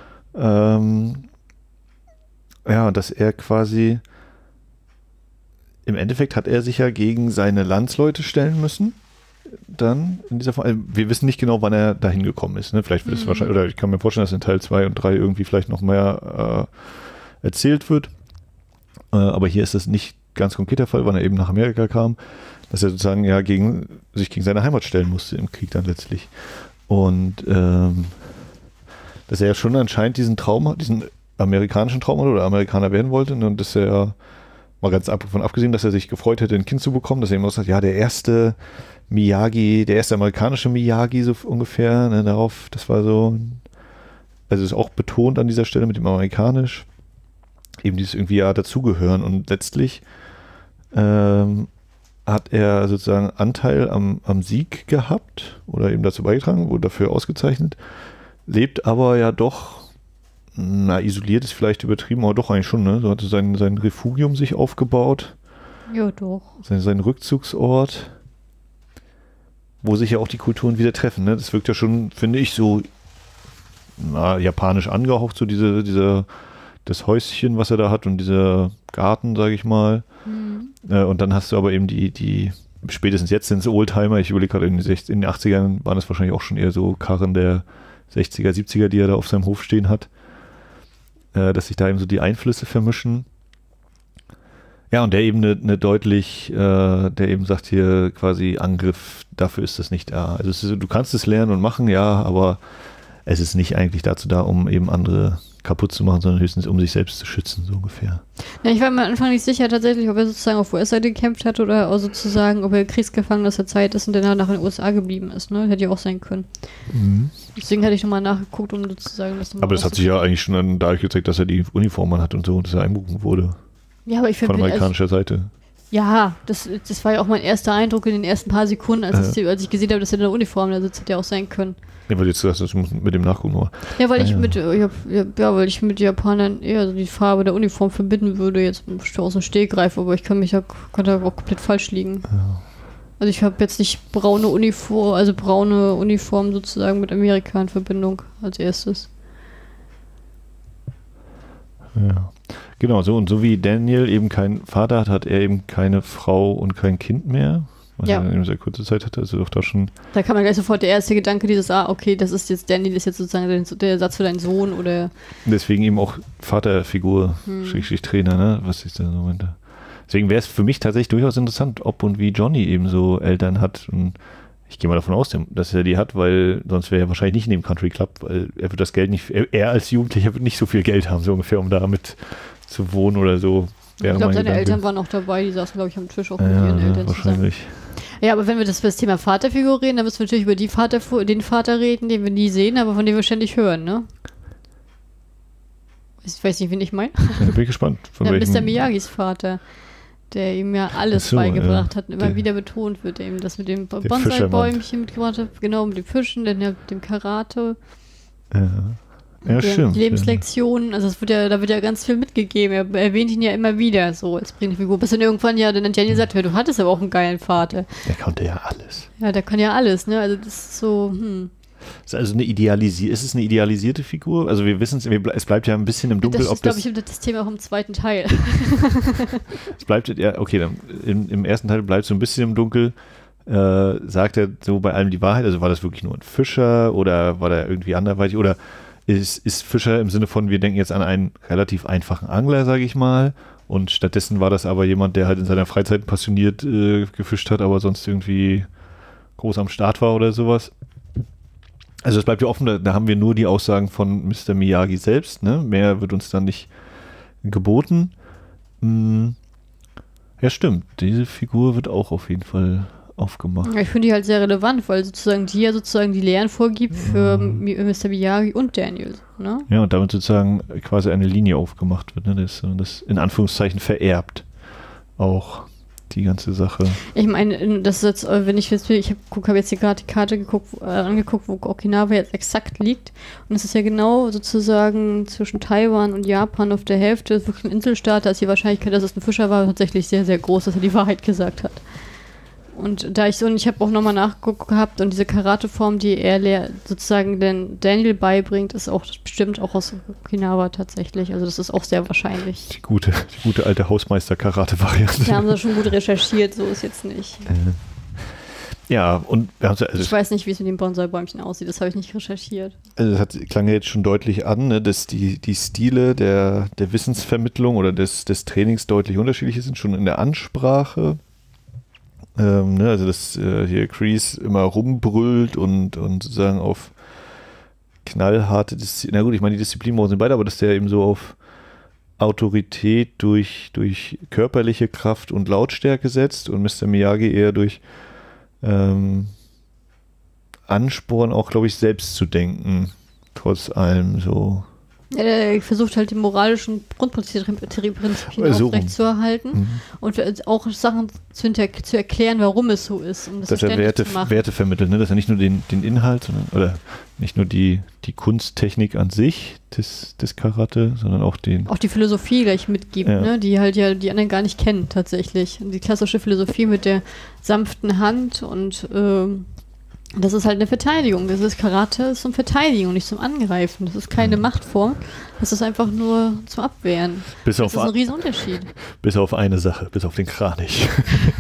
Ähm, ja, und dass er quasi im Endeffekt hat er sich ja gegen seine Landsleute stellen müssen. Dann in dieser Form. Wir wissen nicht genau, wann er dahin gekommen ist. Ne? Vielleicht wird es mhm. wahrscheinlich, oder ich kann mir vorstellen, dass in Teil zwei und drei irgendwie vielleicht noch mehr uh, erzählt wird. Uh, aber hier ist das nicht ganz konkret der Fall, wann er eben nach Amerika kam. Dass er sozusagen ja gegen, sich gegen seine Heimat stellen musste im Krieg dann letztlich. Und ähm, dass er ja schon anscheinend diesen Traum, diesen amerikanischen Traum oder Amerikaner werden wollte. Und dass er, mal ganz davon abgesehen, dass er sich gefreut hätte, ein Kind zu bekommen, dass er immer sagt, ja, der erste Miyagi, der erste amerikanische Miyagi so ungefähr, ne, darauf, das war so, also ist auch betont an dieser Stelle mit dem amerikanisch, eben dieses irgendwie ja dazugehören. Und letztlich ähm, hat er sozusagen Anteil am, am Sieg gehabt oder eben dazu beigetragen, wurde dafür ausgezeichnet, lebt aber ja doch, na, isoliert ist vielleicht übertrieben, aber doch eigentlich schon, ne? So hatte sein, sein Refugium sich aufgebaut. Ja, doch. Sein, sein Rückzugsort, wo sich ja auch die Kulturen wieder treffen, ne? Das wirkt ja schon, finde ich, so na, japanisch angehaucht, so diese, diese, das Häuschen, was er da hat und dieser Garten, sage ich mal. Mhm. Und dann hast du aber eben die, die spätestens jetzt sind es Oldtimer, ich überlege gerade, in, in den achtzigern waren es wahrscheinlich auch schon eher so Karren der sechziger, siebziger, die er da auf seinem Hof stehen hat, äh, dass sich da eben so die Einflüsse vermischen. Ja, und der eben eine ne deutlich, äh, der eben sagt hier quasi Angriff, dafür ist das nicht da. Also es ist, du kannst es lernen und machen, ja, aber es ist nicht eigentlich dazu da, um eben andere kaputt zu machen, sondern höchstens um sich selbst zu schützen, so ungefähr. Ja, ich war mir am Anfang nicht sicher tatsächlich, ob er sozusagen auf U S-Seite gekämpft hat oder auch sozusagen, ob er Kriegsgefangener aus der Zeit ist und danach nach den U S A geblieben ist. Ne? Hätte ja auch sein können. Mhm. Deswegen hatte ich nochmal nachgeguckt, um sozusagen das Aber das hat sich ja eigentlich schon dann dadurch gezeigt, dass er die Uniform hat und so und dass er einberufen wurde. Ja, aber ich Von amerikanischer also, Seite. Ja, das, das war ja auch mein erster Eindruck in den ersten paar Sekunden, als, äh. ich, als ich gesehen habe, dass er in der Uniform da sitzt, hätte ja auch sein können. Ja, weil jetzt sagst, das muss mit dem nachgucken nur. Ja, weil ah, ich ja. mit ja, ja, weil ich mit Japanern eher so die Farbe der Uniform verbinden würde, jetzt aus dem Stegreif, aber ich kann mich ja, kann da auch komplett falsch liegen. Ja. Also ich habe jetzt nicht braune Uniform, also braune Uniform sozusagen mit Amerika in Verbindung als erstes. Ja. Genau, so und so wie Daniel eben keinen Vater hat, hat er eben keine Frau und kein Kind mehr. Was ja. er in sehr kurzer Zeit hatte, also doch da schon. Da kann man gleich sofort der erste Gedanke dieses, ah, okay, das ist jetzt, Daniel ist jetzt sozusagen der, der Satz für deinen Sohn oder. Deswegen eben auch Vaterfigur, hm. Schrägstrich Trainer, ne, was ich da so meinte. Deswegen wäre es für mich tatsächlich durchaus interessant, ob und wie Johnny eben so Eltern hat. Und ich gehe mal davon aus, dass er die hat, weil sonst wäre er wahrscheinlich nicht in dem Country Club, weil er wird das Geld nicht, er, er als Jugendlicher wird nicht so viel Geld haben, so ungefähr, um damit zu wohnen oder so. Ich glaube, seine Gedanke. Eltern waren auch dabei, die saßen, glaube ich, am Tisch auch mit Ja, ihren Eltern zusammen. wahrscheinlich. Ja, aber wenn wir das für das Thema Vaterfigur reden, dann müssen wir natürlich über die Vater, den Vater reden, den wir nie sehen, aber von dem wir ständig hören, ne? Ich weiß nicht, wen ich meine. Ja, bin ich gespannt. Von Ja, welchem- Mister Miyagis Vater, der ihm ja alles Ach so, beigebracht ja. hat und immer Der- wieder betont wird, eben das mit dem Fischermann. Bonsai-Bäumchen mitgebracht hat, genau, mit dem Fischen, dann ja, dem Karate, Ja, ja der stimmt. Lebenslektionen, also es wird ja, da wird ja ganz viel mitgegeben, er erwähnt ihn ja immer wieder so als Prägende Bis dann irgendwann ja, dann Daniel sagt, ja, du hattest aber auch einen geilen Vater. Ja. Der konnte ja alles. Ja, der kann ja alles, ne, also das ist so, hm. Ist also eine idealisierte, ist es eine idealisierte Figur? Also wir wissen es, es bleibt ja ein bisschen im Dunkeln, Das ob ist, glaube das, ich, das Thema auch im zweiten Teil. es bleibt, ja, okay, dann im, im ersten Teil bleibt es so ein bisschen im Dunkel. Äh, sagt er so bei allem die Wahrheit? Also war das wirklich nur ein Fischer oder war der irgendwie anderweitig? Oder ist, ist Fischer im Sinne von, wir denken jetzt an einen relativ einfachen Angler, sage ich mal, und stattdessen war das aber jemand, der halt in seiner Freizeit passioniert äh, gefischt hat, aber sonst irgendwie groß am Start war oder sowas. Also es bleibt ja offen, da, da haben wir nur die Aussagen von Mister Miyagi selbst, ne? Mehr wird uns dann nicht geboten. Hm. Ja, stimmt, diese Figur wird auch auf jeden Fall aufgemacht. Ja, ich finde die halt sehr relevant, weil sozusagen die ja sozusagen die Lehren vorgibt für Mi- Mister Miyagi und Daniel, ne? Ja, und damit sozusagen quasi eine Linie aufgemacht wird, ne? Das, das in Anführungszeichen vererbt auch die ganze Sache. Ich meine, das ist jetzt, äh, wenn ich jetzt, ich habe hab jetzt hier gerade die Karte geguckt, äh, angeguckt, wo Okinawa jetzt exakt liegt. Und es ist ja genau sozusagen zwischen Taiwan und Japan auf der Hälfte, das ist wirklich ein Inselstaat, da ist die Wahrscheinlichkeit, dass es ein Fischer war, tatsächlich sehr, sehr groß, dass er die Wahrheit gesagt hat. Und da ich so, und ich habe auch nochmal nachgeguckt gehabt und diese Karateform, die er lehr, sozusagen den Daniel beibringt, ist auch bestimmt auch aus Okinawa tatsächlich. Also das ist auch sehr wahrscheinlich. Die gute, die gute alte Hausmeister-Karate-Variante. Da haben sie schon gut recherchiert, so ist jetzt nicht. Äh, ja, und wir haben also Ich weiß nicht, wie es mit dem Bonsai-Bäumchen aussieht, das habe ich nicht recherchiert. Also das hat, klang ja jetzt schon deutlich an, ne, dass die, die Stile der, der Wissensvermittlung oder des, des Trainings deutlich unterschiedlich sind, schon in der Ansprache. Ähm, ne, also dass äh, hier Kreese immer rumbrüllt und, und sozusagen auf knallharte Disziplin, na gut, ich meine, die Disziplinmoden sind beide, aber dass der eben so auf Autorität durch, durch körperliche Kraft und Lautstärke setzt und Mister Miyagi eher durch ähm, Ansporn auch, glaube ich, selbst zu denken, trotz allem so. Ja, er versucht halt die moralischen Grundprinzipien So rum. aufrechtzuerhalten Mhm. und auch Sachen zu, hinter- zu erklären, warum es so ist, um das Dass er verständlich Werte, zu machen. Werte vermittelt, ne? Dass er nicht nur den, den Inhalt, sondern, oder nicht nur die, die Kunsttechnik an sich des, des Karate, sondern auch den. Auch die Philosophie gleich mitgibt, Ja. ne? Die halt ja die anderen gar nicht kennen tatsächlich. Und die klassische Philosophie mit der sanften Hand und ähm, das ist halt eine Verteidigung. Das ist Karate ist zum Verteidigen und nicht zum Angreifen. Das ist keine Mhm. Machtform. Das ist einfach nur zum Abwehren. Bis Das auf, ist ein a- Riesenunterschied. bis auf eine Sache, bis auf den Kranich.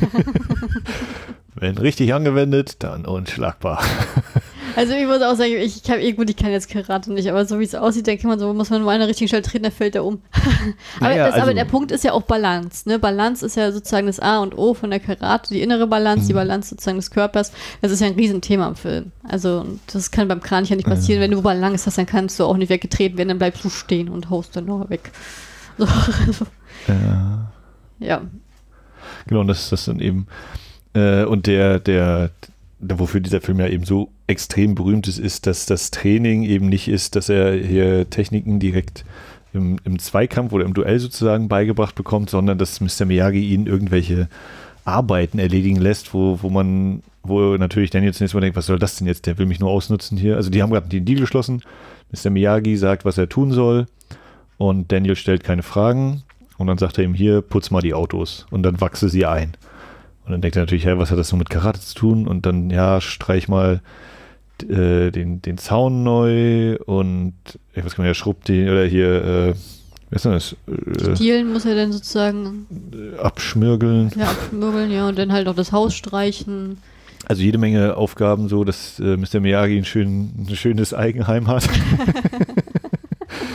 Wenn richtig angewendet, dann unschlagbar. Also ich muss auch sagen, ich, ich habe eh gut, ich kann jetzt Karate nicht, aber so wie es aussieht, denke man so, muss man nur an der richtigen Stelle treten, dann fällt er um. aber, Naja, das, aber also- der Punkt ist ja auch Balance. Ne? Balance ist ja sozusagen das A und O von der Karate, die innere Balance, die Mhm. Balance sozusagen des Körpers. Das ist ja ein Riesenthema im Film. Also das kann beim Kranich ja nicht passieren. Ja. Wenn du Balance hast, dann kannst du auch nicht weggetreten werden, dann bleibst du stehen und haust dann noch weg. So, also, Ja. ja. Genau, und das ist das dann eben. Äh, und der, der, der, wofür dieser Film ja eben so extrem berühmt ist, ist, dass das Training eben nicht ist, dass er hier Techniken direkt im, im Zweikampf oder im Duell sozusagen beigebracht bekommt, sondern dass Mister Miyagi ihn irgendwelche Arbeiten erledigen lässt, wo, wo man, wo natürlich Daniel zunächst mal denkt, was soll das denn jetzt? Der will mich nur ausnutzen hier. Also die haben gerade den Deal geschlossen. Mister Miyagi sagt, was er tun soll und Daniel stellt keine Fragen und dann sagt er ihm hier, putz mal die Autos und dann wachse sie ein. Und dann denkt er natürlich, hey, was hat das so mit Karate zu tun? Und dann, ja, streich mal äh, den, den Zaun neu und ich weiß gar nicht, er schrubbt den, oder hier, äh, wie ist denn das? Äh, Stielen muss er dann sozusagen abschmirgeln. ja, abschmürgeln, ja, und dann halt auch das Haus streichen. Also jede Menge Aufgaben so, dass äh, Mister Miyagi ein, schön, ein schönes Eigenheim hat.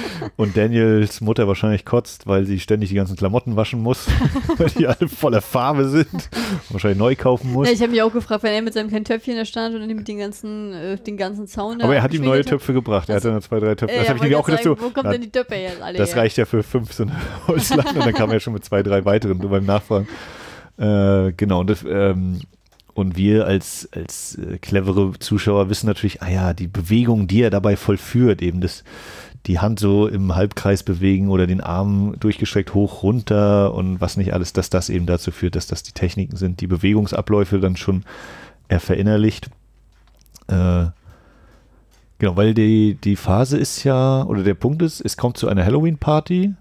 und Daniels Mutter wahrscheinlich kotzt, weil sie ständig die ganzen Klamotten waschen muss, weil die alle voller Farbe sind. Wahrscheinlich neu kaufen muss. Ja, ich habe mich auch gefragt, wenn er mit seinem kleinen Töpfchen da stand und mit den ganzen, äh, den ganzen Zaun da Aber er hat ihm neue hat. Töpfe gebracht. Er Also, hatte noch zwei, drei Töpfe. Äh, Das habe ich nämlich auch gedacht, so, wo kommt na, denn die Töpfe jetzt alle das her? reicht ja für fünf so eine Holzlatten und dann kam er schon mit zwei, drei weiteren nur beim Nachfragen. Äh, genau, und das, ähm, Und wir als, als äh, clevere Zuschauer wissen natürlich, ah ja, die Bewegung, die er dabei vollführt, eben das, die Hand so im Halbkreis bewegen oder den Arm durchgestreckt hoch, runter und was nicht alles, dass das eben dazu führt, dass das die Techniken sind, die Bewegungsabläufe dann schon er verinnerlicht. Äh, genau, weil die, die Phase ist ja, oder der Punkt ist, es kommt zu einer Halloween-Party.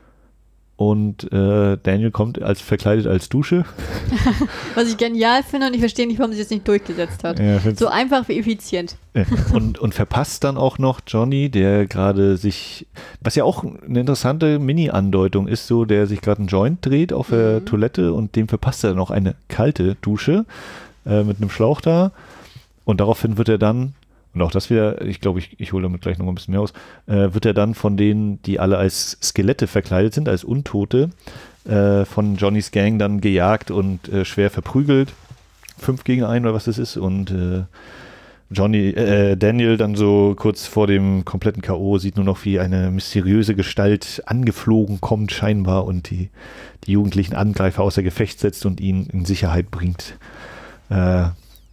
Und äh, Daniel kommt als verkleidet als Dusche. Was ich genial finde und ich verstehe nicht, warum sie es nicht durchgesetzt hat. Ja, so einfach wie effizient. Ja. Und, und verpasst dann auch noch Johnny, der gerade sich, was ja auch eine interessante Mini-Andeutung ist, so der sich gerade einen Joint dreht auf der mhm. Toilette und dem verpasst er noch eine kalte Dusche äh, mit einem Schlauch da. Und daraufhin wird er dann, und auch das wieder, ich glaube, ich, ich hole damit gleich noch ein bisschen mehr aus, äh, wird er dann von denen, die alle als Skelette verkleidet sind, als Untote, äh, von Johnnys Gang dann gejagt und äh, schwer verprügelt. Fünf gegen einen oder was das ist. Und äh, Johnny, äh, Daniel dann so kurz vor dem kompletten K O sieht nur noch, wie eine mysteriöse Gestalt angeflogen kommt scheinbar und die, die jugendlichen Angreifer außer Gefecht setzt und ihn in Sicherheit bringt. Äh,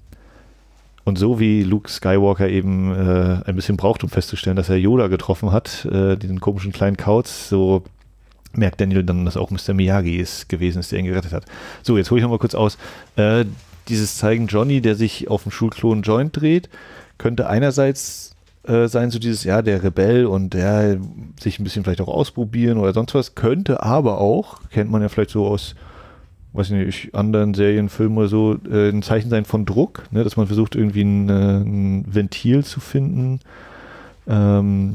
Und so wie Luke Skywalker eben äh, ein bisschen braucht, um festzustellen, dass er Yoda getroffen hat, äh, diesen komischen kleinen Kauz, so merkt Daniel dann, dass auch Mister Miyagi es gewesen ist, der ihn gerettet hat. So, jetzt hole ich nochmal kurz aus. Äh, dieses Zeigen Johnny, der sich auf dem Schulklo einen Joint dreht, könnte einerseits äh, sein, so dieses, ja, der Rebell und der sich ein bisschen vielleicht auch ausprobieren oder sonst was, könnte aber auch, kennt man ja vielleicht so aus weiß nicht, anderen Serien, Filmen oder so, äh, ein Zeichen sein von Druck, ne, dass man versucht, irgendwie ein, äh, ein Ventil zu finden. Ähm,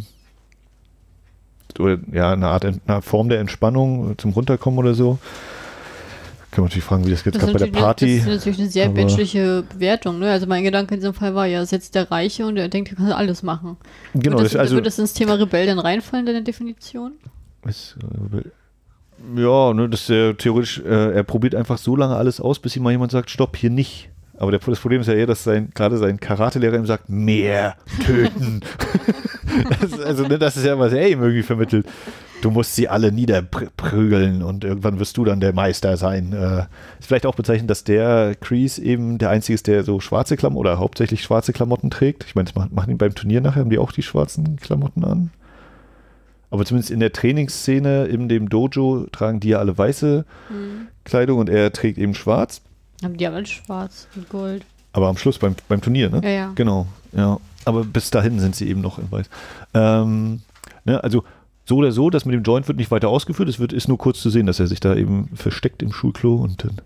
oder ja, eine Art, eine Form der Entspannung zum Runterkommen oder so. Kann man natürlich fragen, wie das jetzt gerade bei der Party. Das ist natürlich eine sehr menschliche Bewertung. Ne? Also mein Gedanke in diesem Fall war ja, das ist jetzt der Reiche und er denkt, er kann alles machen. Genau. Würde das, das, also, würde das ins Thema Rebell dann reinfallen, deine Definition? Was, äh, Ja, ne, das ist ja theoretisch, äh, er probiert einfach so lange alles aus, bis ihm mal jemand sagt, stopp, hier nicht. Aber der, das Problem ist ja eher, dass sein, gerade sein Karatelehrer ihm sagt, mehr töten. das, also, ne, das ist ja, was er ihm irgendwie vermittelt. Du musst sie alle niederprügeln und irgendwann wirst du dann der Meister sein. Äh, ist vielleicht auch bezeichnend, dass der Kreese eben der Einzige ist, der so schwarze Klamotten oder hauptsächlich schwarze Klamotten trägt. Ich meine, das machen die beim Turnier nachher, haben die auch die schwarzen Klamotten an? Aber zumindest in der Trainingsszene, in dem Dojo, tragen die ja alle weiße mhm. Kleidung und er trägt eben schwarz. Haben die alle schwarz und Gold. Aber am Schluss beim, beim Turnier, ne? Ja, ja. Genau, ja. Aber bis dahin sind sie eben noch in weiß. Ähm, ne, also so oder so, das mit dem Joint wird nicht weiter ausgeführt. Es wird, ist nur kurz zu sehen, dass er sich da eben versteckt im Schulklo und dann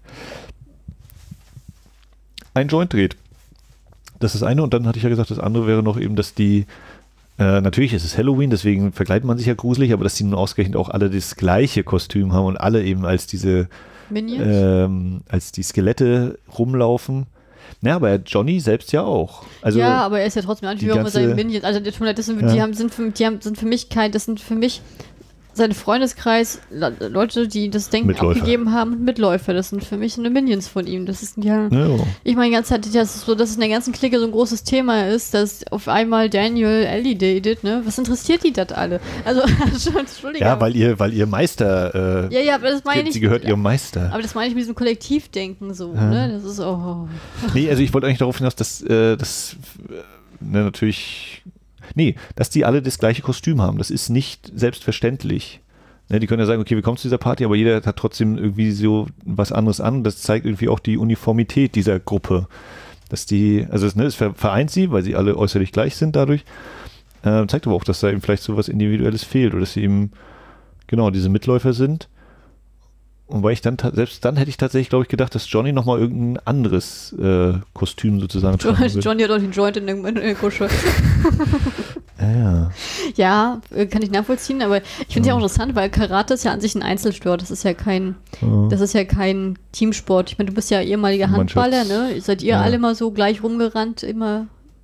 ein Joint dreht. Das ist das eine. Und dann hatte ich ja gesagt, das andere wäre noch eben, dass die Äh, natürlich ist es Halloween, deswegen verkleidet man sich ja gruselig, aber dass die nun ausgerechnet auch alle das gleiche Kostüm haben und alle eben als diese ähm, als die Skelette rumlaufen. Ja, aber Johnny selbst ja auch. Also ja, aber er ist ja trotzdem nicht wie mit seinen Minions. Also die, das sind, ja. die, haben, sind, für, die haben, sind für mich kein, das sind für mich sein Freundeskreis, Leute, die das Denken Mitläufer. abgegeben haben und Mitläufer. Das sind für mich so eine Minions von ihm. Das ist ja, ja. Ich meine, die ganze Zeit, das ist so, dass es in der ganzen Clique so ein großes Thema ist, dass auf einmal Daniel Ellie datet, ne? Was interessiert die das alle? Also, Entschuldigung. Ja, weil ihr, weil ihr Meister, äh, ja, ja, aber das meine ich. Sie gehört ihrem Meister. Aber das meine ich mit diesem Kollektivdenken so, ja. ne? Das ist oh. Nee, also ich wollte eigentlich darauf hinaus, dass äh, das ne, natürlich Nee, dass die alle das gleiche Kostüm haben. Das ist nicht selbstverständlich. Ne, die können ja sagen, okay, wir kommen zu dieser Party, aber jeder hat trotzdem irgendwie so was anderes an. Das zeigt irgendwie auch die Uniformität dieser Gruppe. Dass die, also es, ne, es vereint sie, weil sie alle äußerlich gleich sind dadurch. Äh, zeigt aber auch, dass da eben vielleicht so was Individuelles fehlt oder dass sie eben, genau, diese Mitläufer sind. Und weil ich dann, selbst dann hätte ich tatsächlich, glaube ich, gedacht, dass Johnny nochmal irgendein anderes äh, Kostüm sozusagen tragen will. Johnny hat doch den Joint in der, in der Kusche. ja, ja. Ja, kann ich nachvollziehen, aber ich finde es ja. ja auch interessant, weil Karate ist ja an sich ein Einzelsport. Das ist ja kein, ja. das ist ja kein Teamsport. Ich meine, du bist ja ehemaliger Handballer, ne? Seid ihr ja. alle mal so gleich rumgerannt, immer...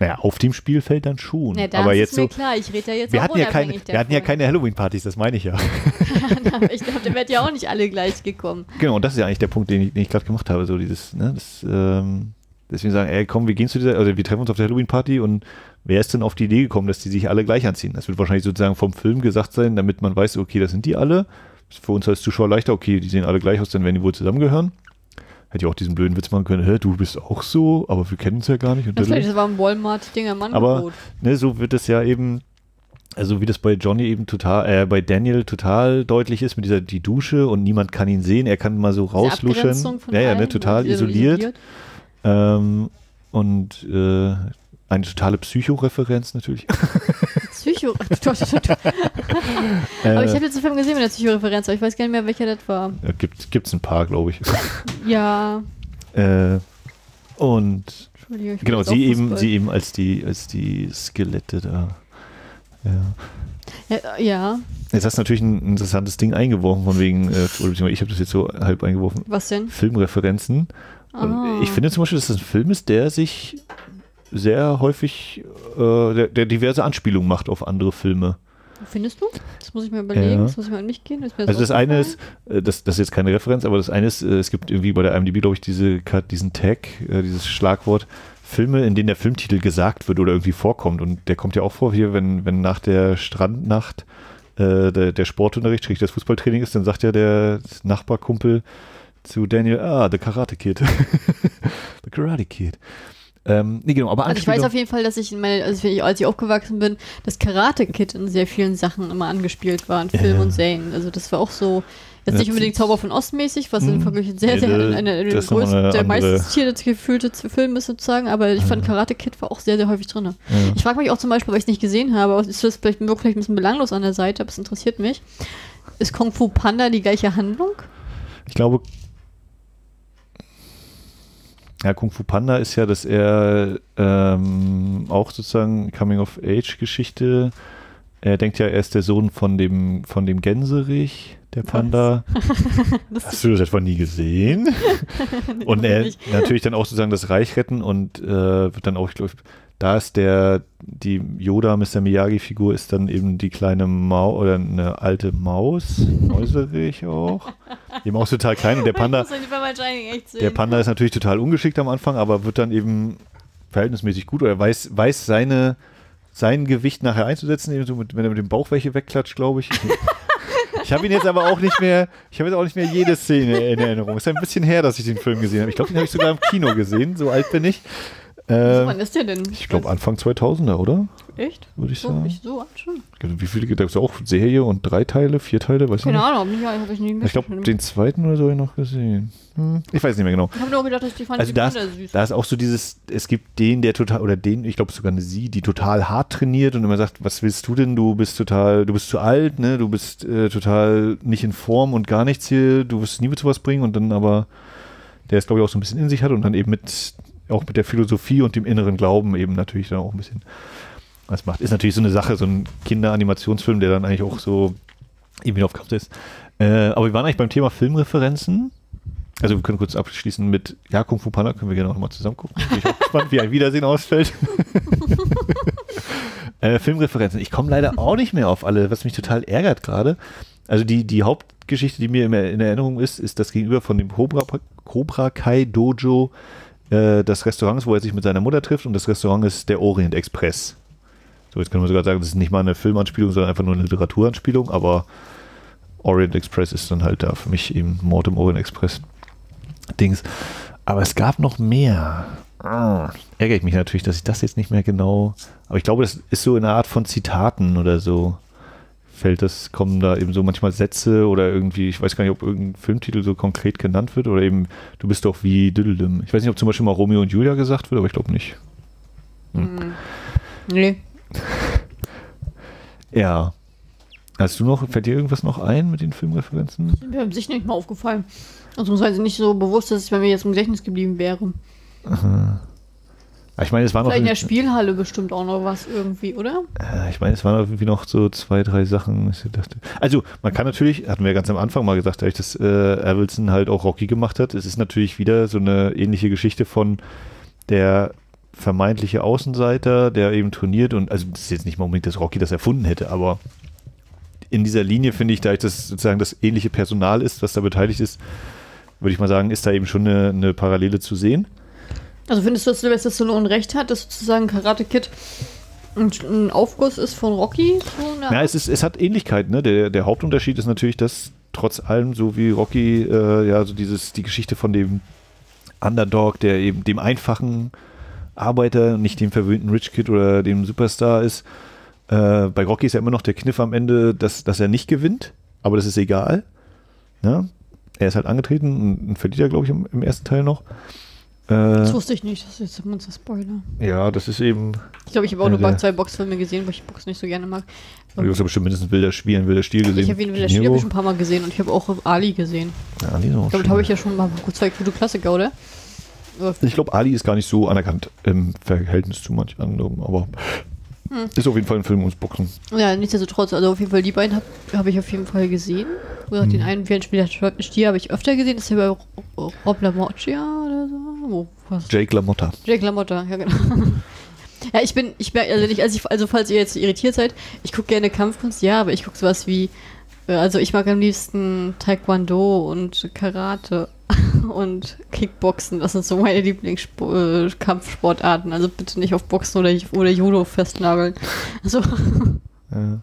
Naja, auf dem Spielfeld dann schon. Ja, das aber ist jetzt mir so, klar, ich rede ja jetzt wir auch hatten ja keine, unabhängig wir hatten ja davon. keine Halloween-Partys, das meine ich ja. Ich glaube, da wird ja auch nicht alle gleich gekommen. Genau, und das ist ja eigentlich der Punkt, den ich, den ich gerade gemacht habe, so dieses, ne, das, ähm, deswegen sagen, ey, komm, wir gehen zu dieser, also wir treffen uns auf der Halloween-Party und wer ist denn auf die Idee gekommen, dass die sich alle gleich anziehen? Das wird wahrscheinlich sozusagen vom Film gesagt sein, damit man weiß, okay, das sind die alle. Ist für uns als Zuschauer leichter, okay, die sehen alle gleich aus, dann werden die wohl zusammengehören. Hätte ich auch diesen blöden Witz machen können, hä, du bist auch so, aber wir kennen uns ja gar nicht. Und Das, das war ein Walmart-Ding am Angebot. aber ne, so wird es ja eben, also wie das bei Johnny eben total, äh, bei Daniel total deutlich ist mit dieser die Dusche und niemand kann ihn sehen, er kann mal so rausluschen. Ja, ja, ne, total isoliert. isoliert. Ähm, und äh, eine totale Psycho-Referenz natürlich. Psycho. Aber ich habe jetzt den Film gesehen mit der Psycho-Referenz, aber ich weiß gar nicht mehr, welcher das war. Ja, gibt gibt's ein paar, glaube ich. Ja. Äh, und Entschuldigung, ich genau, bin sie jetzt eben, Fußball. sie eben als die, als die Skelette da. Ja. Ja. ja. Jetzt hast du natürlich ein interessantes Ding eingeworfen, von wegen, äh, oder ich habe das jetzt so halb eingeworfen. Was denn? Filmreferenzen. Ah. Und ich finde zum Beispiel, dass das ein Film ist, der sich sehr häufig, äh, der, der diverse Anspielungen macht auf andere Filme. Findest du? Das muss ich mir überlegen, Ja. das muss ich mal an mich gehen. Das Also das eine ist, äh, das, das ist jetzt keine Referenz, aber das eine ist, äh, es gibt irgendwie bei der I M D B, glaube ich, diese, diesen Tag, äh, dieses Schlagwort, Filme, in denen der Filmtitel gesagt wird oder irgendwie vorkommt. Und der kommt ja auch vor, hier, wenn, wenn nach der Strandnacht äh, der, der Sportunterricht, sprich das Fußballtraining ist, dann sagt ja der Nachbarkumpel zu Daniel, ah, The Karate Kid. The Karate Kid. Ähm, nee, genau, aber Also ich weiß auf jeden Fall, dass ich, in meine, also ich, als ich aufgewachsen bin, das Karate Kid in sehr vielen Sachen immer angespielt war, in Filmen Ja. und Serien. Also das war auch so, jetzt Ja, nicht unbedingt Zauber von Ostmäßig, was Hm. in wirklich sehr, Nee, sehr, das- eine, eine, das ist der noch mal größte, eine der andere- meist gefühlte Film ist sozusagen, aber ich fand Karate Kid war auch sehr, sehr häufig drin. Ja. Ich frage mich auch zum Beispiel, weil ich es nicht gesehen habe, aber ist das vielleicht, wirkt vielleicht ein bisschen belanglos an der Seite, aber es interessiert mich. Ist Kung Fu Panda die gleiche Handlung? Ich glaube, ja, Kung Fu Panda ist ja, dass er ähm, auch sozusagen Coming-of-Age-Geschichte, er denkt ja, er ist der Sohn von dem, von dem Gänserich, der Panda. Hast du das etwa nie gesehen? Und er nicht. natürlich dann auch sozusagen das Reich retten und äh, wird dann auch, ich glaube, da ist der, die Yoda, Mister Miyagi-Figur ist dann eben die kleine Maus oder eine alte Maus, Mäuserich auch. Eben auch total klein und der Panda, Ich muss die Firma Shining echt sehen. der Panda ist natürlich total ungeschickt am Anfang, aber wird dann eben verhältnismäßig gut oder weiß, weiß seine, sein Gewicht nachher einzusetzen, eben so mit, wenn er mit dem Bauch welche wegklatscht, glaube ich. Ich habe ihn jetzt aber auch nicht mehr, ich habe jetzt auch nicht mehr jede Szene in Erinnerung. Es ist ein bisschen her, dass ich den Film gesehen habe. Ich glaube, den habe ich sogar im Kino gesehen, so alt bin ich. Äh, Wann Äh, ist der denn? ich glaube Anfang zweitausender, oder? Echt? Würde ich So, sagen. ich, so alt schon. Wie viele gibt es auch? Serie und drei Teile, vier Teile, weiß ich Keine nicht. Ahnung, nicht, habe ich nie Ich glaube, den zweiten oder so habe ich noch gesehen. Hm, ich weiß nicht mehr genau. Ich habe nur gedacht, dass die fand Also die da ist, Kinder süß. da ist auch so dieses, es gibt den, der total, oder den, ich glaube sogar eine sie, die total hart trainiert und immer sagt, was willst du denn? Du bist total, du bist zu alt, ne? Du bist äh, total nicht in Form und gar nichts hier, du wirst nie mit sowas bringen und dann aber, der es glaube ich auch so ein bisschen in sich hat und dann eben mit, auch mit der Philosophie und dem inneren Glauben eben natürlich dann auch ein bisschen was macht. Ist natürlich so eine Sache, so ein Kinderanimationsfilm, der dann eigentlich auch so eben wieder auf Kampf ist. Äh, aber wir waren eigentlich beim Thema Filmreferenzen. Also wir können kurz abschließen mit, ja, Kung Fu Panda können wir gerne auch nochmal zusammen gucken. Bin ich auch gespannt, wie ein Wiedersehen ausfällt. äh, Filmreferenzen. Ich komme leider auch nicht mehr auf alle, was mich total ärgert gerade. Also die, die Hauptgeschichte, die mir immer in Erinnerung ist, ist das Gegenüber von dem Cobra, Cobra Kai Dojo äh, des Restaurants, wo er sich mit seiner Mutter trifft und das Restaurant ist der Orient Express. So, jetzt können wir sogar sagen, das ist nicht mal eine Filmanspielung, sondern einfach nur eine Literaturanspielung, aber Orient Express ist dann halt da für mich eben Mord im Orient Express Dings. Aber es gab noch mehr. Ah, ärgere ich mich natürlich, dass ich das jetzt nicht mehr genau, aber ich glaube, das ist so in einer Art von Zitaten oder so. Fällt das, kommen da eben so manchmal Sätze oder irgendwie, ich weiß gar nicht, ob irgendein Filmtitel so konkret genannt wird oder eben, du bist doch wie Düdeldüm. Ich weiß nicht, ob zum Beispiel mal Romeo und Julia gesagt wird, aber ich glaube nicht. Hm. Nee. Ja. Hast du noch, fällt dir irgendwas noch ein mit den Filmreferenzen? Mir haben sich nicht mal aufgefallen. Also also nicht so bewusst, dass es bei mir jetzt im Gedächtnis geblieben wäre. Aha. Ich meine, es war noch. Vielleicht in der Spielhalle bestimmt auch noch was irgendwie, oder? Ich meine, es waren irgendwie noch so zwei, drei Sachen. Ich dachte, also, man kann natürlich, hatten wir ja ganz am Anfang mal gesagt, dadurch, dass äh, Avildsen halt auch Rocky gemacht hat, es ist natürlich wieder so eine ähnliche Geschichte von der vermeintliche Außenseiter, der eben turniert und, also das ist jetzt nicht mal unbedingt, dass Rocky das erfunden hätte, aber in dieser Linie finde ich, da das sozusagen das ähnliche Personal ist, was da beteiligt ist, würde ich mal sagen, ist da eben schon eine, eine Parallele zu sehen. Also findest du, dass Sylvester Stallone recht hat, dass sozusagen Karate Kid ein, ein Aufguss ist von Rocky? So ja, es, ist, es hat Ähnlichkeit, ne? Der, der Hauptunterschied ist natürlich, dass trotz allem, so wie Rocky, äh, ja, so dieses, die Geschichte von dem Underdog, der eben dem einfachen Arbeiter, nicht dem verwöhnten Rich Kid oder dem Superstar ist. Äh, bei Rocky ist ja immer noch der Kniff am Ende, dass, dass er nicht gewinnt, aber das ist egal. Ja? Er ist halt angetreten und, und verliert er, glaube ich, im, im ersten Teil noch. Das wusste ich nicht, das ist jetzt immer so Spoiler. Ja, das ist eben... Ich glaube, ich habe auch nur bei zwei Boxfilme gesehen, weil ich Box nicht so gerne mag. Du hast ja bestimmt mindestens Wilder Spiel, ein Wilder Stil gesehen. Ich habe ihn Wilder Stil schon ein paar Mal gesehen und ich habe auch Ali gesehen. Ja, Ali ist auch Damit habe ich ja schon mal gezeigt, wie du Klassiker, oder? Ich glaube, Ali ist gar nicht so anerkannt im Verhältnis zu manch anderem, aber hm. ist auf jeden Fall ein Film ums Boxen. Ja, nichtsdestotrotz, also auf jeden Fall die beiden habe hab ich auf jeden Fall gesehen. Oder hm. den einen, wie ein Spieler Stier, habe ich öfter gesehen. Das ist ja bei Rob LaMoggia oder so. Oh, was? Jake LaMotta. Jake LaMotta, ja genau. Ja, ich bin, ich bin, also nicht, also, ich, also falls ihr jetzt irritiert seid, ich gucke gerne Kampfkunst, ja, aber ich gucke sowas wie, also ich mag am liebsten Taekwondo und Karate und Kickboxen, das sind so meine Lieblingskampfsportarten, also bitte nicht auf Boxen oder, oder Judo festnageln. Also. Ja.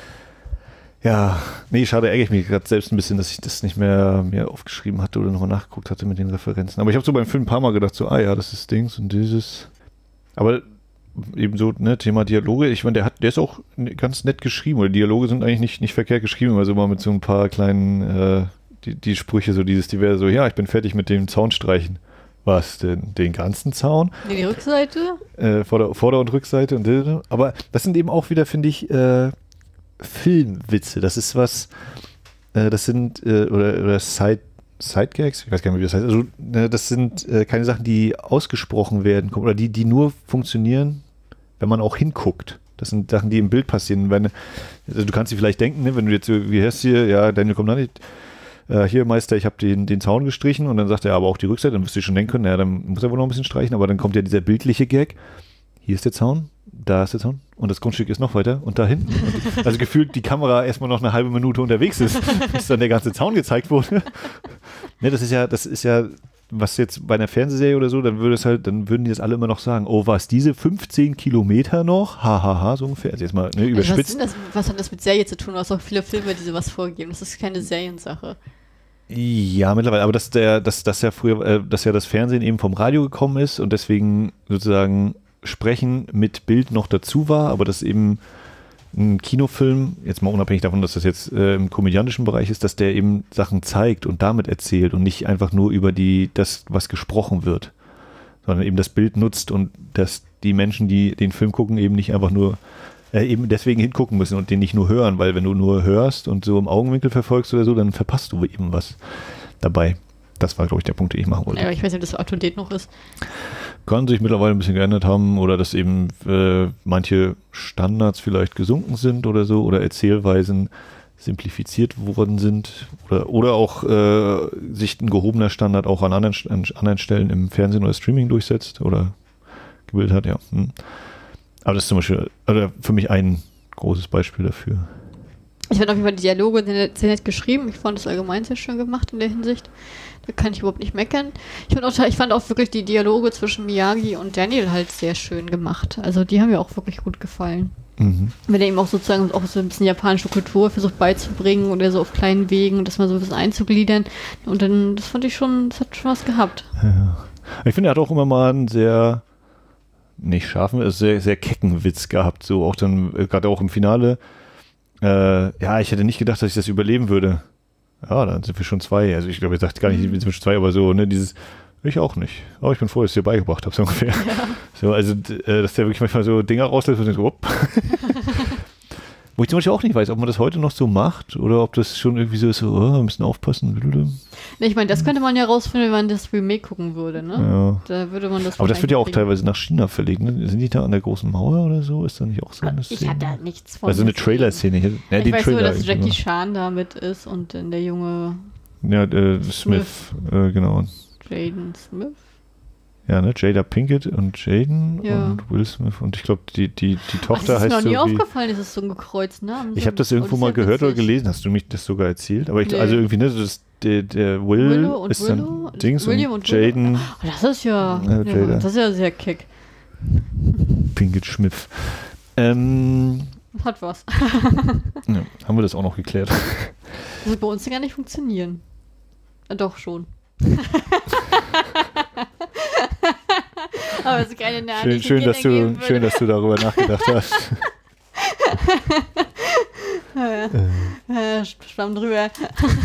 Ja, nee, schade, ärgere ich mich gerade selbst ein bisschen, dass ich das nicht mehr mir aufgeschrieben hatte oder nochmal nachgeguckt hatte mit den Referenzen. Aber ich habe so beim Film ein paar Mal gedacht, so, ah ja, das ist Dings und dieses. Aber eben so, ne, Thema Dialoge, ich meine, der hat, der ist auch ganz nett geschrieben, oder die Dialoge sind eigentlich nicht, nicht verkehrt geschrieben, also mal mit so ein paar kleinen, äh, die, die Sprüche, so dieses diverse, so, ja, ich bin fertig mit dem Zaunstreichen. Was denn? Den ganzen Zaun? Nee, die Rückseite? Äh, Vorder-, Vorder- und Rückseite und aber das sind eben auch wieder, finde ich, äh, Filmwitze, das ist was, äh, das sind, äh, oder, oder Side, Sidegags, ich weiß gar nicht mehr, wie das heißt, also äh, das sind äh, keine Sachen, die ausgesprochen werden, oder die, die nur funktionieren, wenn man auch hinguckt. Das sind Sachen, die im Bild passieren. Wenn, also du kannst dir vielleicht denken, ne, wenn du jetzt, wie heißt hier, ja, Daniel kommt da nicht, äh, hier Meister, ich habe den, den Zaun gestrichen und dann sagt er aber auch die Rückseite, dann wirst du schon denken können, ja, dann muss er wohl noch ein bisschen streichen, aber dann kommt ja dieser bildliche Gag, hier ist der Zaun, da ist der Zaun und das Grundstück ist noch weiter und dahin. Und also gefühlt die Kamera erstmal noch eine halbe Minute unterwegs ist, bis dann der ganze Zaun gezeigt wurde. Ne, das ist ja, das ist ja, was jetzt bei einer Fernsehserie oder so, dann würde es halt, dann würden die das alle immer noch sagen, oh, was, diese fünfzehn Kilometer noch? Hahaha, ha, ha, so ungefähr. Also jetzt mal ne, überspitzt. Was, das, was hat das mit Serie zu tun? Du hast auch viele Filme, die sowas vorgeben. Das ist keine Seriensache. Ja, mittlerweile, aber dass der, dass, dass ja früher, äh, dass ja das Fernsehen eben vom Radio gekommen ist und deswegen sozusagen Sprechen mit Bild noch dazu war, aber dass eben ein Kinofilm, jetzt mal unabhängig davon, dass das jetzt äh, im komödiantischen Bereich ist, dass der eben Sachen zeigt und damit erzählt und nicht einfach nur über die, das, was gesprochen wird, sondern eben das Bild nutzt und dass die Menschen, die den Film gucken, eben nicht einfach nur äh, eben deswegen hingucken müssen und den nicht nur hören, weil wenn du nur hörst und so im Augenwinkel verfolgst oder so, dann verpasst du eben was dabei. Das war, glaube ich, der Punkt, den ich machen wollte. Ja, ich weiß nicht, ob das up-to-date noch ist. Kann sich mittlerweile ein bisschen geändert haben oder dass eben äh, manche Standards vielleicht gesunken sind oder so oder Erzählweisen simplifiziert worden sind oder, oder auch äh, sich ein gehobener Standard auch an anderen, an anderen Stellen im Fernsehen oder Streaming durchsetzt oder gebildet hat, ja. Hm. Aber das ist zum Beispiel oder für mich ein großes Beispiel dafür. Ich fand auf jeden Fall die Dialoge sehr nett geschrieben. Ich fand das allgemein sehr schön gemacht in der Hinsicht. Da kann ich überhaupt nicht meckern. Ich fand, auch, ich fand auch wirklich die Dialoge zwischen Miyagi und Daniel halt sehr schön gemacht. Also die haben mir auch wirklich gut gefallen. Mhm. Wenn er ihm auch sozusagen auch so ein bisschen japanische Kultur versucht beizubringen oder so auf kleinen Wegen und das mal so ein bisschen einzugliedern. Und dann, das fand ich schon, das hat schon was gehabt. Ja. Ich finde, er hat auch immer mal einen sehr, nicht scharfen, sehr, sehr kecken Witz gehabt. So auch dann, gerade auch im Finale. Äh, ja, ich hätte nicht gedacht, dass ich das überleben würde. Ja, dann sind wir schon zwei. Also ich glaube, ich dachte gar nicht, wir sind schon zwei, aber so, ne, dieses, ich auch nicht. Aber ich bin froh, dass ich dir beigebracht habe, so ungefähr. Ja. So, also, äh, dass der wirklich manchmal so Dinger rauslässt und so, upp. Wo ich zum Beispiel auch nicht weiß, ob man das heute noch so macht oder ob das schon irgendwie so ist, so, oh, wir müssen aufpassen. Ne, ich meine, das könnte man ja rausfinden, wenn man das Remake gucken würde, ne? Ja. Da würde man das Aber das wird ja auch kriegen. teilweise nach China verlegt, ne? Sind die da an der großen Mauer oder so? Ist da nicht auch so eine ich Szene? hatte da nichts von. Also eine Trailer-Szene. Ja, ich den weiß Trailer nur, dass Jackie genau. Chan da mit ist und dann der junge Ja, äh, Smith, Smith. Äh, genau. Jaden Smith. Ja, ne? Jada Pinkett und Jaden Ja. und Will Smith und ich glaube, die, die, die Ach, Tochter das ist heißt mir noch nie so wie... aufgefallen, dass es so ein gekreuzt Namen Ich habe das irgendwo Oh, mal ist ja gehört oder witzig. gelesen. Hast du mich das sogar erzählt? Aber ich, Nee. also irgendwie, ne, das, der, der Will Willow und ist Willow, dann Dings William und und Willow. Jaden Oh, das ist ja, Ja, ja, Jada. das ist ja sehr keck. Pinkett Schmidt. Ähm, Das hat was. ja, haben wir das auch noch geklärt. Das wird bei uns ja gar nicht funktionieren. Ja, doch schon. Aber es ist keine Nahe, Schön, schön, dass du, schön, dass du darüber nachgedacht hast. Äh, Schwamm drüber. Ja,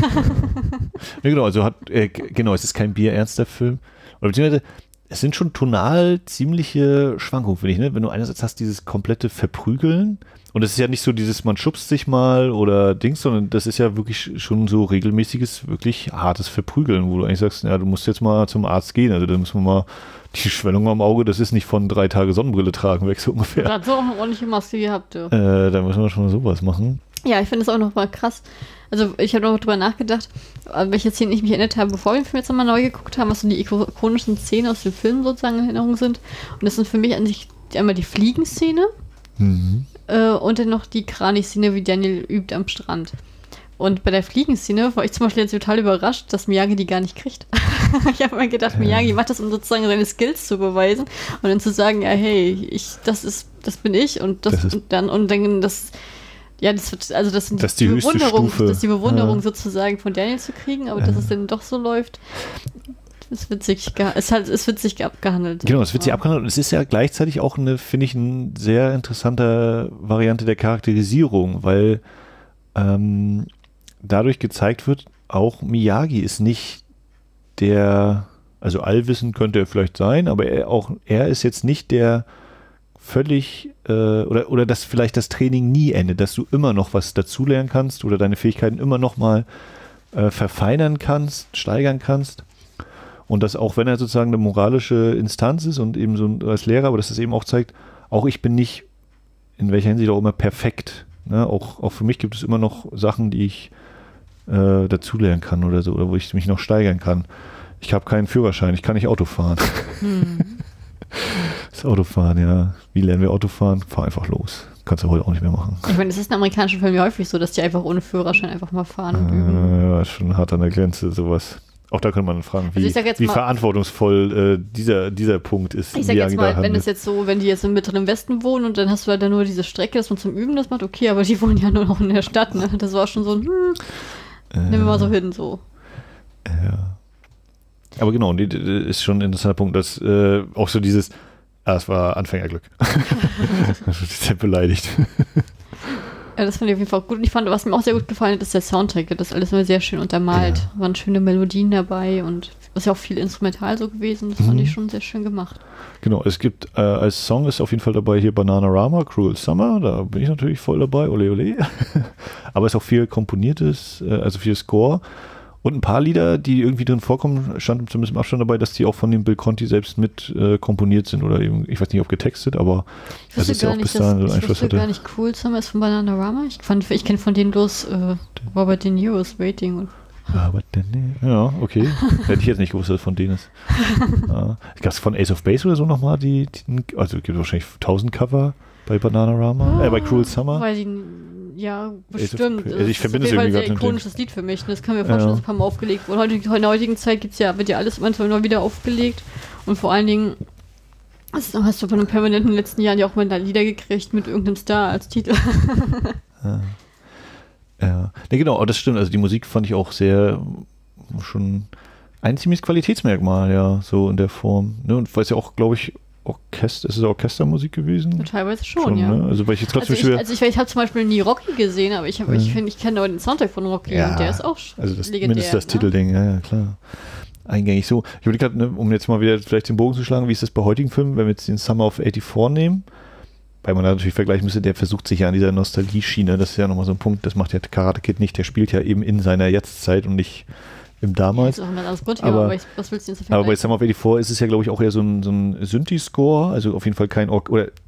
genau, also hat, äh, g- genau, es ist kein bierernster Film. Oder beziehungsweise, es sind schon tonal ziemliche Schwankungen, finde ich, ne? Wenn du einerseits hast dieses komplette Verprügeln und es ist ja nicht so dieses, man schubst sich mal oder Dings, sondern das ist ja wirklich schon so regelmäßiges, wirklich hartes Verprügeln, wo du eigentlich sagst, ja, du musst jetzt mal zum Arzt gehen, also da müssen wir mal die Schwellung am Auge, das ist nicht von drei Tage Sonnenbrille tragen weg, so Du ungefähr. hast auch eine ordentliche Maske gehabt, du. Äh, da müssen wir schon mal sowas machen. Ja, ich finde es auch noch mal krass. Also ich habe noch drüber nachgedacht, an welche Szenen ich mich erinnert habe, bevor wir den Film jetzt nochmal neu geguckt haben, was so die ikonischen Szenen aus dem Film sozusagen in Erinnerung sind. Und das sind für mich an sich einmal die Fliegenszene Mhm. äh, und dann noch die Krani-Szene, wie Daniel übt am Strand. Und bei der Fliegenszene war ich zum Beispiel jetzt total überrascht, dass Miyagi die gar nicht kriegt. Ich habe mir gedacht, Miyagi macht das, um sozusagen seine Skills zu beweisen und dann zu sagen, ja, hey, ich, das ist, das bin ich und das, Das ist- und dann und dann das, ja, das wird, also das sind Das ist die höchste Bewunderung, Stufe. das ist die Bewunderung Ja. sozusagen von Daniel zu kriegen, aber dass es dann doch so läuft, ist witzig, geha- ist halt, ist witzig abgehandelt. Genau, es wird sie Ja. abgehandelt und es ist ja gleichzeitig auch eine, finde ich, eine sehr interessante Variante der Charakterisierung, weil ähm, dadurch gezeigt wird, auch Miyagi ist nicht der, also allwissend könnte er vielleicht sein, aber er, auch er ist jetzt nicht der völlig, äh, oder, oder dass vielleicht das Training nie endet, dass du immer noch was dazulernen kannst oder deine Fähigkeiten immer noch mal äh, verfeinern kannst, steigern kannst. Und dass auch wenn er sozusagen eine moralische Instanz ist und eben so als Lehrer, aber dass es eben auch zeigt, auch ich bin nicht in welcher Hinsicht auch immer perfekt. Ne? Auch, auch für mich gibt es immer noch Sachen, die ich äh, dazulernen kann oder so, oder wo ich mich noch steigern kann. Ich habe keinen Führerschein, ich kann nicht Auto fahren. Hm. Das Autofahren, ja. Wie lernen wir Autofahren? Fahr einfach los. Kannst du heute auch nicht mehr machen. Ich meine, es ist in amerikanischen Filmen ja häufig so, dass die einfach ohne Führerschein einfach mal fahren und üben. Äh, ja, ist schon hart an der Grenze, sowas. Auch da könnte man fragen, wie, Also ich sag jetzt wie mal- verantwortungsvoll äh, dieser, dieser Punkt ist. Ich sag wie jetzt er mal, da wenn handelt. es jetzt so, wenn die jetzt im Mittleren Westen wohnen und dann hast du halt dann nur diese Strecke, dass man zum Üben das macht, okay, aber die wohnen ja nur noch in der Stadt, ne? Das war schon so ein, hm, nehmen wir mal so hin, so. Ja. Aber genau, die, die ist schon ein interessanter Punkt, dass äh, auch so dieses, ah, es war Anfängerglück. Sehr beleidigt. Ja, das fand ich auf jeden Fall gut. Und ich fand, was mir auch sehr gut gefallen hat, ist der Soundtrack. Das ist alles immer sehr schön untermalt. Ja. Waren schöne Melodien dabei und ist ja auch viel instrumental so gewesen. Das fand Mhm. ich schon sehr schön gemacht. Genau, es gibt äh, als Song ist auf jeden Fall dabei hier Bananarama, Cruel Summer, da bin ich natürlich voll dabei, ole ole. Aber es ist auch viel komponiertes, äh, also viel Score. Und ein paar Lieder, die irgendwie drin vorkommen, standen zumindest im Abstand dabei, dass die auch von dem Bill Conti selbst mit äh, komponiert sind oder eben, ich weiß nicht, ob getextet, aber Ich das wusste ist ja gar auch nicht, bis dass, dahin so ich Einfluss wusste hatte. gar nicht, Cool Summer ist von Bananarama. Ich, fand- ich kenne von denen bloß äh, Robert De Niro's Waiting. Und, Aber denn, ja, okay. Hätte ich jetzt nicht gewusst, dass es von denen ist. Ja. Gab es von Ace of Base oder so nochmal die, die, also es gibt wahrscheinlich tausend Cover bei Bananarama, äh, bei Cruel Summer. Weil die, ja, bestimmt. Also Das ich ist verbinde auf es jeden Fall irgendwie ein sehr gerade mit dem- ikonisches Lied für mich. Das kann mir vorstellen, Ja. dass es ein paar Mal aufgelegt wurde. Heute, in der heutigen Zeit gibt's ja, wird ja alles manchmal immer wieder aufgelegt. Und vor allen Dingen hast, hast du von einem Permanent in den letzten Jahren ja auch mal Lieder gekriegt mit irgendeinem Star als Titel. Ja. Ja. Ne, genau, aber das stimmt. Also die Musik fand ich auch sehr schon ein ziemliches Qualitätsmerkmal, ja, so in der Form. Ne? Und weil es ja auch, glaube ich, Orchester, ist es Orchestermusik gewesen? Teilweise schon, ja. Ne? Also weil ich jetzt Also trotzdem ich, also ich, ich habe zum Beispiel nie Rocky gesehen, aber ich, hab, ich Ja. finde, ich kenne aber den Soundtrack von Rocky Ja, und der ist auch also das, legendär. mindestens das ne? Titelding, ja, ja, klar. Eingängig so. Ich würde gerade, ne, um jetzt mal wieder vielleicht den Bogen zu schlagen, wie ist das bei heutigen Filmen, wenn wir jetzt den Summer of vierundachtzig nehmen, weil man da natürlich vergleichen müsste, der versucht sich ja an dieser Nostalgie-Schiene, das ist ja nochmal so ein Punkt, das macht ja Karate Kid nicht, der spielt ja eben in seiner Jetztzeit und nicht im damals. Das ist auch ein anderes Grundthema, Aber- aber, ich, was willst du denn so Aber bei vergleichen? Summer of vierundachtzig ist es ja, glaube ich, auch eher so ein, so ein Synthi-Score, also auf jeden Fall kein, Or oder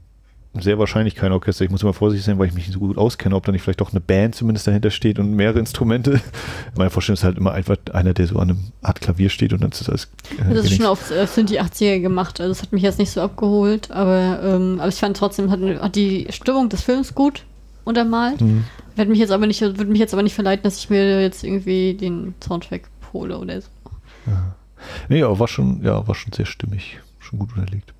sehr wahrscheinlich kein Orchester. Ich muss immer vorsichtig sein, weil ich mich nicht so gut auskenne, ob da nicht vielleicht doch eine Band zumindest dahinter steht und mehrere Instrumente. Meine Vorstellung ist halt immer einfach einer, der so an einem Art Klavier steht und dann ist das alles. Äh, das ist schon auf äh, sind die achtziger gemacht, also das hat mich jetzt nicht so abgeholt, aber, ähm, aber ich fand trotzdem, hat, hat die Stimmung des Films gut untermalt. Mhm. Würde mich jetzt aber nicht, würde mich jetzt aber nicht verleiten, dass ich mir jetzt irgendwie den Soundtrack hole oder so. Ja. Nee, aber war schon, ja, war schon sehr stimmig, schon gut unterlegt.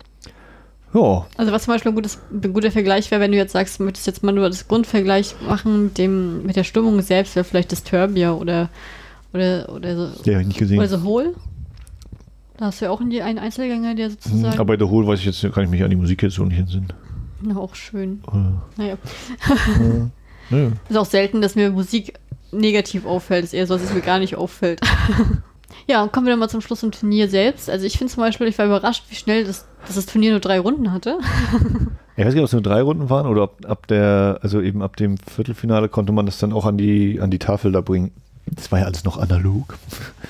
Ja. Also was zum Beispiel ein, gutes, ein guter Vergleich wäre, wenn du jetzt sagst, du möchtest jetzt mal nur das Grundvergleich machen mit dem, mit der Stimmung selbst, wäre vielleicht Disturbia oder oder, oder so. Ja, hab ich nicht gesehen. Oder so Hole. Da hast du ja auch einen Einzelgänger, der sozusagen. Aber bei der Hole weiß ich jetzt, kann ich mich an die Musik jetzt so nicht entsinnen. Na, auch schön. Oder? Naja. Ja. Naja. Ist auch selten, dass mir Musik negativ auffällt. Ist eher so, dass es mir gar nicht auffällt. Ja, kommen wir dann mal zum Schluss zum Turnier selbst. Also ich finde zum Beispiel, ich war überrascht, wie schnell das, dass das Turnier nur drei Runden hatte. Ich weiß nicht, ob es nur drei Runden waren oder ob ab der, also eben ab dem Viertelfinale konnte man das dann auch an die, an die Tafel da bringen. Das war ja alles noch analog.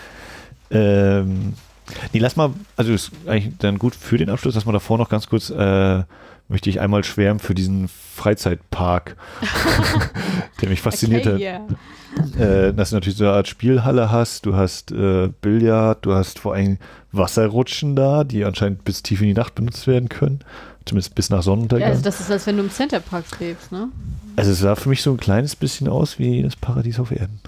ähm, nee, lass mal, also ist eigentlich dann gut für den Abschluss, dass man davor noch ganz kurz, äh, möchte ich einmal schwärmen für diesen Freizeitpark, der mich fasziniert okay, hat. Yeah. Äh, dass du natürlich so eine Art Spielhalle hast, du hast äh, Billard, du hast vor allem Wasserrutschen da, die anscheinend bis tief in die Nacht benutzt werden können, zumindest bis nach Sonnenuntergang. Ja, also das ist, als wenn du im Centerpark lebst, ne? Also es sah für mich so ein kleines bisschen aus wie das Paradies auf Erden.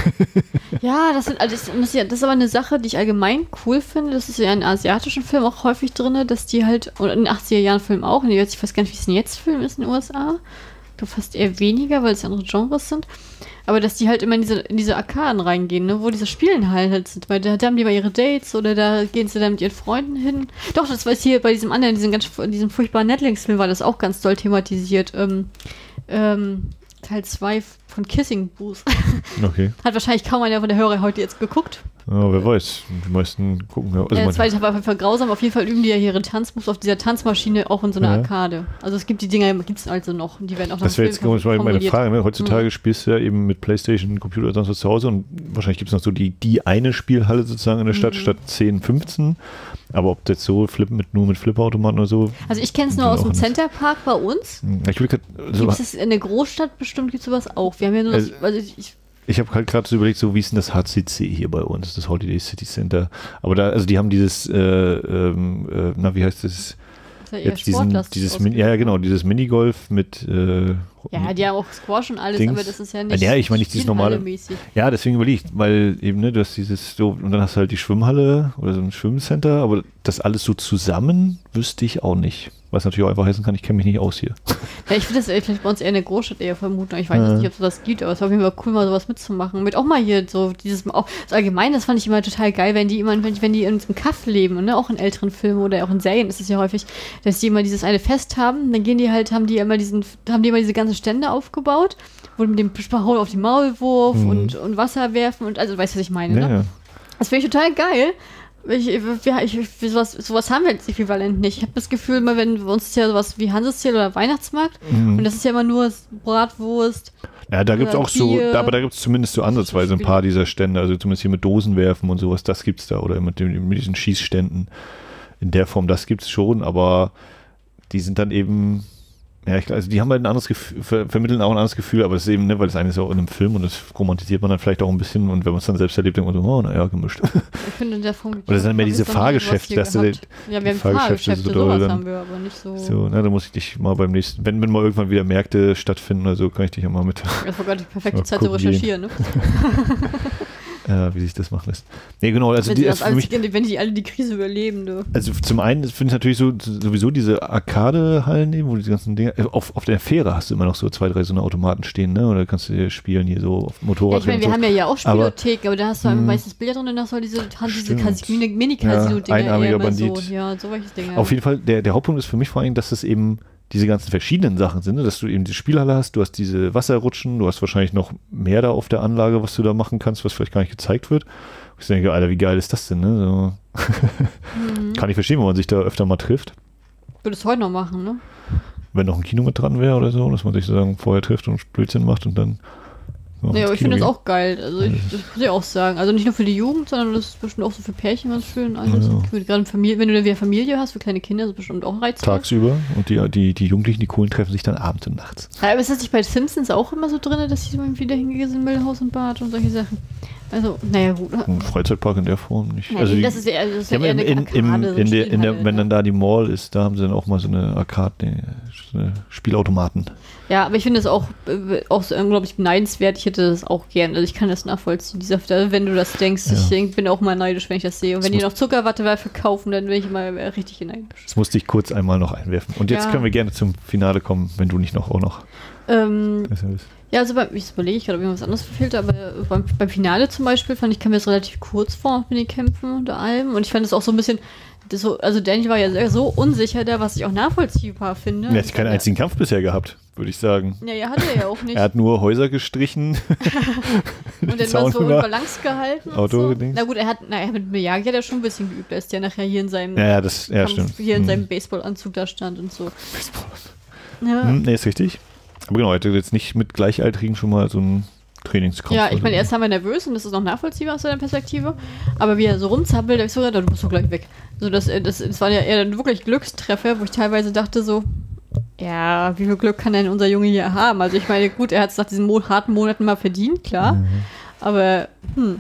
Ja, das, sind, also das, das ist aber eine Sache, die ich allgemein cool finde. Das ist ja in asiatischen Filmen auch häufig drin, dass die halt, und in den achtziger-Jahren-Filmen auch, und ich weiß gar nicht, wie es ein Jetzt-Film ist in den U S A. Ich glaube fast eher weniger, weil es andere Genres sind. Aber dass die halt immer in diese, in diese Arkaden reingehen, ne, wo diese Spielenhallen halt sind. Weil da, da haben die mal ihre Dates oder da gehen sie dann mit ihren Freunden hin. Doch, das war jetzt hier bei diesem anderen, diesem, ganz, diesem furchtbaren Netflix-Film war das auch ganz doll thematisiert. Ähm, ähm, Teil zwei von Kissing Booth. Okay. Hat wahrscheinlich kaum einer von der Hörer heute jetzt geguckt. Ja, wer weiß. Die meisten gucken ja. Also Der zweite war auf jeden Fall grausam. Auf jeden Fall üben die ja ihre Tanzmoves auf dieser Tanzmaschine auch in so einer Ja. Arkade. Also es gibt die Dinger, gibt es also noch. Die werden auch das wäre jetzt mal meine formuliert. Frage. Ne? Heutzutage mhm. spielst du ja eben mit Playstation, Computer oder sonst was zu Hause und wahrscheinlich gibt es noch so die, die eine Spielhalle sozusagen in der Stadt mhm. statt zehn, fünfzehn. Aber ob das so Flip mit, nur mit Flipperautomaten oder so. Also ich kenne es nur aus dem Centerpark bei uns. Ich grad, so gibt es in der Großstadt bestimmt, gibt es sowas auch. Wir haben ja nur also, das, also ich, ich Ich habe halt gerade so überlegt, so wie ist denn das H C C hier bei uns, das Holiday City Center. Aber da, also die haben dieses, äh, ähm, äh, na wie heißt das? Ja jetzt diesen, dieses, Min ja, ja genau, dieses Minigolf mit. Äh, ja, die haben auch Squash und alles, Dings. aber das ist ja nicht. Ja, ich meine nicht dieses normale. Ja, deswegen überlegt, weil eben, ne, du hast dieses, so, und dann hast du halt die Schwimmhalle oder so ein Schwimmcenter, aber das alles so zusammen wüsste ich auch nicht. Was natürlich auch einfach heißen kann, ich kenne mich nicht aus hier. Ja, ich würde das vielleicht bei uns eher in der Großstadt eher vermuten. Ich weiß ja. nicht, ob es das gibt, aber es war auf jeden Fall cool, mal sowas mitzumachen. Mit auch mal hier so dieses, auch so allgemein, das fand ich immer total geil, wenn die immer, wenn, wenn die in einem Kaff leben, ne, auch in älteren Filmen oder auch in Serien ist es ja häufig, dass die immer dieses eine Fest haben, dann gehen die halt, haben die immer diesen, haben die immer diese ganzen Stände aufgebaut, wo mit dem Spachol auf die Maulwurf mhm. und, und Wasser werfen und also, weißt du, was ich meine, ja, ne? Ja. Das finde ich total geil. Ich, ich, ich, sowas, sowas haben wir jetzt äquivalent nicht. Ich habe das Gefühl, immer wenn bei uns ist ja sowas wie Hansestil oder Weihnachtsmarkt mhm. und das ist ja immer nur Bratwurst. Ja, da gibt es auch so, da, aber da gibt es zumindest so ansatzweise ein paar dieser Stände, also zumindest hier mit Dosenwerfen und sowas, das gibt es da oder mit, dem, mit diesen Schießständen in der Form, das gibt es schon, aber die sind dann eben, ja, ich, also die haben halt ein anderes Gefühl, ver, vermitteln auch ein anderes Gefühl, aber das ist eben, ne, weil das eine ist ja auch in einem Film und das romantisiert man dann vielleicht auch ein bisschen und wenn man es dann selbst erlebt, denkt man so, oh, naja, gemischt. Ich finde in der Form. Oder das sind dann mehr diese Fahrgeschäfte, dass du Ja, wir haben Fahrgeschäfte, so doll, sowas dann, haben wir, aber nicht so. So, na, da muss ich dich mal beim nächsten, wenn, wenn mal irgendwann wieder Märkte stattfinden oder so, kann ich dich ja mal mit. Das war gerade die perfekte Zeit zu recherchieren, ne? Ja, wie sich das machen lässt. Nee, genau. Also wenn, die, das also alles, mich, wenn die alle die Krise überleben, du. Also zum einen finde ich natürlich so, sowieso diese Arcade-Hallen nehmen, wo die ganzen Dinge, auf, auf der Fähre hast du immer noch so zwei, drei so eine Automaten stehen, ne? Oder kannst du spielen hier so auf Motorrad. Ja, ich meine, wir so. haben ja, ja auch Spielotheken, aber, aber da hast du mh, meistens Billard drin und da hast du diese, diese Mini-Casino-Dinger. Ja, einarmiger Bandit. So, ja, so welche Dinge. Auf jeden Fall, der, der Hauptpunkt ist für mich vor allem, dass es eben diese ganzen verschiedenen Sachen sind, ne? Dass du eben die Spielhalle hast, du hast diese Wasserrutschen, du hast wahrscheinlich noch mehr da auf der Anlage, was du da machen kannst, was vielleicht gar nicht gezeigt wird. Ich denke, Alter, wie geil ist das denn, ne? So. mhm. Kann ich verstehen, wenn man sich da öfter mal trifft. Würde es heute noch machen, ne? Wenn noch ein Kino mit dran wäre oder so, dass man sich sozusagen vorher trifft und Blödsinn macht und dann So, Ja, aber ich finde das gehen. auch geil. Also ich, das muss ich auch sagen. Also nicht nur für die Jugend, sondern das ist bestimmt auch so für Pärchen ganz schön. Alles. Ja. Gerade Familie, wenn du dann wieder Familie hast, für kleine Kinder, ist das bestimmt auch reizvoll. Tagsüber und die, die, die Jugendlichen, die Coolen, treffen sich dann abends und nachts. Ja, aber ist das nicht bei Simpsons auch immer so drin, dass sie wieder hingehen sind, Müllhaus und Bad und solche Sachen? Also, naja, gut. Ein Freizeitpark in der Form nicht. Ja, also die, das ist ja, das ist die ja haben eher im, eine in, im, Arkade, so in der, in der, Spielhalle, wenn ja. dann da die Mall ist, da haben sie dann auch mal so eine Arcade, nee, so eine Spielautomaten. Ja, aber ich finde das auch, äh, auch so unglaublich beneidenswert. Ich hätte das auch gern. Also ich kann das nachvollziehen. Dieser, wenn du das denkst, Ja. ich denk, bin auch mal neidisch, wenn ich das sehe. Und Das wenn die muss- noch Zuckerwatte verkaufen, dann bin ich immer äh, richtig neidisch. Das musste ich kurz einmal noch einwerfen. Und jetzt Ja. können wir gerne zum Finale kommen, wenn du nicht noch auch noch. Ähm, Das ist- ja, also beim, ich überlege gerade, ob mir was anderes verfehlt, aber beim, beim Finale zum Beispiel fand ich, kam mir das relativ kurz vor mit den Kämpfen und allem. Und ich fand es auch so ein bisschen, das so, also Danny war ja sehr, so unsicher da, was ich auch nachvollziehbar finde. Er hat keinen einzigen Kampf bisher gehabt, würde ich sagen. Ja, ja, hat er ja auch nicht. Er hat nur Häuser gestrichen. Und dann war so in Balance gehalten und Auto so. Dings. Na gut, er hat, na, er mit Miyagi hat er schon ein bisschen geübt. Er ist ja nachher hier in seinem, Ja, ja, das ja, Kampf, stimmt. hier in Hm. seinem Baseballanzug da stand und so. Ja, Hm, nee, ist richtig. Aber genau, er hätte jetzt nicht mit Gleichaltrigen schon mal so einen Trainingskampf. ja ich oder meine, so. erst haben wir nervös und das ist noch nachvollziehbar aus seiner Perspektive. Aber wie er so rumzappelt, da hab ich so gedacht, du bist so gleich weg. So, das, das, das waren ja eher dann wirklich Glückstreffer, wo ich teilweise dachte so, ja, wie viel Glück kann denn unser Junge hier haben? Also ich meine, gut, er hat es nach diesen Mo harten Monaten mal verdient, klar. Mhm. Aber, hm.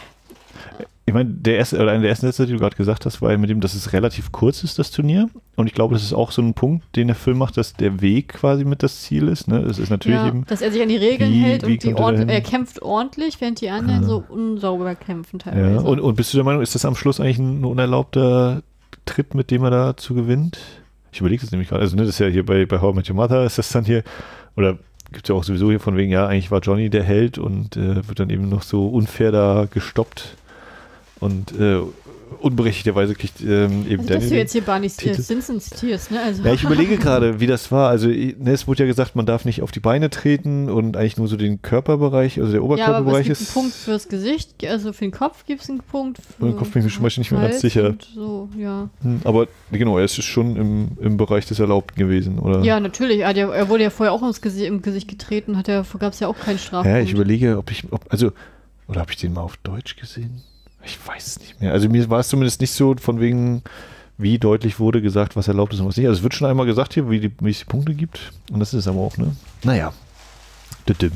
Ich meine, der erste, oder einer der ersten Sätze, die du gerade gesagt hast, war ja mit dem, dass es relativ kurz ist, das Turnier. Und ich glaube, das ist auch so ein Punkt, den der Film macht, dass der Weg quasi mit das Ziel ist. Ne? Es ist natürlich Ja, eben. dass er sich an die Regeln wie- hält wie und die kommt er ordentlich, dahin? er kämpft ordentlich, während die anderen Ja. so unsauber kämpfen teilweise. Ja. Und, und bist du der Meinung, ist das am Schluss eigentlich ein unerlaubter Tritt, mit dem er dazu gewinnt? Ich überlege das nämlich gerade. Also, ne, das ist ja hier bei, bei How I Met Your Mother, ist das dann hier, oder gibt es ja auch sowieso hier von wegen, ja, eigentlich war Johnny der Held und äh, wird dann eben noch so unfair da gestoppt. Und äh, unberechtigterweise kriegt ähm, eben Also, dass Daniel du jetzt hier Barney Titel. Stinson zitierst, ne? Also, Ja, ich überlege gerade, wie das war. Also, ne, es wurde ja gesagt, man darf nicht auf die Beine treten und eigentlich nur so den Körperbereich, also der ja, aber Oberkörperbereich es gibt ist. einen Punkt fürs Gesicht, also für den Kopf gibt es einen Punkt. Für Für den Kopf bin ich mir schon mal nicht mehr ganz Hals sicher. und So, ja. Hm, Aber genau, er ist schon im, im Bereich des Erlaubten gewesen, oder? ja, natürlich. Er, hat ja, er wurde ja vorher auch ins Gesicht, im Gesicht getreten, hat ja, gab es ja auch keinen Strafpunkt. Ja, ich überlege, ob ich, ob, also, oder habe ich den mal auf Deutsch gesehen? Ich weiß es nicht mehr. Also mir war es zumindest nicht so von wegen, wie deutlich wurde gesagt, was erlaubt ist und was nicht. Also es wird schon einmal gesagt hier, wie, die, wie es die Punkte gibt. Und das ist es aber auch, ne? Naja. Düdüm.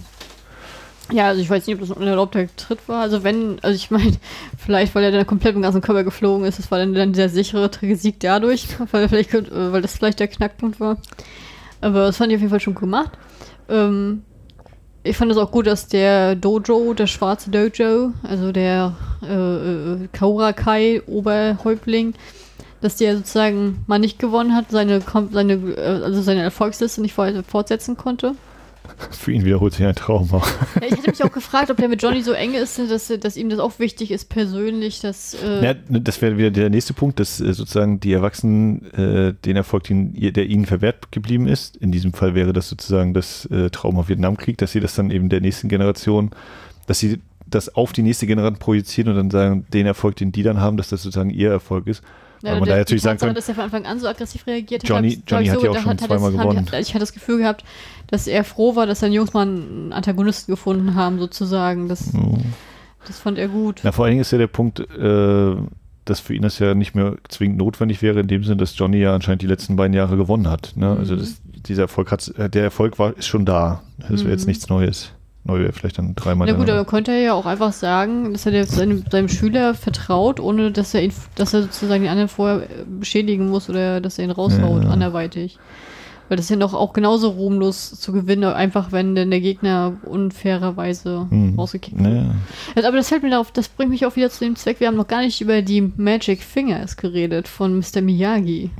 Ja, also ich weiß nicht, ob das ein unerlaubter Tritt war. Also wenn, also ich meine, vielleicht, weil er dann komplett im ganzen Körper geflogen ist, das war dann, dann der sichere Sieg dadurch, weil, vielleicht, könnte- weil das vielleicht der Knackpunkt war. Aber das fand ich auf jeden Fall schon gemacht. Ähm, ich fand es auch gut, dass der Dojo, der schwarze Dojo, also der äh, äh, Kaurakai-Oberhäuptling, dass der sozusagen mal nicht gewonnen hat, seine, Kom- seine, äh, also seine Erfolgsliste nicht fort- fortsetzen konnte. Für ihn wiederholt sich ein Trauma. Ja, ich hätte mich auch gefragt, ob der mit Johnny so eng ist, dass, dass ihm das auch wichtig ist, persönlich, dass. Äh, Ja, das wäre wieder der nächste Punkt, dass äh, sozusagen die Erwachsenen äh, den Erfolg, den, ihr- der ihnen verwehrt geblieben ist, in diesem Fall wäre das sozusagen das äh, Trauma Vietnamkrieg, dass sie das dann eben der nächsten Generation, dass sie das auf die nächste Generation projizieren und dann sagen, den Erfolg, den die dann haben, dass das sozusagen ihr Erfolg ist. ja, weil man der, da natürlich die sagen Tatsache, kann, dass er von Anfang an so aggressiv reagiert Johnny- hat. Johnny hat ja auch da schon hat- hat zweimal es- gewonnen. Hat, ich hatte das Gefühl gehabt, dass er froh war, dass seine Jungs mal einen Antagonisten gefunden haben, sozusagen. Das, oh. das fand er gut. Na, vor allen Dingen ist ja der Punkt, äh, dass für ihn das ja nicht mehr zwingend notwendig wäre, in dem Sinne, dass Johnny ja anscheinend die letzten beiden Jahre gewonnen hat. Ne? Also Mhm. das, dieser Erfolg hat, der Erfolg war, ist schon da. Das wäre jetzt Mhm. nichts Neues. Neu wäre vielleicht dann dreimal. Na gut, der- aber könnte er ja auch einfach sagen, dass er der, seinem, seinem Schüler vertraut, ohne dass er ihn, dass er sozusagen den anderen vorher äh, beschädigen muss oder dass er ihn raushaut, Ja. anderweitig. Weil das ist ja noch auch genauso ruhmlos zu gewinnen, einfach wenn denn der Gegner unfairerweise Hm. rausgekickt wird. Naja. Also, aber das fällt mir darauf, das bringt mich auch wieder zu dem Zweck, wir haben noch gar nicht über die Magic Fingers geredet von Mister Miyagi.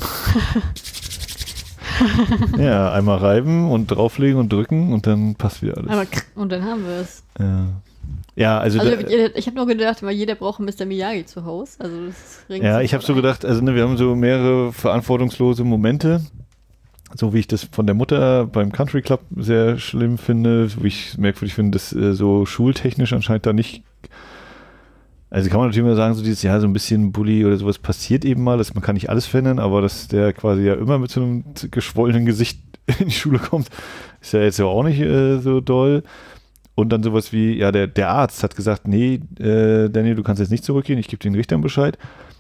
Ja, einmal reiben und drauflegen und drücken und dann passt wieder alles. Aber und dann haben wir es. ja. ja, also, Also da, ich habe nur gedacht, immer jeder braucht einen Mister Miyagi zu Hause. Also das regt ja, sich ich habe voll so ein. gedacht, also ne, wir haben so mehrere verantwortungslose Momente, so wie ich das von der Mutter beim Country Club sehr schlimm finde, wie ich merkwürdig finde, dass äh, so schultechnisch anscheinend da nicht, also kann man natürlich immer sagen, so dieses, ja, so ein bisschen Bully oder sowas passiert eben mal, dass man kann nicht alles verändern, aber dass der quasi ja immer mit so einem geschwollenen Gesicht in die Schule kommt, ist ja jetzt ja auch nicht äh, so doll. Und dann sowas wie, ja, der, der Arzt hat gesagt, nee, äh, Daniel, du kannst jetzt nicht zurückgehen, ich gebe den Richtern Bescheid.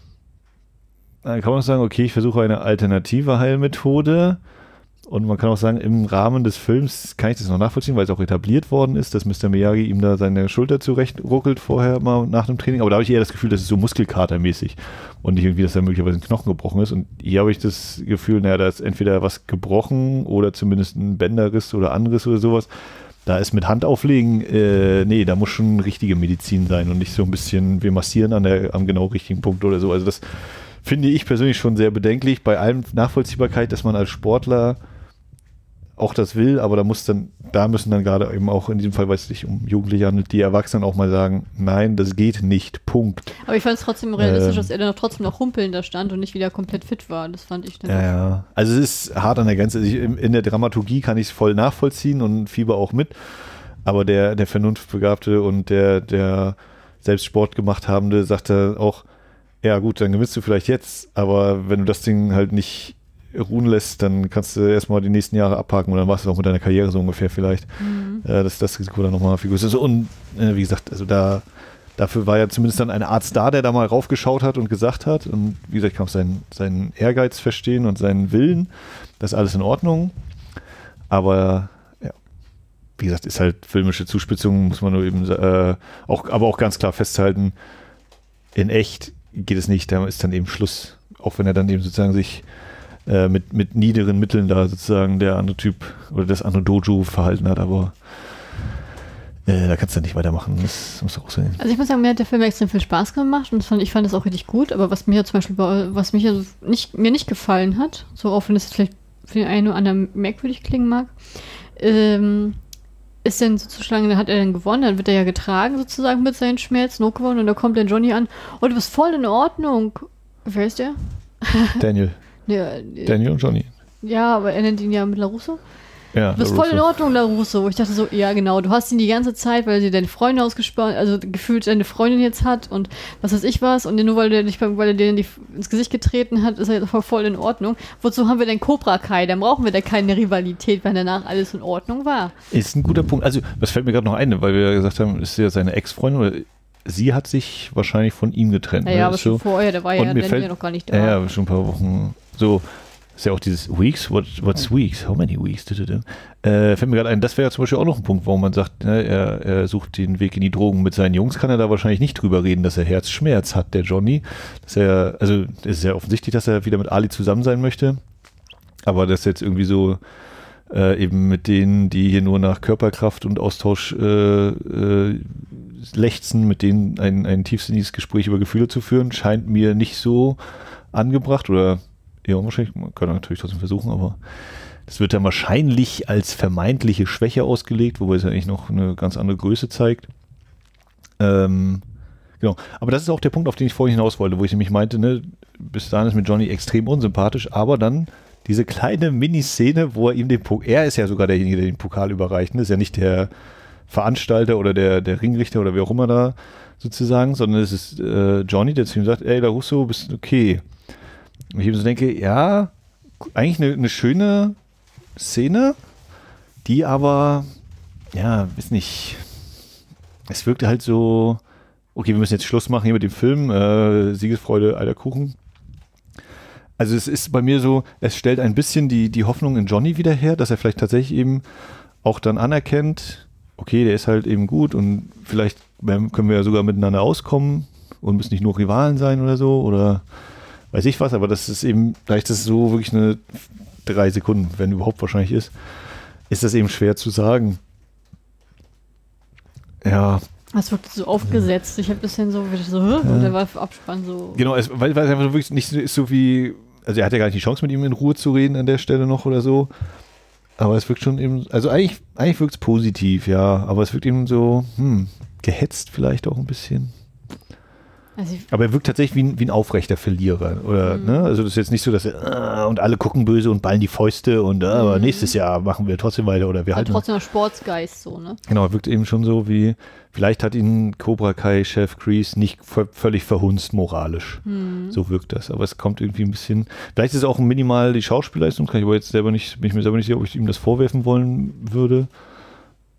Dann kann man auch sagen, okay, ich versuche eine alternative Heilmethode. Und man kann auch sagen, im Rahmen des Films kann ich das noch nachvollziehen, weil es auch etabliert worden ist, dass Mister Miyagi ihm da seine Schulter zurecht ruckelt vorher mal nach dem Training. Aber da habe ich eher das Gefühl, das ist so Muskelkatermäßig und nicht irgendwie, dass da möglicherweise ein Knochen gebrochen ist. Und hier habe ich das Gefühl, naja, da ist entweder was gebrochen oder zumindest ein Bänderriss oder Anriss oder sowas. Da ist mit Handauflegen, äh, nee, da muss schon richtige Medizin sein und nicht so ein bisschen, wir massieren an der, am genau richtigen Punkt oder so. Also das finde ich persönlich schon sehr bedenklich. Bei allem Nachvollziehbarkeit, dass man als Sportler auch das will, aber da muss dann, da müssen dann gerade eben auch in diesem Fall, weil es sich um Jugendliche handelt, die Erwachsenen auch mal sagen, nein, das geht nicht, Punkt. Aber ich fand es trotzdem realistisch, ähm, dass er dann trotzdem noch humpeln da stand und nicht wieder komplett fit war. Das fand ich dann. Ja, ja. Also es ist hart an der Grenze. Ich, in, in der Dramaturgie kann ich es voll nachvollziehen und fieber auch mit, aber der, der Vernunftbegabte und der, der selbst Sport gemacht Habende sagt da auch, ja gut, dann gewinnst du vielleicht jetzt, aber wenn du das Ding halt nicht ruhen lässt, dann kannst du erstmal die nächsten Jahre abhaken und dann machst du es auch mit deiner Karriere so ungefähr vielleicht. Mhm. Äh, dass das Risiko dann nochmal viel größer ist. Und äh, wie gesagt, also da dafür war ja zumindest dann ein Arzt da, der da mal raufgeschaut hat und gesagt hat und wie gesagt, ich kann auch seinen, seinen Ehrgeiz verstehen und seinen Willen, das ist alles in Ordnung, aber ja, wie gesagt, ist halt filmische Zuspitzung, muss man nur eben äh, auch, aber auch ganz klar festhalten, in echt geht es nicht, da ist dann eben Schluss, auch wenn er dann eben sozusagen sich Mit, mit niederen Mitteln da sozusagen der andere Typ oder das andere Dojo verhalten hat, aber äh, da kannst du nicht weitermachen. Das musst du auch sehen. Also ich muss sagen, mir hat der Film extrem viel Spaß gemacht und fand, ich fand das auch richtig gut, aber was mir zum Beispiel, was mich also nicht, mir nicht gefallen hat, so auch wenn es vielleicht für den einen oder anderen merkwürdig klingen mag, ähm, ist denn sozusagen, dann hat er dann gewonnen, dann wird er ja getragen sozusagen mit seinen Schmerzen, hochgewonnen und da kommt dann Johnny an, oh, du bist voll in Ordnung. Wer ist der? Daniel. Ja, Daniel und Johnny. Ja, aber er nennt ihn ja mit LaRusso. Ja, du bist voll in Ordnung, LaRusso. Ich dachte so, ja genau, du hast ihn die ganze Zeit, weil sie deine Freunde ausgespannt, also gefühlt deine Freundin jetzt hat und was weiß ich was und nur weil der nicht, weil er dir ins Gesicht getreten hat, ist er jetzt voll in Ordnung. Wozu haben wir denn Cobra Kai? Dann brauchen wir da keine Rivalität, wenn danach alles in Ordnung war. Ist ein guter Punkt. Also, das fällt mir gerade noch ein, weil wir ja gesagt haben, ist ja seine Ex-Freundin oder sie hat sich wahrscheinlich von ihm getrennt. Ja, ja, ne? aber schon so, vorher, der war ja, der fällt, ja noch gar nicht da. Ja, ja, schon ein paar Wochen. So, ist ja auch dieses Weeks, what, what's Weeks, how many Weeks? Äh, fällt mir gerade ein, das wäre ja zum Beispiel auch noch ein Punkt, warum man sagt, ne, er, er sucht den Weg in die Drogen. Mit seinen Jungs kann er da wahrscheinlich nicht drüber reden, dass er Herzschmerz hat, der Johnny. Dass er, also es ist ja offensichtlich, dass er wieder mit Ali zusammen sein möchte, aber das jetzt irgendwie so äh, eben mit denen, die hier nur nach Körperkraft und Austausch äh, äh, lechzen, mit denen ein, ein tiefsinniges Gespräch über Gefühle zu führen, scheint mir nicht so angebracht oder eher unwahrscheinlich. Man kann natürlich trotzdem versuchen, aber das wird dann wahrscheinlich als vermeintliche Schwäche ausgelegt, wobei es ja eigentlich noch eine ganz andere Größe zeigt. Ähm, genau. Aber das ist auch der Punkt, auf den ich vorhin hinaus wollte, wo ich nämlich meinte, ne, bis dahin ist mit Johnny extrem unsympathisch, aber dann diese kleine Miniszene, wo er ihm den Pokal, er ist ja sogar derjenige, der den Pokal überreicht, ne? Ist ja nicht der Veranstalter oder der, der Ringrichter oder wer auch immer da sozusagen, sondern es ist äh, Johnny, der zu ihm sagt, ey, LaRusso, bist okay. Und ich eben so denke, ja, eigentlich eine, eine schöne Szene, die aber, ja, weiß nicht, es wirkte halt so, okay, wir müssen jetzt Schluss machen hier mit dem Film, äh, Siegesfreude, alter Kuchen. Also es ist bei mir so, es stellt ein bisschen die, die Hoffnung in Johnny wieder her, dass er vielleicht tatsächlich eben auch dann anerkennt, okay, der ist halt eben gut und vielleicht können wir ja sogar miteinander auskommen und müssen nicht nur Rivalen sein oder so oder weiß ich was, aber das ist eben, da ich das so wirklich eine drei Sekunden, wenn überhaupt wahrscheinlich ist, ist das eben schwer zu sagen. Ja. Das wird so aufgesetzt. Ich habe ein bisschen so, so und ja. Der war Abspann so. Genau, es, weil, weil es einfach wirklich nicht ist so wie, also er hat ja gar nicht die Chance, mit ihm in Ruhe zu reden an der Stelle noch oder so. Aber es wirkt schon eben, also eigentlich, eigentlich wirkt es positiv, ja, aber es wirkt eben so, hm, gehetzt vielleicht auch ein bisschen. Also aber er wirkt tatsächlich wie ein, wie ein aufrechter Verlierer, oder, mhm. ne? Also das ist jetzt nicht so, dass er, äh, und alle gucken böse und ballen die Fäuste und, äh, mhm. aber nächstes Jahr machen wir trotzdem weiter oder wir halten. Trotzdem noch Sportsgeist, so, ne? Genau, er wirkt eben schon so wie, vielleicht hat ihn Cobra Kai-Chef Kreese nicht völlig verhunzt moralisch. Mhm. So wirkt das, aber es kommt irgendwie ein bisschen, vielleicht ist es auch minimal die Schauspielleistung, kann ich aber jetzt selber nicht, bin ich mir selber nicht sicher, ob ich ihm das vorwerfen wollen würde.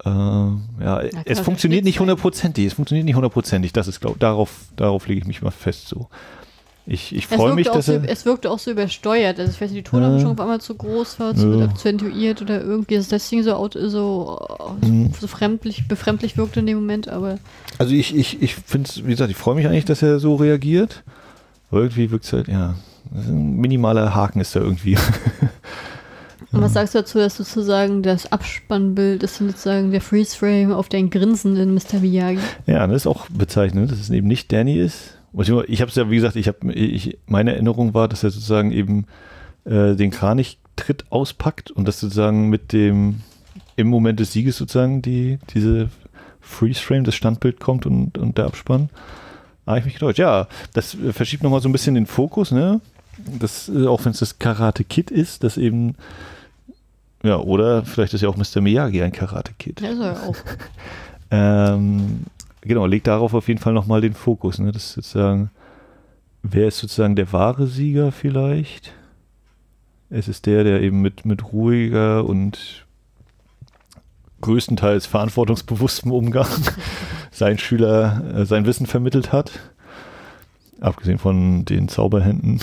äh, ja, es funktioniert nicht hundertprozentig. Es funktioniert nicht hundertprozentig. Das ist, glaube darauf, darauf lege ich mich mal fest so. Ich, ich freue mich, dass so, er... Es wirkte auch so übersteuert. Also ich weiß nicht, die Tonabmischung äh, auf einmal zu groß war, zu äh, akzentuiert oder irgendwie, dass das Ding so, so, mhm. so fremdlich, befremdlich wirkte in dem Moment, aber... Also ich, ich, ich finde es, wie gesagt, ich freue mich eigentlich, dass er so reagiert. Aber irgendwie wirkt es halt, ja, ein minimaler Haken ist da irgendwie. Und was sagst du dazu, dass sozusagen das Abspannbild ist sozusagen der Freeze-Frame auf den grinsenden Mister Miyagi? Ja, das ist auch bezeichnend, dass es eben nicht Danny ist. Ich habe es ja, wie gesagt, ich habe, ich, meine Erinnerung war, dass er sozusagen eben äh, den Kranichtritt auspackt und dass sozusagen mit dem, im Moment des Sieges sozusagen die, diese Freeze-Frame, das Standbild kommt und, und der Abspann. Ah, ich mich getäuscht. Ja, das äh, verschiebt nochmal so ein bisschen den Fokus, ne? Das, äh, auch wenn es das Karate Kid ist, das eben, ja, oder vielleicht ist ja auch Mister Miyagi ein Karate Kid. Ja, ist er auch. ähm, Genau, legt darauf auf jeden Fall nochmal den Fokus. Ne? Das ist sozusagen, wer ist sozusagen der wahre Sieger vielleicht? Es ist der, der eben mit, mit ruhiger und größtenteils verantwortungsbewusstem Umgang seinen Schüler äh, sein Wissen vermittelt hat. Abgesehen von den Zauberhänden.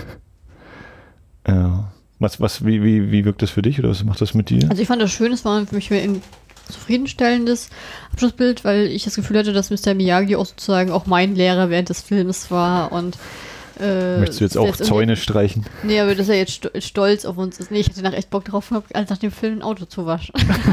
ja. Was, was, wie, wie, wie wirkt das für dich oder was macht das mit dir? Also ich fand das schön, es war für mich ein zufriedenstellendes Abschlussbild, weil ich das Gefühl hatte, dass Mister Miyagi auch sozusagen auch mein Lehrer während des Films war und äh, möchtest du jetzt auch jetzt Zäune streichen? Nee, aber dass er jetzt stolz auf uns ist. Nee, ich hatte nach echt Bock drauf, als nach dem Film ein Auto zu waschen.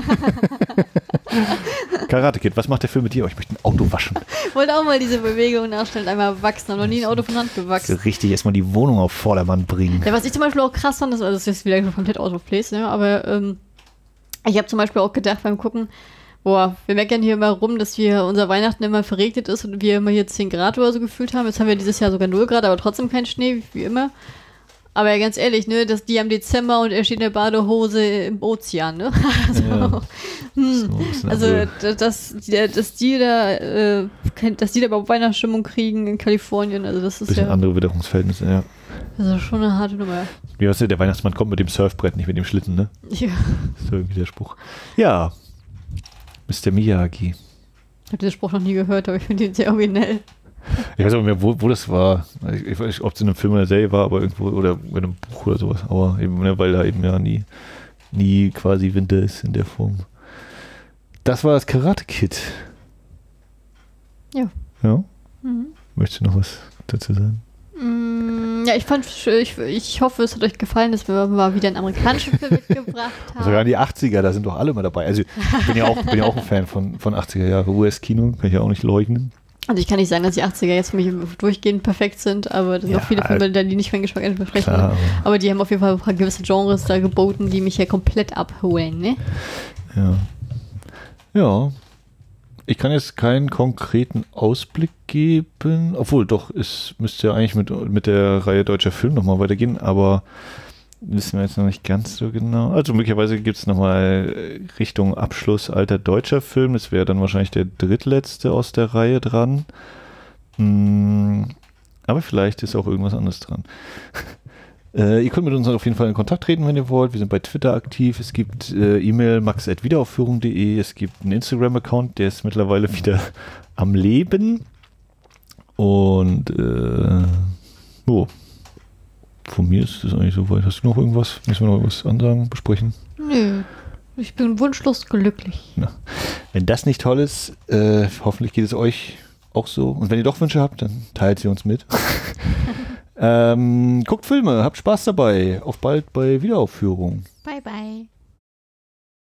Karate Kid, was macht der Film mit dir? Oh, ich möchte ein Auto waschen. Ich wollte auch mal diese Bewegung nachstellen, einmal wachsen, habe noch nie ein Auto von Hand gewachsen. So richtig erstmal die Wohnung auf Vordermann bringen. Ja, was ich zum Beispiel auch krass fand, das ist jetzt wieder komplett out of place, ne? aber ähm, ich habe zum Beispiel auch gedacht beim Gucken, boah, wir meckern hier immer rum, dass wir unser Weihnachten immer verregnet ist und wir immer hier zehn Grad oder so gefühlt haben. Jetzt haben wir dieses Jahr sogar null Grad, aber trotzdem kein Schnee, wie immer. Aber ja, ganz ehrlich, ne, dass die am Dezember und er steht in der Badehose im Ozean, ne? Also, ja. hm, so also dass, dass die da, äh, dass die da überhaupt Weihnachtsstimmung kriegen in Kalifornien, also das ist bisschen ja... andere Witterungsverhältnisse, ja. Das ist schon eine harte Nummer. Wie weißt du, der Weihnachtsmann kommt mit dem Surfbrett, nicht mit dem Schlitten, ne? Ja. Das ist irgendwie der Spruch. Ja, Mister Miyagi. Ich habe diesen Spruch noch nie gehört, aber ich finde ihn sehr originell. Ich weiß auch nicht mehr, wo, wo das war. Ich, ich weiß nicht, ob es in einem Film oder Serie war, aber irgendwo, oder in einem Buch oder sowas. Aber eben, ne, weil da eben ja nie, nie quasi Winter ist in der Form. Das war das Karate Kid. Ja. Ja? Mhm. Möchtest du noch was dazu sagen? Ja, ich fand, ich, ich hoffe, es hat euch gefallen, dass wir mal wieder einen amerikanischen Film mitgebracht haben. Sogar die achtziger, da sind doch alle mal dabei. Also ich bin ja auch, bin ja auch ein Fan von, von achtziger Jahre U S-Kino, kann ich ja auch nicht leugnen. Also ich kann nicht sagen, dass die achtziger jetzt für mich durchgehend perfekt sind, aber das sind ja, auch viele Filme, die nicht meinen Geschmack entsprechen. Klar, aber, aber die haben auf jeden Fall ein paar gewisse Genres da geboten, die mich ja komplett abholen, ne? Ja. Ja. Ich kann jetzt keinen konkreten Ausblick geben, obwohl doch, es müsste ja eigentlich mit, mit der Reihe Deutscher Film nochmal weitergehen, aber wissen wir jetzt noch nicht ganz so genau. Also möglicherweise gibt es nochmal Richtung Abschluss alter deutscher Film, das wäre dann wahrscheinlich der drittletzte aus der Reihe dran. Aber vielleicht ist auch irgendwas anderes dran. Äh, ihr könnt mit uns auf jeden Fall in Kontakt treten, wenn ihr wollt. Wir sind bei Twitter aktiv. Es gibt äh, E-Mail max at wiederaufführung punkt de. Es gibt einen Instagram-Account, der ist mittlerweile wieder am Leben. Und äh, oh, von mir ist das eigentlich soweit. Hast du noch irgendwas? Müssen wir noch irgendwas ansagen, besprechen? Nö. Ich bin wunschlos glücklich. Na, wenn das nicht toll ist, äh, hoffentlich geht es euch auch so. Und wenn ihr doch Wünsche habt, dann teilt sie uns mit. Ähm, guckt Filme, habt Spaß dabei. Auf bald bei Wiederaufführung. Bye, bye.